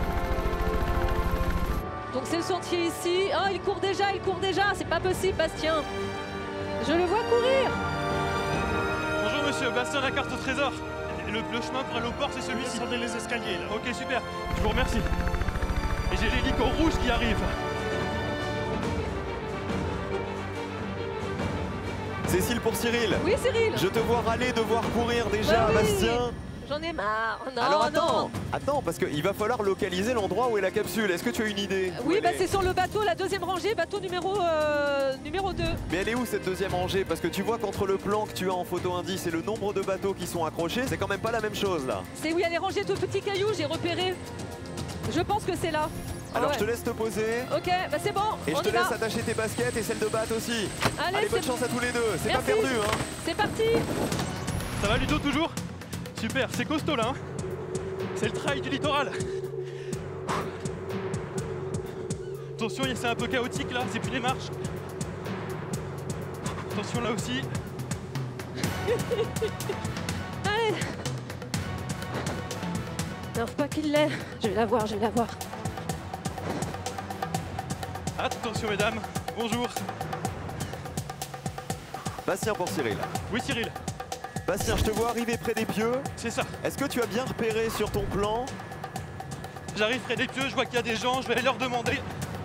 Donc c'est le sentier ici. Oh, il court déjà, il court déjà. C'est pas possible, Bastien. Je le vois courir. Bonjour monsieur, Bastien, la carte au trésor. Le, le chemin pour aller au port, c'est celui-ci. Descendez les escaliers là. Ok, super. Je vous remercie. Et j'ai l'hélico rouge qui arrive. Cécile pour Cyril. Oui, Cyril. Je te vois râler, devoir courir déjà, bah oui. Bastien. J'en ai marre. Non, Alors attends, non. attends, parce qu'il va falloir localiser l'endroit où est la capsule. Est-ce que tu as une idée? Oui, bah c'est sur le bateau, la deuxième rangée, bateau numéro, euh, numéro deux. Mais elle est où cette deuxième rangée? Parce que tu vois qu'entre le plan que tu as en photo indice et le nombre de bateaux qui sont accrochés, c'est quand même pas la même chose là. C'est où il y a les rangées de petits cailloux, j'ai repéré. Je pense que c'est là. Alors ah ouais. je te laisse te poser. Ok, bah c'est bon. Et on je te y va. laisse attacher tes baskets et celles de batte aussi. Allez, Allez bonne chance à tous les deux. C'est pas perdu hein. C'est parti. Ça va Ludo toujours? Super, c'est costaud là hein. C'est le trail du littoral. Attention, c'est un peu chaotique là, c'est plus les marches. Attention là aussi. Allez. Non, faut pas qu'il l'ait. Je vais la voir, je vais la voir. Attention mesdames, bonjour. Bastien pour Cyril. Oui Cyril. Bastien, je te vois arriver près des pieux. C'est ça. Est-ce que tu as bien repéré sur ton plan? J'arrive près des pieux, je vois qu'il y a des gens, je vais aller leur demander.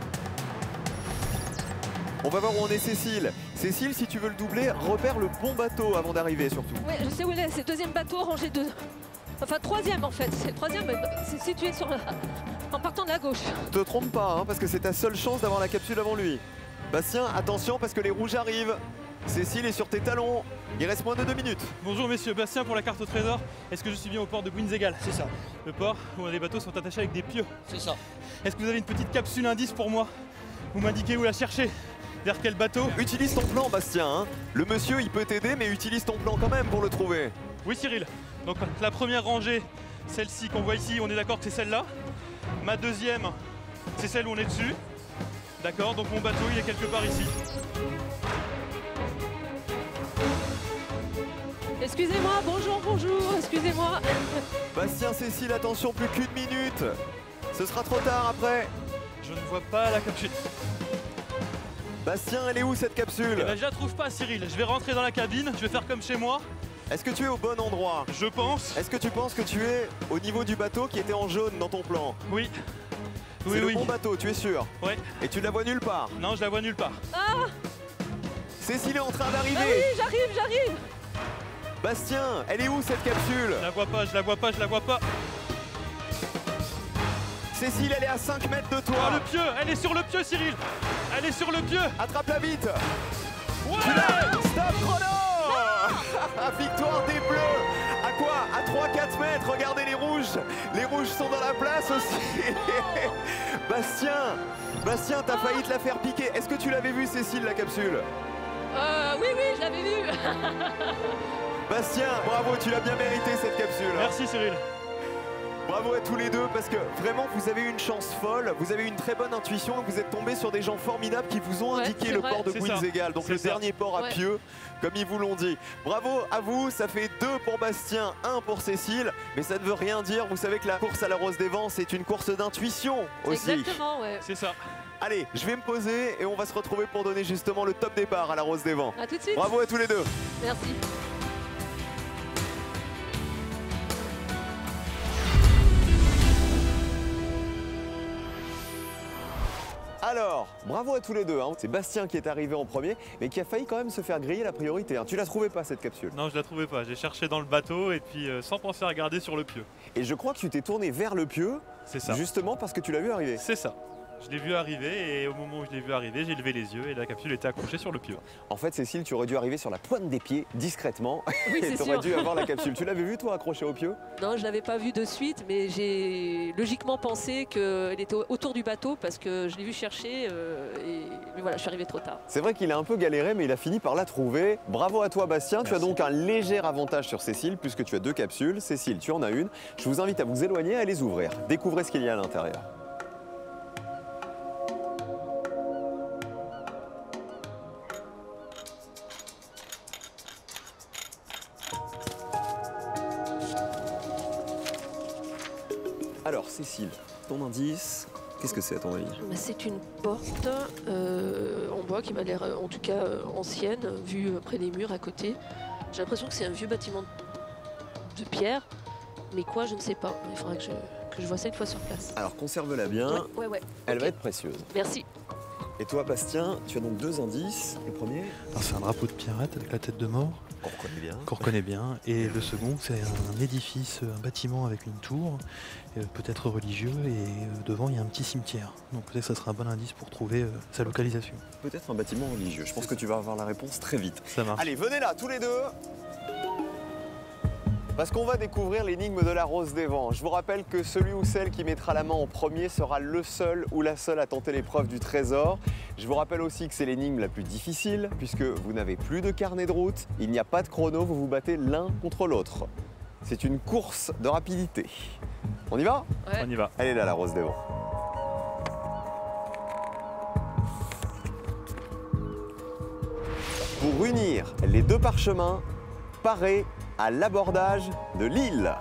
On va voir où on est Cécile. Cécile, si tu veux le doubler, repère le bon bateau avant d'arriver surtout. Oui, je sais où il est, c'est le deuxième bateau, rangé deux. Enfin, troisième en fait, c'est le troisième, c'est situé sur la... en partant de la gauche. Te trompe pas, hein, parce que c'est ta seule chance d'avoir la capsule avant lui. Bastien, attention parce que les rouges arrivent. Cécile est sur tes talons. Il reste moins de deux minutes. Bonjour messieurs, Bastien pour la carte au trésor. Est-ce que je suis bien au port de Guinzegal? C'est ça. Le port où les bateaux sont attachés avec des pieux. C'est ça. Est-ce que vous avez une petite capsule indice pour moi? Vous m'indiquez où la chercher? Vers quel bateau? Utilise ton plan Bastien. Hein. Le monsieur il peut t'aider mais utilise ton plan quand même pour le trouver. Oui Cyril. Donc la première rangée, celle-ci qu'on voit ici, on est d'accord que c'est celle-là. Ma deuxième, c'est celle où on est dessus. D'accord, donc mon bateau il est quelque part ici. Excusez-moi, bonjour, bonjour, excusez-moi. Bastien, Cécile, attention, plus qu'une minute. Ce sera trop tard après. Je ne vois pas la capsule. Bastien, elle est où cette capsule? Eh ben, je la trouve pas Cyril, je vais rentrer dans la cabine, je vais faire comme chez moi. Est-ce que tu es au bon endroit? Je pense. Est-ce que tu penses que tu es au niveau du bateau qui était en jaune dans ton plan? Oui. C'est oui, le oui. bon bateau, tu es sûr? Ouais. Et tu la vois nulle part? Non, je la vois nulle part. Ah! Cécile est en train d'arriver. Ah oui, j'arrive, j'arrive. Bastien, elle est où cette capsule? Je la vois pas, je la vois pas, je la vois pas. Cécile, elle est à cinq mètres de toi. Ah, le pieu, elle est sur le pieu Cyril. Elle est sur le pieu. Attrape-la vite. Ouais. Tu l'as. Stop chrono. Victoire des Bleus. À quoi? À trois quatre mètres. Regardez les rouges. Les rouges sont dans la place aussi. Bastien, Bastien, t'as failli te la faire piquer. Est-ce que tu l'avais vu Cécile, la capsule? Euh, oui, oui, je l'avais vu. Bastien, bravo, tu l'as bien mérité cette capsule. Merci Cyril. Bravo à tous les deux parce que vraiment vous avez eu une chance folle, vous avez eu une très bonne intuition et vous êtes tombés sur des gens formidables qui vous ont Ouais, indiqué c'est le vrai. port de C'est ça. Bouilles-Égales, donc C'est le ça. dernier port à Ouais. Pieux, comme ils vous l'ont dit. Bravo à vous, ça fait deux pour Bastien, un pour Cécile, mais ça ne veut rien dire, vous savez que la course à la Rose des Vents c'est une course d'intuition aussi. Exactement, ouais. C'est ça. Allez, je vais me poser et on va se retrouver pour donner justement le top départ à la Rose des Vents. À tout de suite. Bravo à tous les deux. Merci. Alors, bravo à tous les deux. Hein. C'est Bastien qui est arrivé en premier, mais qui a failli quand même se faire griller la priorité. Hein. Tu la trouvais pas cette capsule? Non, je la trouvais pas. J'ai cherché dans le bateau et puis euh, sans penser à regarder sur le pieu. Et je crois que tu t'es tourné vers le pieu, C'est ça. justement parce que tu l'as vu arriver. C'est ça. Je l'ai vu arriver et au moment où je l'ai vu arriver, j'ai levé les yeux et la capsule était accrochée sur le pieu. En fait, Cécile, tu aurais dû arriver sur la pointe des pieds, discrètement, Oui, et c'est tu aurais sûr. dû avoir la capsule. Tu l'avais vu, toi, accroché au pieu? Non, je l'avais pas vu de suite, mais j'ai logiquement pensé qu'elle était au- autour du bateau parce que je l'ai vu chercher euh, et mais voilà, je suis arrivée trop tard. C'est vrai qu'il a un peu galéré, mais il a fini par la trouver. Bravo à toi, Bastien. Tu as donc un léger avantage sur Cécile, puisque tu as deux capsules. Cécile, tu en as une. Je vous invite à vous éloigner et à les ouvrir. Découvrez ce qu'il y a à l'intérieur. Alors, Cécile, ton indice, qu'est-ce que c'est à ton avis? Bah, c'est une porte euh, en bois qui m'a l'air euh, en tout cas euh, ancienne, vue euh, près des murs à côté. J'ai l'impression que c'est un vieux bâtiment de pierre, mais quoi, je ne sais pas. Il faudra que je, que je vois ça une fois sur place. Alors, conserve-la bien. Ouais, ouais, ouais. Elle Ok. va être précieuse. Merci. Et toi, Bastien, tu as donc deux indices. Le premier, Alors, c'est un drapeau de pirate avec la tête de mort. qu'on reconnaît bien. Qu'on reconnaît bien. Et le second, c'est un édifice, un bâtiment avec une tour, euh, peut-être religieux, et euh, devant, il y a un petit cimetière. Donc peut-être que ça sera un bon indice pour trouver euh, sa localisation. Peut-être un bâtiment religieux. Je pense que tu vas avoir la réponse très vite. Ça marche. Allez, venez là, tous les deux. Parce qu'on va découvrir l'énigme de la Rose des Vents. Je vous rappelle que celui ou celle qui mettra la main en premier sera le seul ou la seule à tenter l'épreuve du trésor. Je vous rappelle aussi que c'est l'énigme la plus difficile, puisque vous n'avez plus de carnet de route, il n'y a pas de chrono, vous vous battez l'un contre l'autre. C'est une course de rapidité. On y va? On y va. Elle est là, la Rose des Vents. Pour unir les deux parchemins, parez à l'abordage de l'île.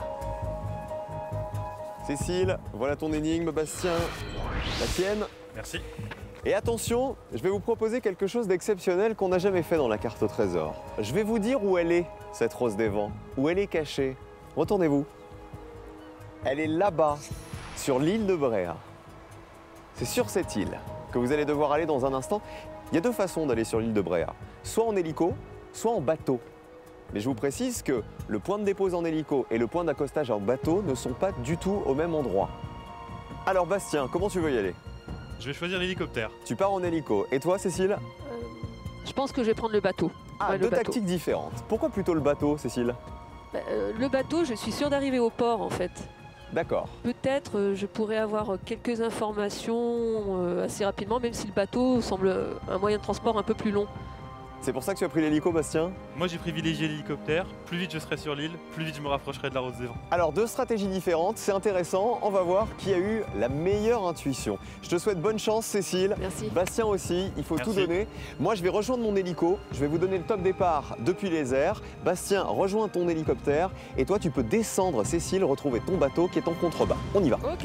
Cécile, voilà ton énigme, Bastien, la tienne. Merci. Et attention, je vais vous proposer quelque chose d'exceptionnel qu'on n'a jamais fait dans la carte au trésor. Je vais vous dire où elle est, cette Rose des Vents, où elle est cachée. Retournez-vous. Elle est là-bas, sur l'île de Bréa. C'est sur cette île que vous allez devoir aller dans un instant. Il y a deux façons d'aller sur l'île de Bréa. Soit en hélico, soit en bateau. Mais je vous précise que le point de dépose en hélico et le point d'accostage en bateau ne sont pas du tout au même endroit. Alors Bastien, comment tu veux y aller? Je vais choisir l'hélicoptère. Tu pars en hélico. Et toi, Cécile? Euh, je pense que je vais prendre le bateau. Ah, Ouais, le deux bateau. tactiques différentes. Pourquoi plutôt le bateau, Cécile? Bah, euh, le bateau, je suis sûre d'arriver au port en fait. D'accord. Peut-être euh, je pourrais avoir euh, quelques informations euh, assez rapidement, même si le bateau semble euh, un moyen de transport un peu plus long. C'est pour ça que tu as pris l'hélico, Bastien? Moi j'ai privilégié l'hélicoptère. Plus vite je serai sur l'île, plus vite je me rapprocherai de la Rose des Vents. Alors, deux stratégies différentes, c'est intéressant. On va voir qui a eu la meilleure intuition. Je te souhaite bonne chance, Cécile. Merci. Bastien aussi, il faut Merci. tout donner. Moi, je vais rejoindre mon hélico. Je vais vous donner le top départ depuis les airs. Bastien, rejoins ton hélicoptère. Et toi, tu peux descendre, Cécile, retrouver ton bateau qui est en contrebas. On y va. Ok.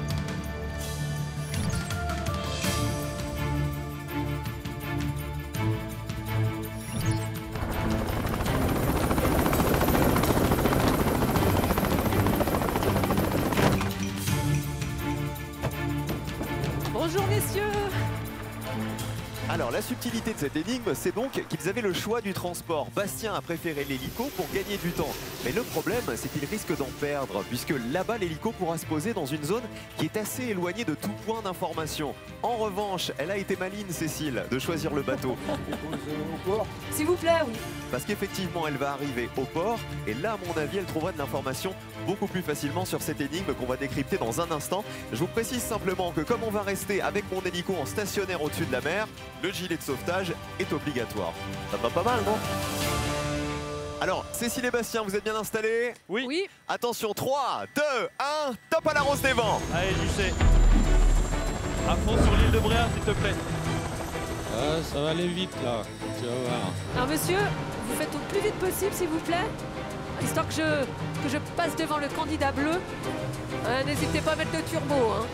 Bonjour messieurs. Alors, la subtilité de cette énigme, c'est donc qu'ils avaient le choix du transport. Bastien a préféré l'hélico pour gagner du temps. Mais le problème, c'est qu'il risque d'en perdre, puisque là-bas, l'hélico pourra se poser dans une zone qui est assez éloignée de tout point d'information. En revanche, elle a été maligne, Cécile, de choisir le bateau. S'il vous plaît, oui. Parce qu'effectivement, elle va arriver au port, et là, à mon avis, elle trouvera de l'information beaucoup plus facilement sur cette énigme qu'on va décrypter dans un instant. Je vous précise simplement que comme on va rester avec mon hélico en stationnaire au-dessus de la mer, le J gilet de sauvetage est obligatoire. Ça va pas mal, non? Alors, Cécile et Bastien, vous êtes bien installés? Oui. Oui. Attention, trois, deux, un, top à la rose des vents. Allez, J C. À fond sur l'île de Bréa, s'il te plaît. Ah, ça va aller vite là, tu vas voir. Alors monsieur, vous faites au plus vite possible s'il vous plaît, histoire que je, que je passe devant le candidat bleu. Euh, N'hésitez pas à mettre le turbo. Hein.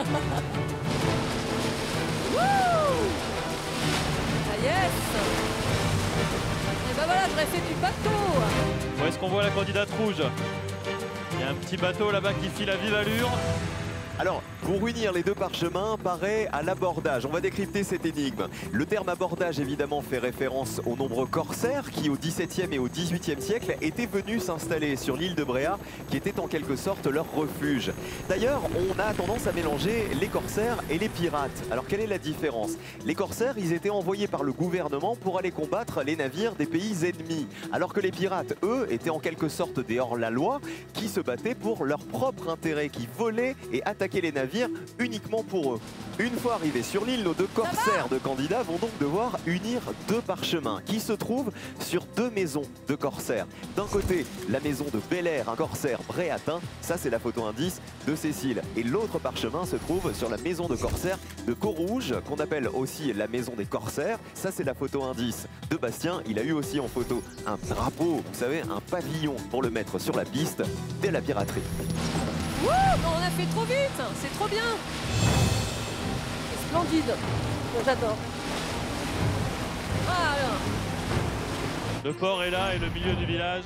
Wouh! Ah yes! Et ben voilà, j'aurais fait du bateau. Où est-ce qu'on voit la candidate rouge? Il y a un petit bateau là-bas qui file à vive allure. Alors, pour unir les deux parchemins, paraît à l'abordage. On va décrypter cette énigme. Le terme abordage, évidemment, fait référence aux nombreux corsaires qui, au dix-septième et au dix-huitième siècle, étaient venus s'installer sur l'île de Bréa, qui était en quelque sorte leur refuge. D'ailleurs, on a tendance à mélanger les corsaires et les pirates. Alors, quelle est la différence? Les corsaires, ils étaient envoyés par le gouvernement pour aller combattre les navires des pays ennemis. Alors que les pirates, eux, étaient en quelque sorte des hors-la-loi, qui se battaient pour leur propre intérêt, qui volaient et attaquaient les navires uniquement pour eux. Une fois arrivés sur l'île, nos deux corsaires de candidats vont donc devoir unir deux parchemins qui se trouvent sur deux maisons de corsaires. D'un côté, la maison de Bel-Air, un corsaire bréatin, ça c'est la photo indice de Cécile. Et l'autre parchemin se trouve sur la maison de corsaires de Corouge, qu'on appelle aussi la maison des corsaires. Ça c'est la photo indice de Bastien. Il a eu aussi en photo un drapeau, vous savez, un pavillon pour le mettre sur la piste de la piraterie. Wouh, on a fait trop vite, c'est trop bien. C'est splendide, bon, j'adore. Ah, alors. Le port est là et le milieu du village.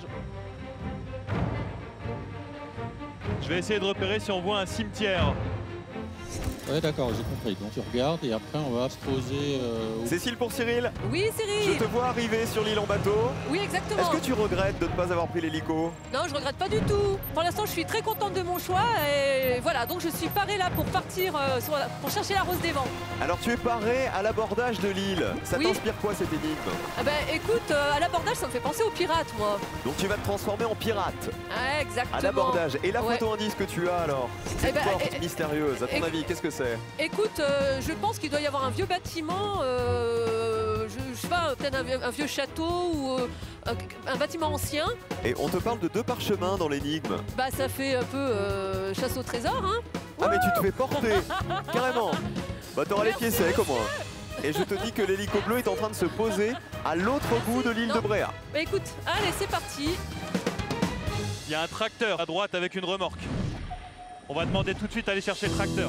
Je vais essayer de repérer si on voit un cimetière. Ouais, d'accord, j'ai compris. Donc tu regardes et après on va se poser. Euh, au... Cécile pour Cyril. Oui, Cyril. Je te vois arriver sur l'île en bateau. Oui, exactement. Est-ce que tu regrettes de ne pas avoir pris l'hélico? Non, je regrette pas du tout. Pour l'instant, je suis très contente de mon choix et voilà, donc je suis parée là pour partir, euh, sur, pour chercher la rose des vents. Alors tu es parée à l'abordage de l'île. Ça Oui. t'inspire quoi cette énigme? Ah ben, écoute, euh, à l'abordage, ça me fait penser aux pirates, moi. Donc tu vas te transformer en pirate. Ah, exactement. À l'abordage. Et la Ouais. photo indice que tu as alors? Cette Eh ben, porte eh, mystérieuse, à ton eh, avis, qu'est-ce que c'est? Écoute, euh, je pense qu'il doit y avoir un vieux bâtiment, euh, je, je sais pas, peut-être un, vieux- un vieux château ou euh, un, un bâtiment ancien. Et on te parle de deux parchemins dans l'énigme. Bah, ça fait un peu euh, chasse au trésor, hein. Ah mais tu te fais porter, carrément. Bah t'auras les pieds secs au moins. Et je te dis que l'hélico bleu est en train de se poser à l'autre bout de l'île de Bréa. Bah, écoute, allez, c'est parti. Il y a un tracteur à droite avec une remorque. On va demander tout de suite d'aller chercher le tracteur.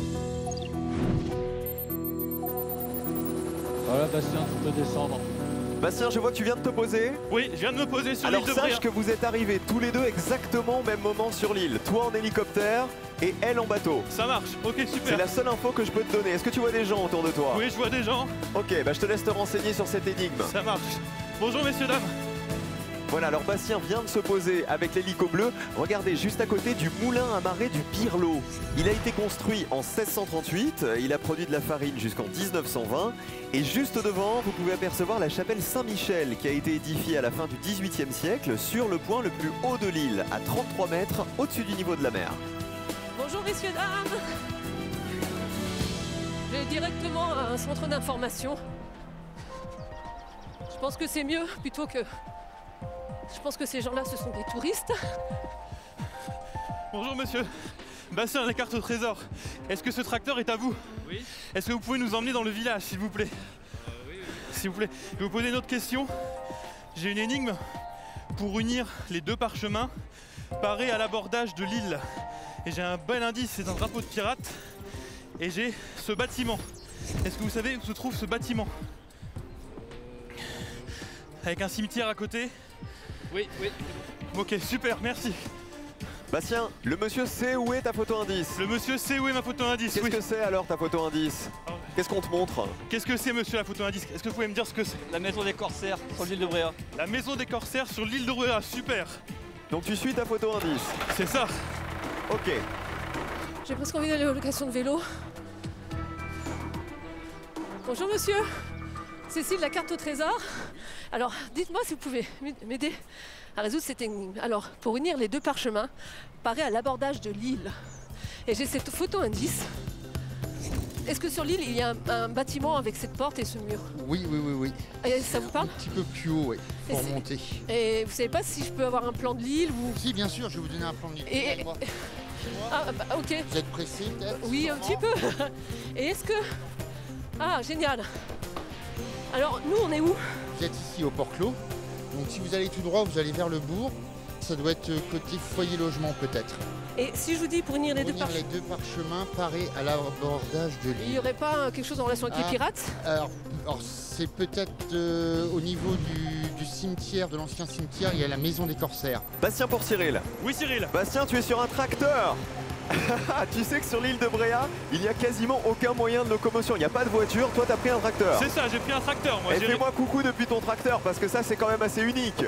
Voilà, Bastien, tu peux descendre. Bastien, je vois que tu viens de te poser. Oui, je viens de me poser sur l'île Alors de Bréa. sache que vous êtes arrivés tous les deux exactement au même moment sur l'île. Toi en hélicoptère et elle en bateau. Ça marche, ok, super. C'est la seule info que je peux te donner. Est-ce que tu vois des gens autour de toi? Oui, je vois des gens. Ok, bah je te laisse te renseigner sur cette énigme. Ça marche. Bonjour messieurs, dames. Voilà, alors Bastien vient de se poser avec l'hélico bleu. Regardez, juste à côté du moulin à marée du Pirlot. Il a été construit en seize cent trente-huit. Il a produit de la farine jusqu'en mille neuf cent vingt. Et juste devant, vous pouvez apercevoir la chapelle Saint-Michel qui a été édifiée à la fin du dix-huitième siècle sur le point le plus haut de l'île, à trente-trois mètres au-dessus du niveau de la mer. Bonjour, messieurs, dames. Je vais directement à un centre d'information. Je pense que c'est mieux plutôt que... Je pense que ces gens-là, ce sont des touristes. Bonjour monsieur. Bastien, la carte au trésor. Est-ce que ce tracteur est à vous? Oui. Est-ce que vous pouvez nous emmener dans le village, s'il vous plaît? euh, Oui, oui. S'il vous plaît. Je vais vous poser une autre question. J'ai une énigme pour unir les deux parchemins parés à l'abordage de l'île. Et j'ai un bel indice, c'est un drapeau de pirate. Et j'ai ce bâtiment. Est-ce que vous savez où se trouve ce bâtiment? Avec un cimetière à côté? Oui, oui. Ok, super, merci. Bastien, le monsieur sait où est ta photo indice. Le monsieur sait où est ma photo indice. Qu'est-ce oui. que c'est alors ta photo indice? Qu'est-ce qu'on te montre? Qu'est-ce que c'est monsieur la photo indice? Est-ce que vous pouvez me dire ce que c'est? La maison des corsaires sur l'île de Bréa. La maison des corsaires sur l'île de Bréa, super. Donc tu suis ta photo indice? C'est ça. Ok. J'ai presque envie d'aller aux locations de vélo. Bonjour monsieur. Cécile, la carte au trésor. Alors, dites-moi si vous pouvez m'aider à résoudre cette énigme. Alors, pour unir les deux parchemins, parés à l'abordage de l'île. Et j'ai cette photo indice. est-ce que sur l'île, il y a un, un bâtiment avec cette porte et ce mur? Oui, oui, oui, oui. Et ça vous parle? Un petit peu plus haut, oui, pour Et c'est- monter. Et vous savez pas si je peux avoir un plan de l'île ou... Si, bien sûr, je vais vous donner un plan de l'île. Et- Regardez-moi. Ah, bah, ok. Vous êtes pressé, peut-être? Oui, un petit peu. Et est-ce que... Ah, génial. Alors, nous, on est où? Vous êtes ici au Port Clos. Donc si vous allez tout droit, vous allez vers le bourg. Ça doit être côté foyer logement peut-être. Et si je vous dis pour unir les deux Unir parchemins, les deux parchemins parés à l'abordage de il n'y l'île. aurait pas euh, quelque chose en relation avec les Ah, pirates? Alors, alors, c'est peut-être euh, au niveau du, du cimetière, de l'ancien cimetière, il y a la maison des corsaires. Bastien pour Cyril. Oui, Cyril. Bastien, tu es sur un tracteur. Tu sais que sur l'île de Bréa, il n'y a quasiment aucun moyen de locomotion. Il n'y a pas de voiture. Toi, t'as pris un tracteur. C'est ça, j'ai pris un tracteur, moi. Et J'ai- fais-moi coucou depuis ton tracteur, parce que ça, c'est quand même assez unique.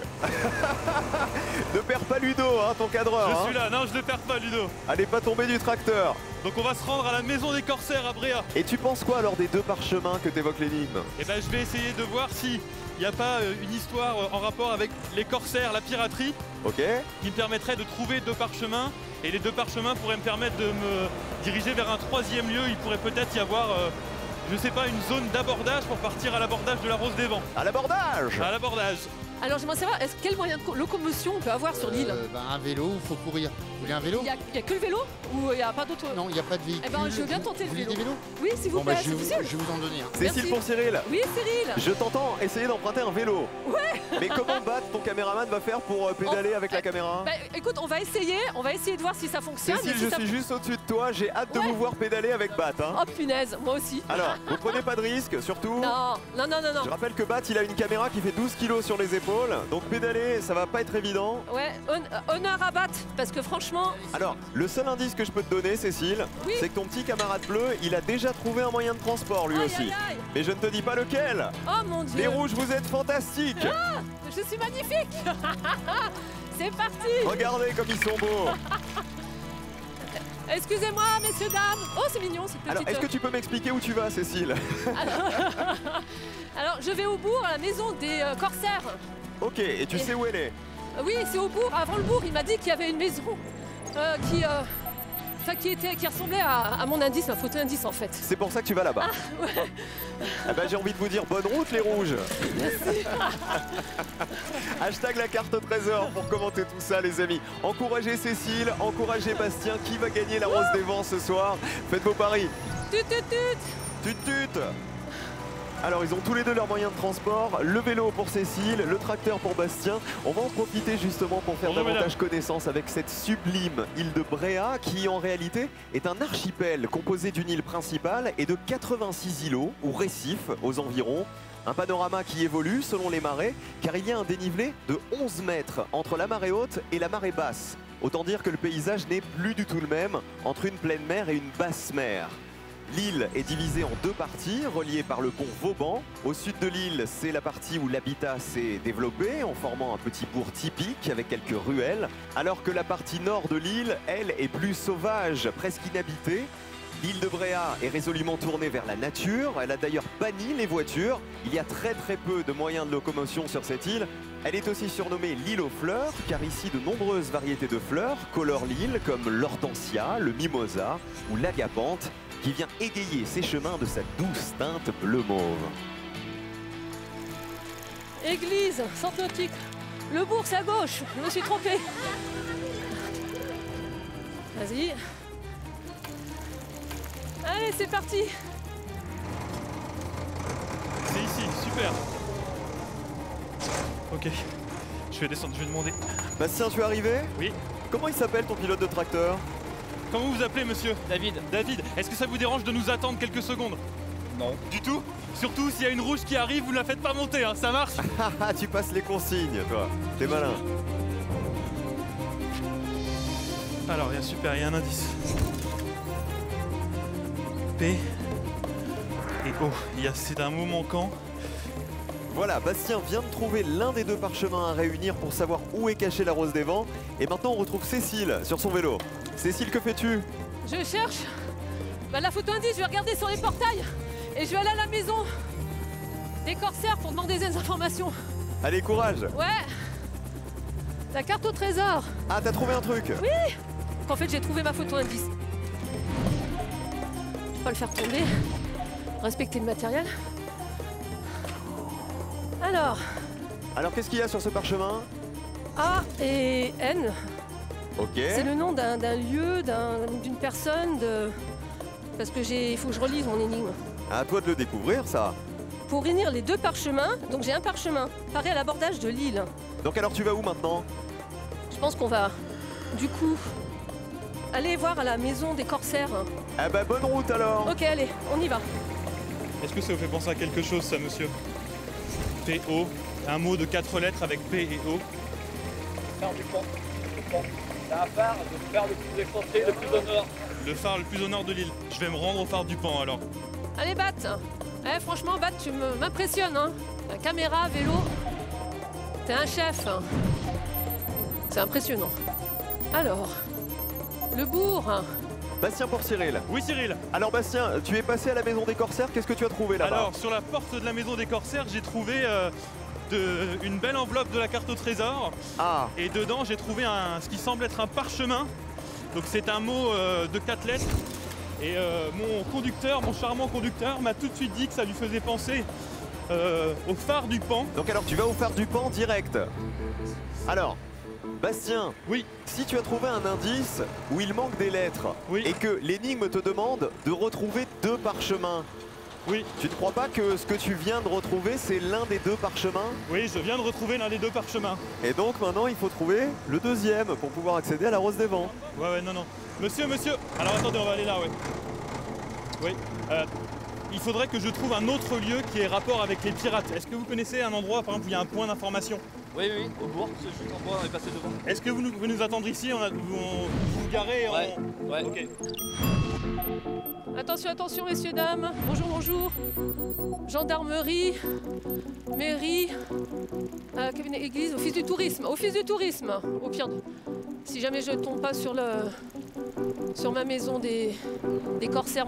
Ne perds pas Ludo, hein, ton cadreur. Je hein. suis là, non, je ne perds pas, Ludo. Allez, pas tomber du tracteur. Donc on va se rendre à la maison des corsaires à Bréa. Et tu penses quoi alors des deux parchemins que t'évoques l'énigme? Et ben je vais essayer de voir si il n'y a pas euh, une histoire euh, en rapport avec les corsaires, la piraterie, Ok. qui me permettrait de trouver deux parchemins. Et les deux parchemins pourraient me permettre de me diriger vers un troisième lieu. Il pourrait peut-être y avoir, euh, je sais pas, une zone d'abordage pour partir à l'abordage de la Rose des Vents. À l'abordage À l'abordage. Alors, j'aimerais savoir, est-ce quel moyen de co- locomotion on peut avoir sur l'île? Euh, bah, un vélo, il faut courir. Vous voulez un vélo? Il n'y a, que le vélo? Ou il n'y a pas d'autre? Non, il n'y a pas de véhicule. Eh ben, je veux bien tenter le Vous voulez vélo. des vélos? Oui, s'il vous Bon, plaît, bah, je, c'est vais vous, possible. je vais vous en donner un. Cécile Merci. pour Cyril. Oui, Cyril. Je t'entends essayer d'emprunter un vélo. Ouais. Mais comment Bat, ton caméraman, va faire pour euh, pédaler avec la caméra? Bah, écoute, on va essayer, on va essayer de voir si ça fonctionne. Cécile, et si je ça... suis juste au-dessus de toi. J'ai hâte de Ouais. vous voir pédaler avec Bat. hein. Oh punaise, moi aussi. Alors, vous prenez pas de risque, surtout. Non, non, non, non, non. Je rappelle que Bat, il a une caméra qui fait douze kilos sur les épaules. Donc pédaler, ça va pas être évident. Ouais, hon- honneur à Bat, parce que franchement, Alors, le seul indice que je peux te donner, Cécile, Oui. c'est que ton petit camarade bleu, il a déjà trouvé un moyen de transport lui Aïe, aussi. aïe, aïe. Mais je ne te dis pas lequel. oh mon dieu. Les rouges, vous êtes fantastiques. Ah, je suis magnifique. C'est parti. Regardez comme ils sont beaux. Excusez-moi, messieurs, dames. Oh, c'est mignon cette petite... Alors, est-ce que tu peux m'expliquer où tu vas, Cécile? Alors... Alors, je vais au bourg, à la maison des euh, corsaires. Ok, et tu Et- sais où elle est? Euh, Oui, c'est au bourg. Avant le bourg, il m'a dit qu'il y avait une maison euh, qui, euh, enfin, qui, était, qui ressemblait à, à mon indice, ma photo indice en fait. C'est pour ça que tu vas là-bas. Ah, ouais. Ah bah, j'ai envie de vous dire bonne route les rouges. Merci. Hashtag la carte au trésor pour commenter tout ça les amis. Encouragez Cécile, encouragez Bastien. Qui va gagner la Rose des Vents ce soir? Faites vos paris. Tut, tut, tut. Tut tut. Alors ils ont tous les deux leurs moyens de transport, le vélo pour Cécile, le tracteur pour Bastien. On va en profiter justement pour faire Bonjour, davantage connaissance avec cette sublime île de Bréa qui en réalité est un archipel composé d'une île principale et de quatre-vingt-six îlots ou récifs aux environs. Un panorama qui évolue selon les marées car il y a un dénivelé de onze mètres entre la marée haute et la marée basse. Autant dire que le paysage n'est plus du tout le même entre une pleine mer et une basse mer. L'île est divisée en deux parties, reliées par le pont Vauban. Au sud de l'île, c'est la partie où l'habitat s'est développé en formant un petit bourg typique avec quelques ruelles, alors que la partie nord de l'île, elle, est plus sauvage, presque inhabitée. L'île de Bréa est résolument tournée vers la nature, elle a d'ailleurs banni les voitures. Il y a très très peu de moyens de locomotion sur cette île. Elle est aussi surnommée l'île aux fleurs, car ici de nombreuses variétés de fleurs colorent l'île, comme l'hortensia, le mimosa ou l'agapanthe, qui vient égayer ses chemins de sa douce teinte bleu mauve. Église, centre nautique. Le bourg, c'est à gauche. Je me suis trompée. Vas-y. Allez, c'est parti. C'est ici, super. Ok, je vais descendre, je vais demander. Bastien, tu es arrivé? Oui. Comment il s'appelle ton pilote de tracteur? Comment vous vous appelez, monsieur? David. David, est-ce que ça vous dérange de nous attendre quelques secondes? Non. Du tout? Surtout s'il y a une rouge qui arrive, vous ne la faites pas monter, hein, ça marche? Ah, tu passes les consignes, toi. T'es malin. Alors, il y a super, il y a un indice. P et O. Il y a, c'est un mot manquant. Voilà, Bastien vient de trouver l'un des deux parchemins à réunir pour savoir où est cachée la Rose des Vents. Et maintenant, on retrouve Cécile sur son vélo. Cécile, que fais-tu? Je cherche bah, la photo indice. Je vais regarder sur les portails. Et je vais aller à la maison des corsaires pour demander des informations. Allez, courage. Ouais. La carte au trésor. Ah, t'as trouvé un truc? Oui. En fait, j'ai trouvé ma photo indice. pas le faire tomber. Respecter le matériel. Alors, Alors qu'est-ce qu'il y a sur ce parchemin? A et N, Ok. c'est le nom d'un d'un lieu, d'un- d'une personne, de... parce que j'ai, il faut que je relise mon énigme. À toi de le découvrir, ça. Pour unir les deux parchemins, donc j'ai un parchemin, paré à l'abordage de l'île. Donc alors tu vas où maintenant? Je pense qu'on va, du coup, aller voir à la maison des corsaires. Ah bah bonne route alors. Ok, allez, on y va. Est-ce que ça vous fait penser à quelque chose, ça, monsieur? P O, un mot de quatre lettres avec P et O. Phare du pont. Le pont. C'est un phare, le phare le plus excentré, le plus au nord. Le phare le plus au nord de l'île. Je vais me rendre au phare du Pan alors. Allez, Bat. Eh, franchement, Bat, tu me- m'impressionnes, hein. La caméra, vélo. T'es un chef. hein. C'est impressionnant. Alors, le bourg. Bastien pour Cyril. Oui, Cyril. Alors Bastien, tu es passé à la maison des corsaires, qu'est-ce que tu as trouvé là-bas? Alors, sur la porte de la maison des corsaires, j'ai trouvé euh, de- une belle enveloppe de la carte au trésor. Ah. Et dedans, j'ai trouvé un, ce qui semble être un parchemin. Donc, c'est un mot euh, de quatre lettres. Et euh, mon conducteur, mon charmant conducteur, m'a tout de suite dit que ça lui faisait penser euh, au phare du Pan. Donc alors tu vas au phare du Pan direct. Alors, Bastien, oui. Si tu as trouvé un indice où il manque des lettres et que l'énigme te demande de retrouver deux parchemins, oui. Tu ne crois pas que ce que tu viens de retrouver, c'est l'un des deux parchemins? Oui, je viens de retrouver l'un des deux parchemins. Et donc maintenant, il faut trouver le deuxième pour pouvoir accéder à la Rose des Vents. Ouais, ouais, non, non. Monsieur, monsieur. Alors attendez, on va aller là, ouais. Oui. Euh, il faudrait que je trouve un autre lieu qui ait rapport avec les pirates. Est-ce que vous connaissez un endroit, par exemple, où il y a un point d'information? Oui, oui, au bourg, c'est juste en bois, on est passé devant. Est-ce que vous nous, pouvez nous attendre ici? On a, vous, on- vous vous garez et Ouais, on... ouais. Ok. Attention, attention, messieurs, dames. Bonjour, bonjour. Gendarmerie, mairie, euh, cabinet, église, office du tourisme. Office du tourisme, au pire. Si jamais je tombe pas sur, le, sur ma maison des, des corsaires.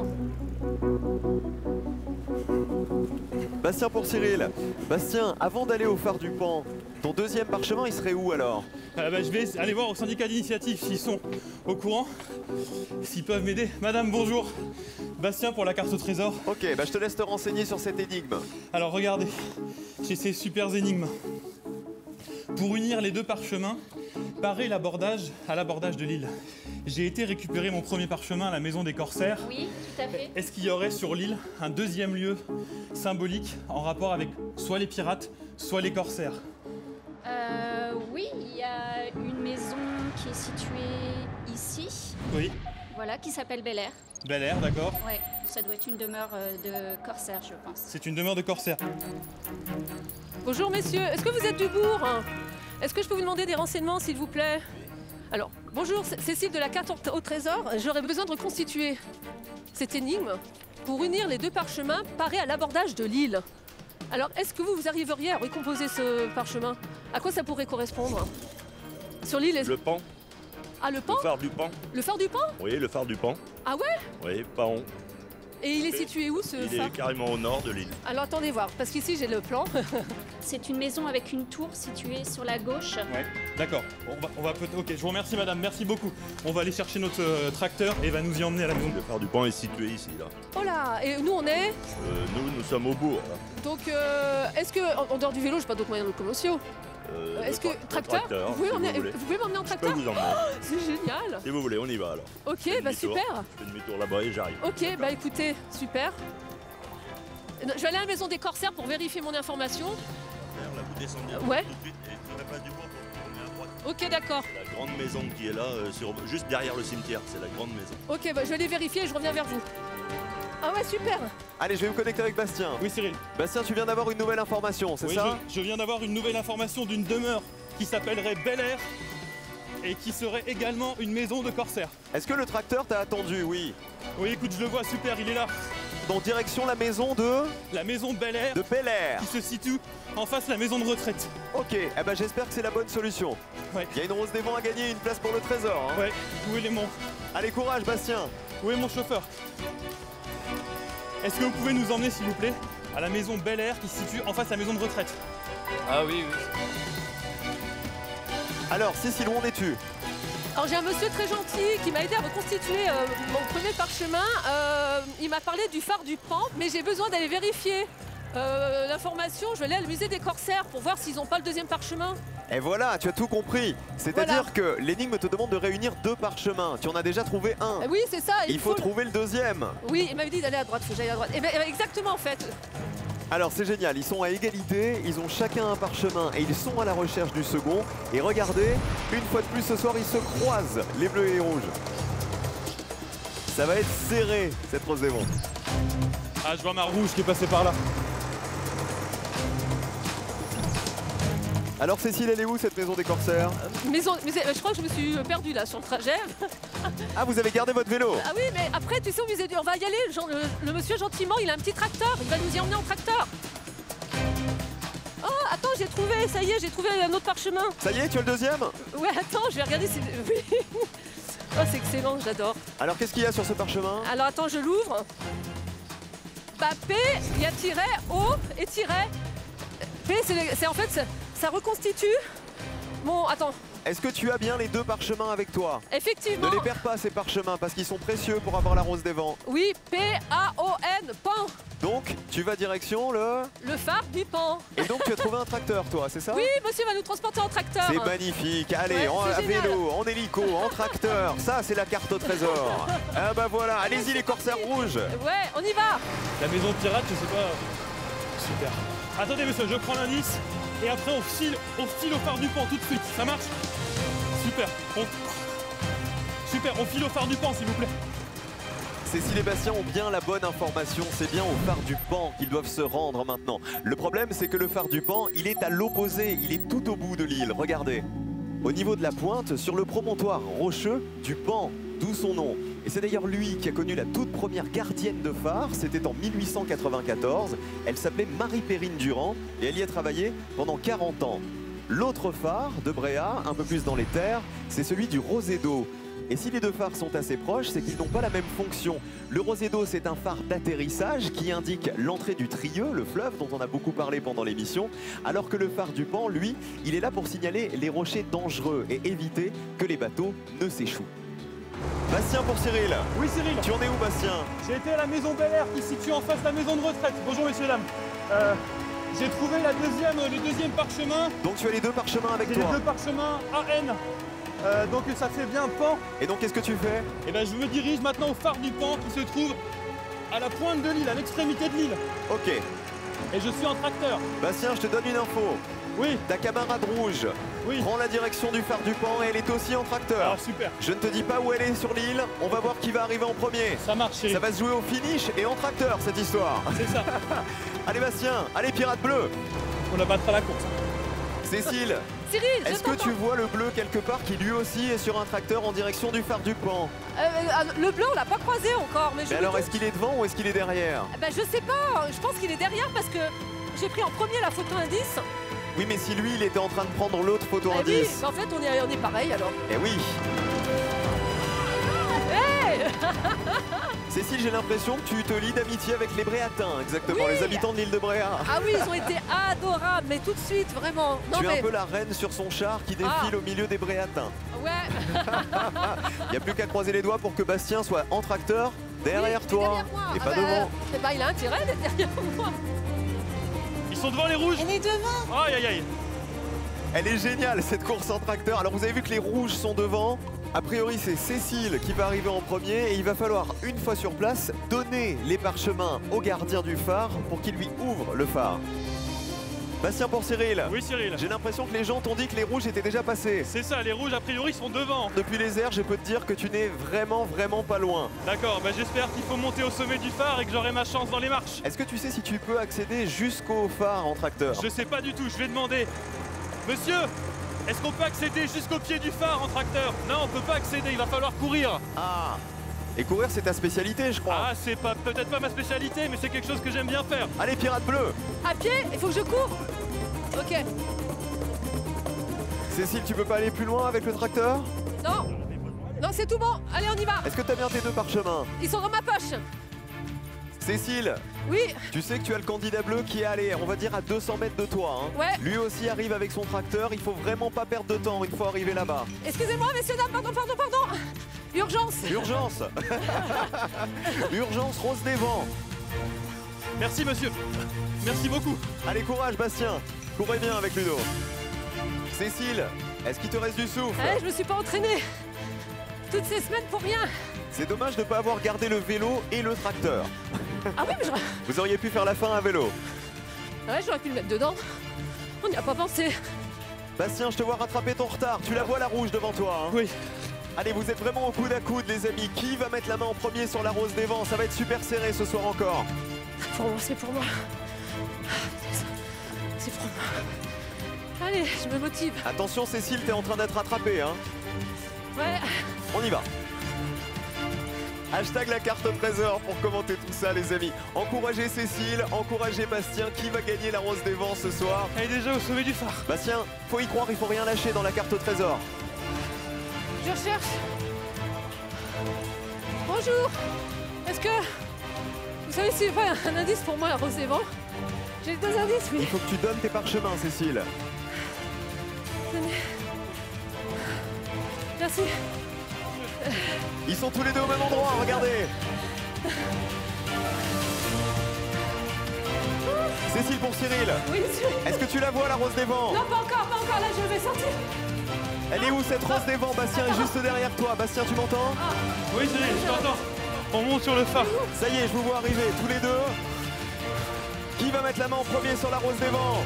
Bastien pour Cyril. Bastien, avant d'aller au phare du Pan, ton deuxième parchemin, il serait où alors? Euh, bah, je vais aller voir au syndicat d'initiative s'ils sont au courant, s'ils peuvent m'aider. Madame, bonjour. Bastien pour la carte au trésor. Ok, bah je te laisse te renseigner sur cette énigme. Alors regardez, j'ai ces super énigmes. Pour unir les deux parchemins, parer l'abordage à l'abordage de l'île. J'ai été récupérer mon premier parchemin à la maison des corsaires. Oui, tout à fait. Est-ce qu'il y aurait sur l'île un deuxième lieu symbolique en rapport avec soit les pirates, soit les corsaires? Euh, oui, il y a une maison qui est située ici. Oui. Voilà, qui s'appelle Bel Air. Bel Air, d'accord. Ouais, ça doit être une demeure euh, de corsaire, je pense. C'est une demeure de corsaires. Bonjour, messieurs. Est-ce que vous êtes du bourg? Est-ce que je peux vous demander des renseignements, s'il vous plaît? Alors, bonjour, C- Cécile de la carte au trésor. J'aurais besoin de reconstituer cette énigme pour unir les deux parchemins parés à l'abordage de l'île. Alors, est-ce que vous, vous arriveriez à recomposer ce parchemin? À quoi ça pourrait correspondre? Sur l'île, est-ce- Le Pan. Ah, le Pan? Le phare du Pan. Le phare du Pan? Oui, le phare du Pan. Ah ouais? Oui, Pan. Et il est situé où, ce Il phare? est carrément au nord de l'île. Alors, attendez voir, parce qu'ici, j'ai le plan. C'est une maison avec une tour située sur la gauche. Ouais, d'accord. On va, on va peut- ok, je vous remercie madame, merci beaucoup. On va aller chercher notre euh, tracteur et il va nous y emmener à la maison. Le phare du Pan est situé ici, là. Oh là, et nous, on est... Euh, nous, nous sommes au bourg. Là. Donc, euh, est-ce que, en en dehors du vélo, j'ai pas d'autres moyens de locomotion? Euh, Est-ce le que tra- le tracteur, tracteur, vous, pouvez si m'emmener- vous voulez. vous pouvez m'emmener en Je peux tracteur? vous emmener. Oh, c'est génial. Si vous voulez, on y va alors. Ok, Je fais bah demi-tour. super. Je fais demi-tour là-bas et j'arrive. Ok, bah écoutez, super. Je vais aller à la maison des corsaires pour vérifier mon information. Là, vous descendez Ouais. tout de suite et sur la place du bourg, vous tournez à droite. Ok, d'accord. La grande maison qui est là, euh, sur, juste derrière le cimetière, c'est la grande maison. Ok, bah je vais aller vérifier et je reviens vers vous. Ah ouais, super. Allez, je vais me connecter avec Bastien. Oui, Cyril. Bastien, tu viens d'avoir une nouvelle information, c'est Oui, ça? je, je viens d'avoir une nouvelle information d'une demeure qui s'appellerait Bel Air et qui serait également une maison de corsaires. Est-ce que le tracteur t'a attendu? Oui. Oui, écoute, je le vois, super, il est là. Donc direction la maison de... La maison Bel Air. De Bel Air. Qui se situe en face de la maison de retraite. Ok, eh ben j'espère que c'est la bonne solution. Ouais. Il y a une rose des vents à gagner, une place pour le trésor. Hein. Ouais, où est les monts? Allez, courage Bastien. Où est mon chauffeur? Est-ce que vous pouvez nous emmener, s'il vous plaît, à la maison Bel Air qui se situe en face de la maison de retraite? Ah oui, oui. Alors, Cécile, où en es-tu? Alors j'ai un monsieur très gentil qui m'a aidé à reconstituer euh, mon premier parchemin. Euh, il m'a parlé du phare du Pan, mais j'ai besoin d'aller vérifier euh, l'information. Je vais aller au musée des Corsaires pour voir s'ils n'ont pas le deuxième parchemin. Et voilà, tu as tout compris. C'est-à-dire Voilà. que l'énigme te demande de réunir deux parchemins. Tu en as déjà trouvé un. Euh, oui, c'est ça. Il, faut, le- trouver le deuxième. Oui, il m'avait dit d'aller à droite, faut que j'aille à droite. Et ben, eh ben, exactement en fait. Alors c'est génial, ils sont à égalité, ils ont chacun un parchemin et ils sont à la recherche du second. Et regardez, une fois de plus ce soir, ils se croisent, les bleus et les rouges. Ça va être serré, cette rose des vents. Ah, je vois ma rouge qui est passée par là. Alors Cécile, elle est où cette maison des Corsaires? Maison, mais c'est- je crois que je me suis perdue là sur le trajet. Ah, vous avez gardé votre vélo? Ah oui, mais après, tu sais, au musée du... On va y aller. Le, gen- le- le monsieur, gentiment, il a un petit tracteur. Il va nous y emmener en tracteur. Oh, attends, j'ai trouvé. Ça y est, j'ai trouvé un autre parchemin. Ça y est, tu as le deuxième? Ouais, attends, je vais regarder si... Oui. Oh, c'est excellent, j'adore. Alors qu'est-ce qu'il y a sur ce parchemin? Alors, attends, je l'ouvre. Bah, P, il y a tiret, O et tiret. P, c'est le- c'est en fait... ça- Ça reconstitue mon... Attends. Est-ce que tu as bien les deux parchemins avec toi? Effectivement. Ne les perds pas ces parchemins parce qu'ils sont précieux pour avoir la rose des vents. Oui, P A O N, Pan. Donc, tu vas direction le... Le phare du Pan. Et donc tu as trouvé un tracteur toi, c'est ça? Oui, monsieur va nous transporter en tracteur. C'est magnifique. Allez, Ouais, en c'est à génial. vélo, en hélico, en tracteur. Ça, c'est la carte au trésor. Ah bah voilà, allez-y les corsaires rouges. Ouais, on y va. La maison pirate, je sais pas. Super. Attendez monsieur, je prends l'indice et après on file, on file au phare du Pan tout de suite. Ça marche? Super. On... Super, on file au phare du Pan s'il vous plaît. Cécile et Bastien ont bien la bonne information, c'est bien au phare du Pan qu'ils doivent se rendre maintenant. Le problème, c'est que le phare du Pan, il est à l'opposé, il est tout au bout de l'île, regardez. Au niveau de la pointe, sur le promontoire rocheux du Pan, d'où son nom. Et c'est d'ailleurs lui qui a connu la toute première gardienne de phare, c'était en mille huit cent quatre-vingt-quatorze. Elle s'appelait Marie-Périne Durand et elle y a travaillé pendant quarante ans. L'autre phare de Bréa, un peu plus dans les terres, c'est celui du Rosédo. Et si les deux phares sont assez proches, c'est qu'ils n'ont pas la même fonction. Le Rosédo, c'est un phare d'atterrissage qui indique l'entrée du Trieux, le fleuve dont on a beaucoup parlé pendant l'émission, alors que le phare du Pan, lui, il est là pour signaler les rochers dangereux et éviter que les bateaux ne s'échouent. Bastien pour Cyril. Oui Cyril. Tu en es où Bastien? J'ai été à la maison Bel Air qui se situe en face de la maison de retraite. Bonjour messieurs dames. Euh, J'ai trouvé la deuxième, le deuxième parchemin. Donc tu as les deux parchemins avec J'ai toi. les deux parchemins A N. Euh, donc ça fait bien Pan. Et donc qu'est-ce que tu fais? Et ben je me dirige maintenant au phare du Pan qui se trouve à la pointe de l'île, à l'extrémité de l'île. Ok. Et je suis en tracteur. Bastien, je te donne une info. Oui. Ta camarade rouge oui. prend la direction du phare du Pan et elle est aussi en tracteur. Ah super. Je ne te dis pas où elle est sur l'île, on va voir qui va arriver en premier. Ça marche chérie. Ça va se jouer au finish et en tracteur cette histoire. C'est ça. Allez Bastien, allez pirate bleu. On la battra la course. Cécile. Cyril, je est-ce que t'entends. tu vois le bleu quelque part qui lui aussi est sur un tracteur en direction du phare du Pan? Euh, euh, le bleu, on l'a pas croisé encore. Mais, je Mais me alors doute. est-ce qu'il est devant ou est-ce qu'il est derrière? Ben, je sais pas. Je pense qu'il est derrière parce que j'ai pris en premier la photo indice. Oui mais si lui il était en train de prendre l'autre photo Eh oui, indice. ben, en fait, on est, on est pareil alors. Eh oui. Hey Cécile, j'ai l'impression que tu te lis d'amitié avec les Bréatins, exactement, Oui. les habitants de l'île de Bréa. Ah oui, ils ont été adorables, mais tout de suite, vraiment. Non, tu es mais... un peu la reine sur son char qui défile Ah. au milieu des Bréatins. Ouais. Il n'y a plus qu'à croiser les doigts pour que Bastien soit en tracteur derrière Oui, toi derrière moi. et Ah pas bah, devant. eh ben, il a intérêt d'être derrière moi. Ils sont devant les rouges. Elle est devant. Aïe aïe aïe. Elle est géniale cette course en tracteur. Alors vous avez vu que les rouges sont devant. A priori c'est Cécile qui va arriver en premier et il va falloir une fois sur place donner les parchemins au gardien du phare pour qu'il lui ouvre le phare. Bastien pour Cyril. Oui Cyril. J'ai l'impression que les gens t'ont dit que les rouges étaient déjà passés. C'est ça, les rouges a priori sont devant. Depuis les airs, je peux te dire que tu n'es vraiment vraiment pas loin. D'accord, bah j'espère qu'il faut monter au sommet du phare et que j'aurai ma chance dans les marches. Est-ce que tu sais si tu peux accéder jusqu'au phare en tracteur? Je sais pas du tout, je vais demander. Monsieur, est-ce qu'on peut accéder jusqu'au pied du phare en tracteur? Non, on peut pas accéder, il va falloir courir. Ah. Et courir c'est ta spécialité je crois. Ah, c'est pas peut-être pas ma spécialité, mais c'est quelque chose que j'aime bien faire. Allez pirate bleu. À pied, il faut que je cours. Ok. Cécile, tu peux pas aller plus loin avec le tracteur? Non. Non, c'est tout bon. Allez, on y va. Est-ce que t'as bien tes deux parchemins? Ils sont dans ma poche. Cécile, Oui. Tu sais que tu as le candidat bleu qui est allé, on va dire, à deux cents mètres de toi. Hein. Ouais. Lui aussi arrive avec son tracteur, il faut vraiment pas perdre de temps une fois arrivé là-bas. Excusez-moi, messieurs, dames, pardon, pardon, pardon. Urgence. Urgence. Urgence, Rose des Vents. Merci monsieur. Merci beaucoup. Allez, courage Bastien. Courez bien avec Ludo. Cécile, est-ce qu'il te reste du souffle? Eh, je me suis pas entraînée toutes ces semaines pour rien. C'est dommage de ne pas avoir gardé le vélo et le tracteur. Ah oui, mais j'aurais... Vous auriez pu faire la fin à vélo. Ouais, j'aurais pu le mettre dedans. On n'y a pas pensé. Bastien, je te vois rattraper ton retard. Tu la vois la rouge devant toi. Hein? Oui. Allez, vous êtes vraiment au coude à coude, les amis. Qui va mettre la main en premier sur la Rose des Vents? Ça va être super serré ce soir encore. Pour moi, c'est pour moi. C'est pour moi. Allez, je me motive. Attention, Cécile, t'es en train d'être rattrapée. Hein? Ouais. On y va. Hashtag la carte trésor pour commenter tout ça, les amis. Encouragez Cécile, encouragez Bastien. Qui va gagner la Rose des Vents ce soir? Elle est déjà au sommet du phare. Bastien, faut y croire, il faut rien lâcher dans la carte trésor. Je recherche. Bonjour. Est-ce que... Vous savez, c'est pas un indice pour moi, la Rose des Vents? J'ai deux indices, oui. Il faut que tu donnes tes parchemins, Cécile. Tenez. Merci. Ils sont tous les deux au même endroit, regardez. Cécile pour Cyril. Oui, monsieur. Est-ce que tu la vois, la Rose des Vents? Non, pas encore, pas encore, là, je vais sortir. Elle est où, cette Rose des Vents? Bastien est juste derrière toi. Bastien, tu m'entends? Ah. Oui, je t'entends. On monte sur le phare. Ça y est, je vous vois arriver, tous les deux. Qui va mettre la main en premier sur la Rose des Vents?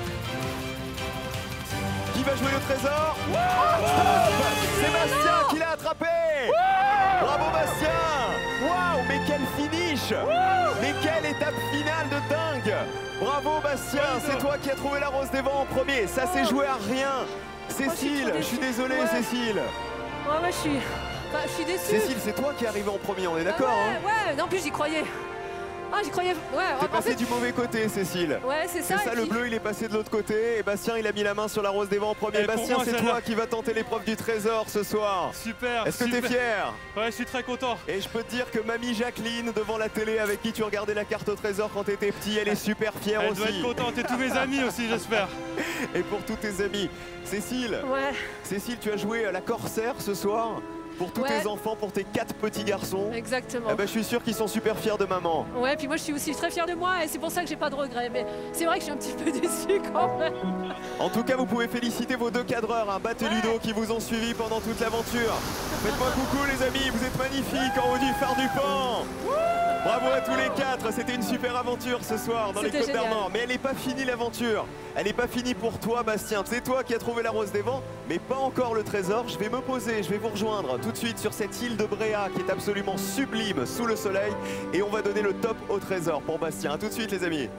Qui va jouer le trésor? C'est Bastien qui l'a attrapé. Bravo Bastien. Waouh, mais quel finish. Mais quelle étape finale de dingue. Bravo Bastien, c'est toi qui as trouvé la Rose des Vents en premier. Ça s'est joué à rien. Cécile, je suis désolé ouais. Cécile. Ouais, ouais, je suis... Enfin, je suis déçue. Cécile, c'est toi qui es arrivé en premier, on est d'accord? Ouais, hein ouais, non, en plus j'y croyais. Ah, j'y croyais. Ouais, T'es en passé fait... du mauvais côté, Cécile. Ouais, c'est ça. C'est ça, le puis... bleu, il est passé de l'autre côté. Et Bastien, il a mis la main sur la Rose des Vents en premier. Et Bastien, moi, c'est celle-là. toi qui va tenter l'épreuve du trésor ce soir. Super. Est-ce que t'es super. fier? Ouais, je suis très content. Et je peux te dire que mamie Jacqueline, devant la télé, avec qui tu regardais la carte au trésor quand t'étais petit, elle est super fière Elle aussi. doit être contente. Et tous mes amis aussi, j'espère. Et pour tous tes amis. Cécile, Ouais. Cécile, tu as joué à la Corsaire ce soir pour tous Ouais. tes enfants, pour tes quatre petits garçons. Exactement. Eh ben, je suis sûr qu'ils sont super fiers de maman. Ouais, puis moi je suis aussi très fière de moi et c'est pour ça que j'ai pas de regrets. Mais c'est vrai que je suis un petit peu déçue quand même. En tout cas, vous pouvez féliciter vos deux cadreurs, hein, Bat et Ludo, qui vous ont suivi pendant toute l'aventure. Faites-moi coucou les amis, vous êtes magnifiques en haut du phare du Pan. Bravo à tous les quatre, c'était une super aventure ce soir dans les C'était Côtes génial. d'Armor. Mais elle n'est pas finie l'aventure. Elle n'est pas finie pour toi Bastien. C'est toi qui as trouvé la Rose des Vents, mais pas encore le trésor. Je vais me poser, je vais vous rejoindre tout de suite sur cette île de Bréa qui est absolument sublime sous le soleil. Et on va donner le top au trésor pour Bastien. A tout de suite les amis.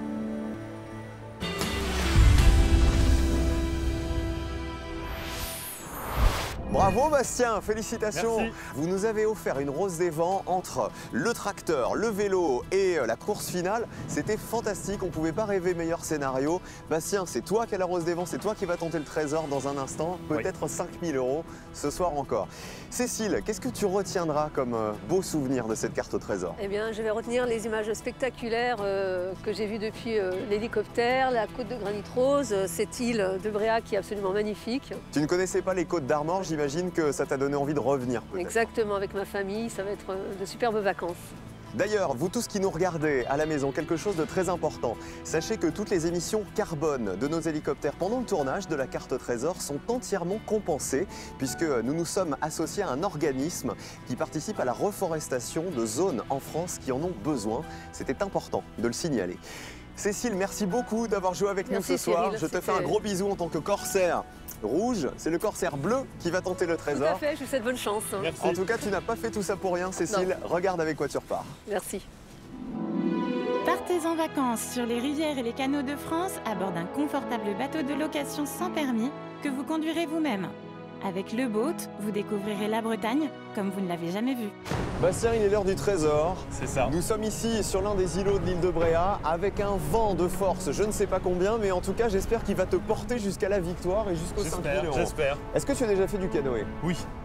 Bravo Bastien, félicitations. Merci. Vous nous avez offert une Rose des Vents entre le tracteur, le vélo et la course finale. C'était fantastique, on ne pouvait pas rêver meilleur scénario. Bastien, c'est toi qui as la Rose des Vents, c'est toi qui vas tenter le trésor dans un instant, peut-être cinq mille euros ce soir encore. Cécile, qu'est-ce que tu retiendras comme euh, beau souvenir de cette carte au trésor? Eh bien, je vais retenir les images spectaculaires euh, que j'ai vues depuis euh, l'hélicoptère, la côte de Granit Rose, euh, cette île de Bréa qui est absolument magnifique. Tu ne connaissais pas les Côtes d'Armor, j'imagine que ça t'a donné envie de revenir peut-être. Exactement, avec ma famille, ça va être euh, de superbes vacances. D'ailleurs, vous tous qui nous regardez à la maison, quelque chose de très important. Sachez que toutes les émissions carbone de nos hélicoptères pendant le tournage de la carte au trésor sont entièrement compensées puisque nous nous sommes associés à un organisme qui participe à la reforestation de zones en France qui en ont besoin. C'était important de le signaler. Cécile, merci beaucoup d'avoir joué avec Merci, nous ce soir. Cyril, Je te fais c'était- un gros bisou en tant que corsaire rouge. C'est le corsaire bleu qui va tenter le Tout trésor. à fait, je vous souhaite bonne chance. En tout cas, tu n'as pas fait tout ça pour rien, Cécile. Regarde avec quoi tu repars. Merci. Partez en vacances sur les rivières et les canaux de France à bord d'un confortable bateau de location sans permis que vous conduirez vous-même. Avec le boat, vous découvrirez la Bretagne comme vous ne l'avez jamais vue. Bastien, il est l'heure du trésor. C'est ça. Nous sommes ici sur l'un des îlots de l'île de Bréa avec un vent de force, je ne sais pas combien, mais en tout cas, j'espère qu'il va te porter jusqu'à la victoire et jusqu'aux cinq mille J'espère, euros. j'espère. Est-ce que tu as déjà fait du canoë? Oui.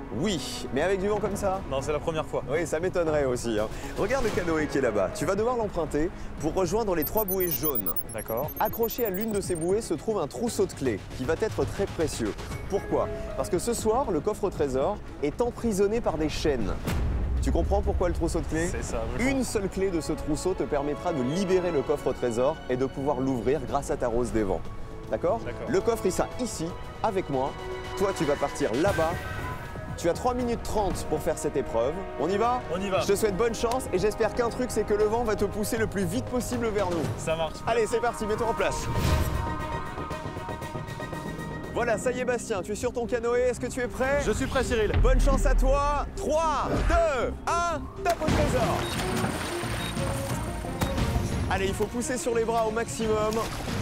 Oui, mais avec du vent comme ça? Non, c'est la première fois. Oui, ça m'étonnerait aussi. Hein. Regarde le canoë qui est là-bas. Tu vas devoir l'emprunter pour rejoindre les trois bouées jaunes. D'accord. Accroché à l'une de ces bouées se trouve un trousseau de clés qui va être très précieux. Pourquoi? Parce que ce soir, le coffre au trésor est emprisonné par des chaînes. Tu comprends pourquoi le trousseau de clés? C'est ça. Une seule clé de ce trousseau te permettra de libérer le coffre au trésor et de pouvoir l'ouvrir grâce à ta rose des vents. D'accord? Le coffre, il sera ici, avec moi. Toi, tu vas partir là-bas. Tu as trois minutes trente pour faire cette épreuve. On y va? On y va. Je te souhaite bonne chance et j'espère qu'un truc, c'est que le vent va te pousser le plus vite possible vers nous. Ça marche. Allez, c'est parti, mets-toi en place. Voilà, ça y est Bastien, tu es sur ton canoë, est-ce que tu es prêt? Je suis prêt Cyril. Bonne chance à toi. trois, deux, un, tape au trésor. Allez, il faut pousser sur les bras au maximum.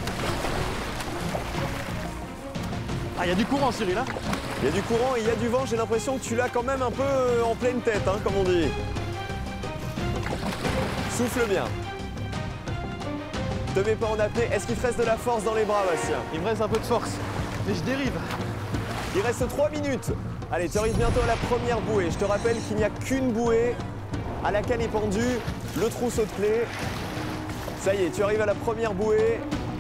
Ah, il y a du courant Cyril, hein? Il y a du courant et il y a du vent, j'ai l'impression que tu l'as quand même un peu en pleine tête, hein, comme on dit. Souffle bien. Te mets pas en apnée. Est-ce qu'il te reste de la force dans les bras, Bastien? Il me reste un peu de force, mais je dérive. Il reste trois minutes. Allez, tu arrives bientôt à la première bouée. Je te rappelle qu'il n'y a qu'une bouée à laquelle est pendu le trousseau de clés. Ça y est, tu arrives à la première bouée.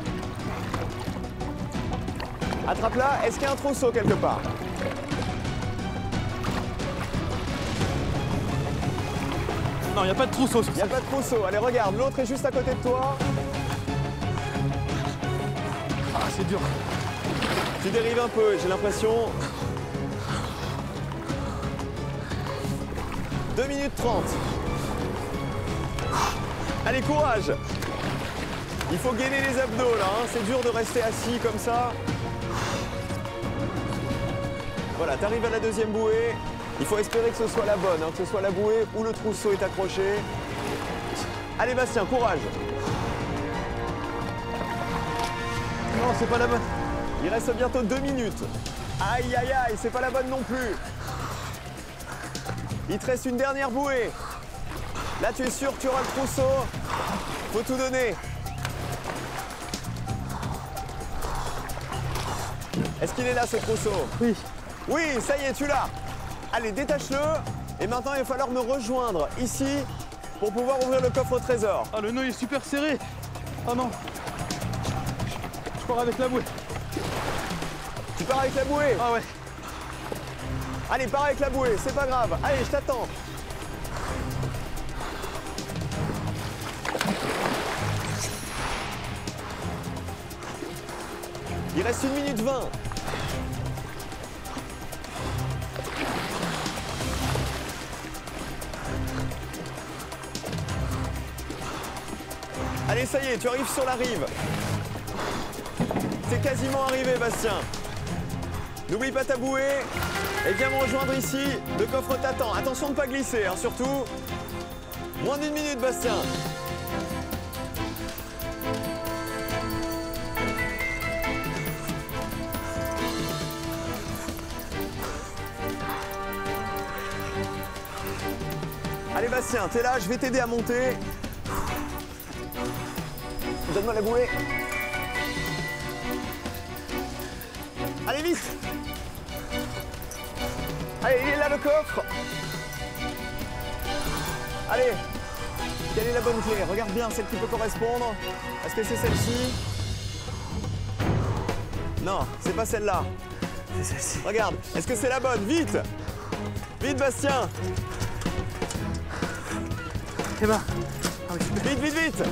Attrape-la. Est-ce qu'il y a un trousseau quelque part? Non, il n'y a pas de trousseau. Il n'y a pas de trousseau. Allez, regarde, l'autre est juste à côté de toi. Ah, c'est dur. Tu dérives un peu, j'ai l'impression. deux minutes trente. Allez, courage. Il faut gainer les abdos, là. Hein. C'est dur de rester assis comme ça. Voilà, tu arrives à la deuxième bouée. Il faut espérer que ce soit la bonne, hein, que ce soit la bouée où le trousseau est accroché. Allez Bastien, courage. Non, c'est pas la bonne. Il reste bientôt deux minutes. Aïe, aïe, aïe, c'est pas la bonne non plus. Il te reste une dernière bouée. Là, tu es sûr que tu auras le trousseau. Faut tout donner. Est-ce qu'il est là, ce trousseau? Oui. Oui, ça y est, tu l'as. Allez, détache-le. Et maintenant, il va falloir me rejoindre ici pour pouvoir ouvrir le coffre au trésor. Ah, le nœud est super serré. Oh non. Je pars avec la bouée. Tu pars avec la bouée? Ah ouais. Allez, pars avec la bouée, c'est pas grave. Allez, je t'attends. Il reste une minute vingt. Allez, ça y est, tu arrives sur la rive. T'es quasiment arrivé, Bastien. N'oublie pas ta bouée et viens me rejoindre ici. Le coffre t'attend. Attention de ne pas glisser, hein, surtout. Moins d'une minute, Bastien. Allez, Bastien, t'es là, je vais t'aider à monter. Donne-moi la bouée. Allez, vite. Allez, il est là le coffre. Allez. Quelle est la bonne clé? Regarde bien celle qui peut correspondre. Est-ce que c'est celle-ci? Non, c'est pas celle-là. C'est celle-ci. Regarde, est-ce que c'est la bonne? Vite. Vite, Bastien. Eh ben. Ah oui. Vite, vite, vite.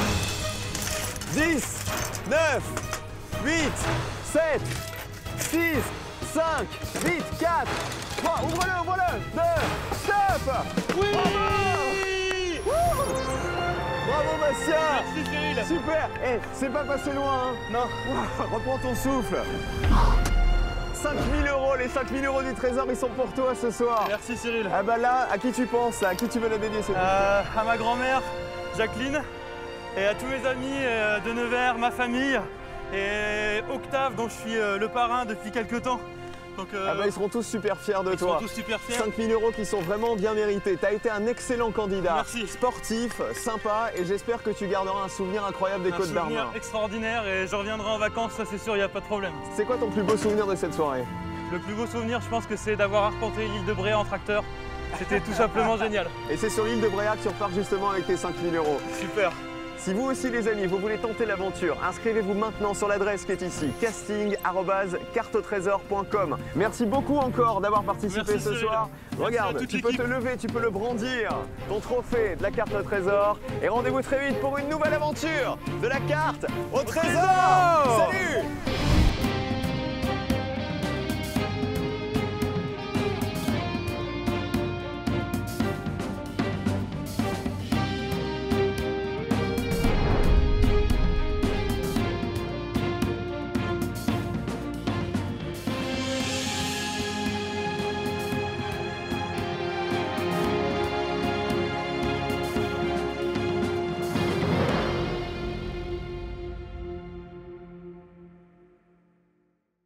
dix, neuf, huit, sept, six, cinq, vite, quatre, trois, ouvre-le, ouvre-le, deux, stop. Oui. Bravo. Bravo Bastien. Merci Cyril. Super. Eh, c'est pas passé loin, hein. Non. Reprends ton souffle. cinq mille euros, les cinq mille euros du trésor, ils sont pour toi ce soir. Merci Cyril. Ah bah là, à qui tu penses là? À qui tu veux la dédier cette euh, À ma grand-mère, Jacqueline. Et à tous mes amis euh, de Nevers, ma famille, et Octave, dont je suis euh, le parrain depuis quelques temps. Donc, euh, ah bah, ils seront tous super fiers de ils toi. Ils seront tous super fiers. cinq mille euros qui sont vraiment bien mérités. Tu as été un excellent candidat. Merci. Sportif, sympa, et j'espère que tu garderas un souvenir incroyable des Côtes d'Armor. Un souvenir extraordinaire, et je reviendrai en vacances, ça c'est sûr, il n'y a pas de problème. C'est quoi ton plus beau souvenir de cette soirée? Le plus beau souvenir, je pense que c'est d'avoir arpenté l'île de Bréa en tracteur. C'était tout simplement génial. Et c'est sur l'île de Bréa que tu repars justement avec tes cinq mille euros. Super. Si vous aussi les amis, vous voulez tenter l'aventure, inscrivez-vous maintenant sur l'adresse qui est ici, casting arobase carte au trésor point com. Merci beaucoup encore d'avoir participé Merci, ce Cyril. soir. Merci Regarde, tu peux te lever, tu peux le brandir, ton trophée de la carte au trésor. Et rendez-vous très vite pour une nouvelle aventure de la carte au, au trésor. trésor. Salut!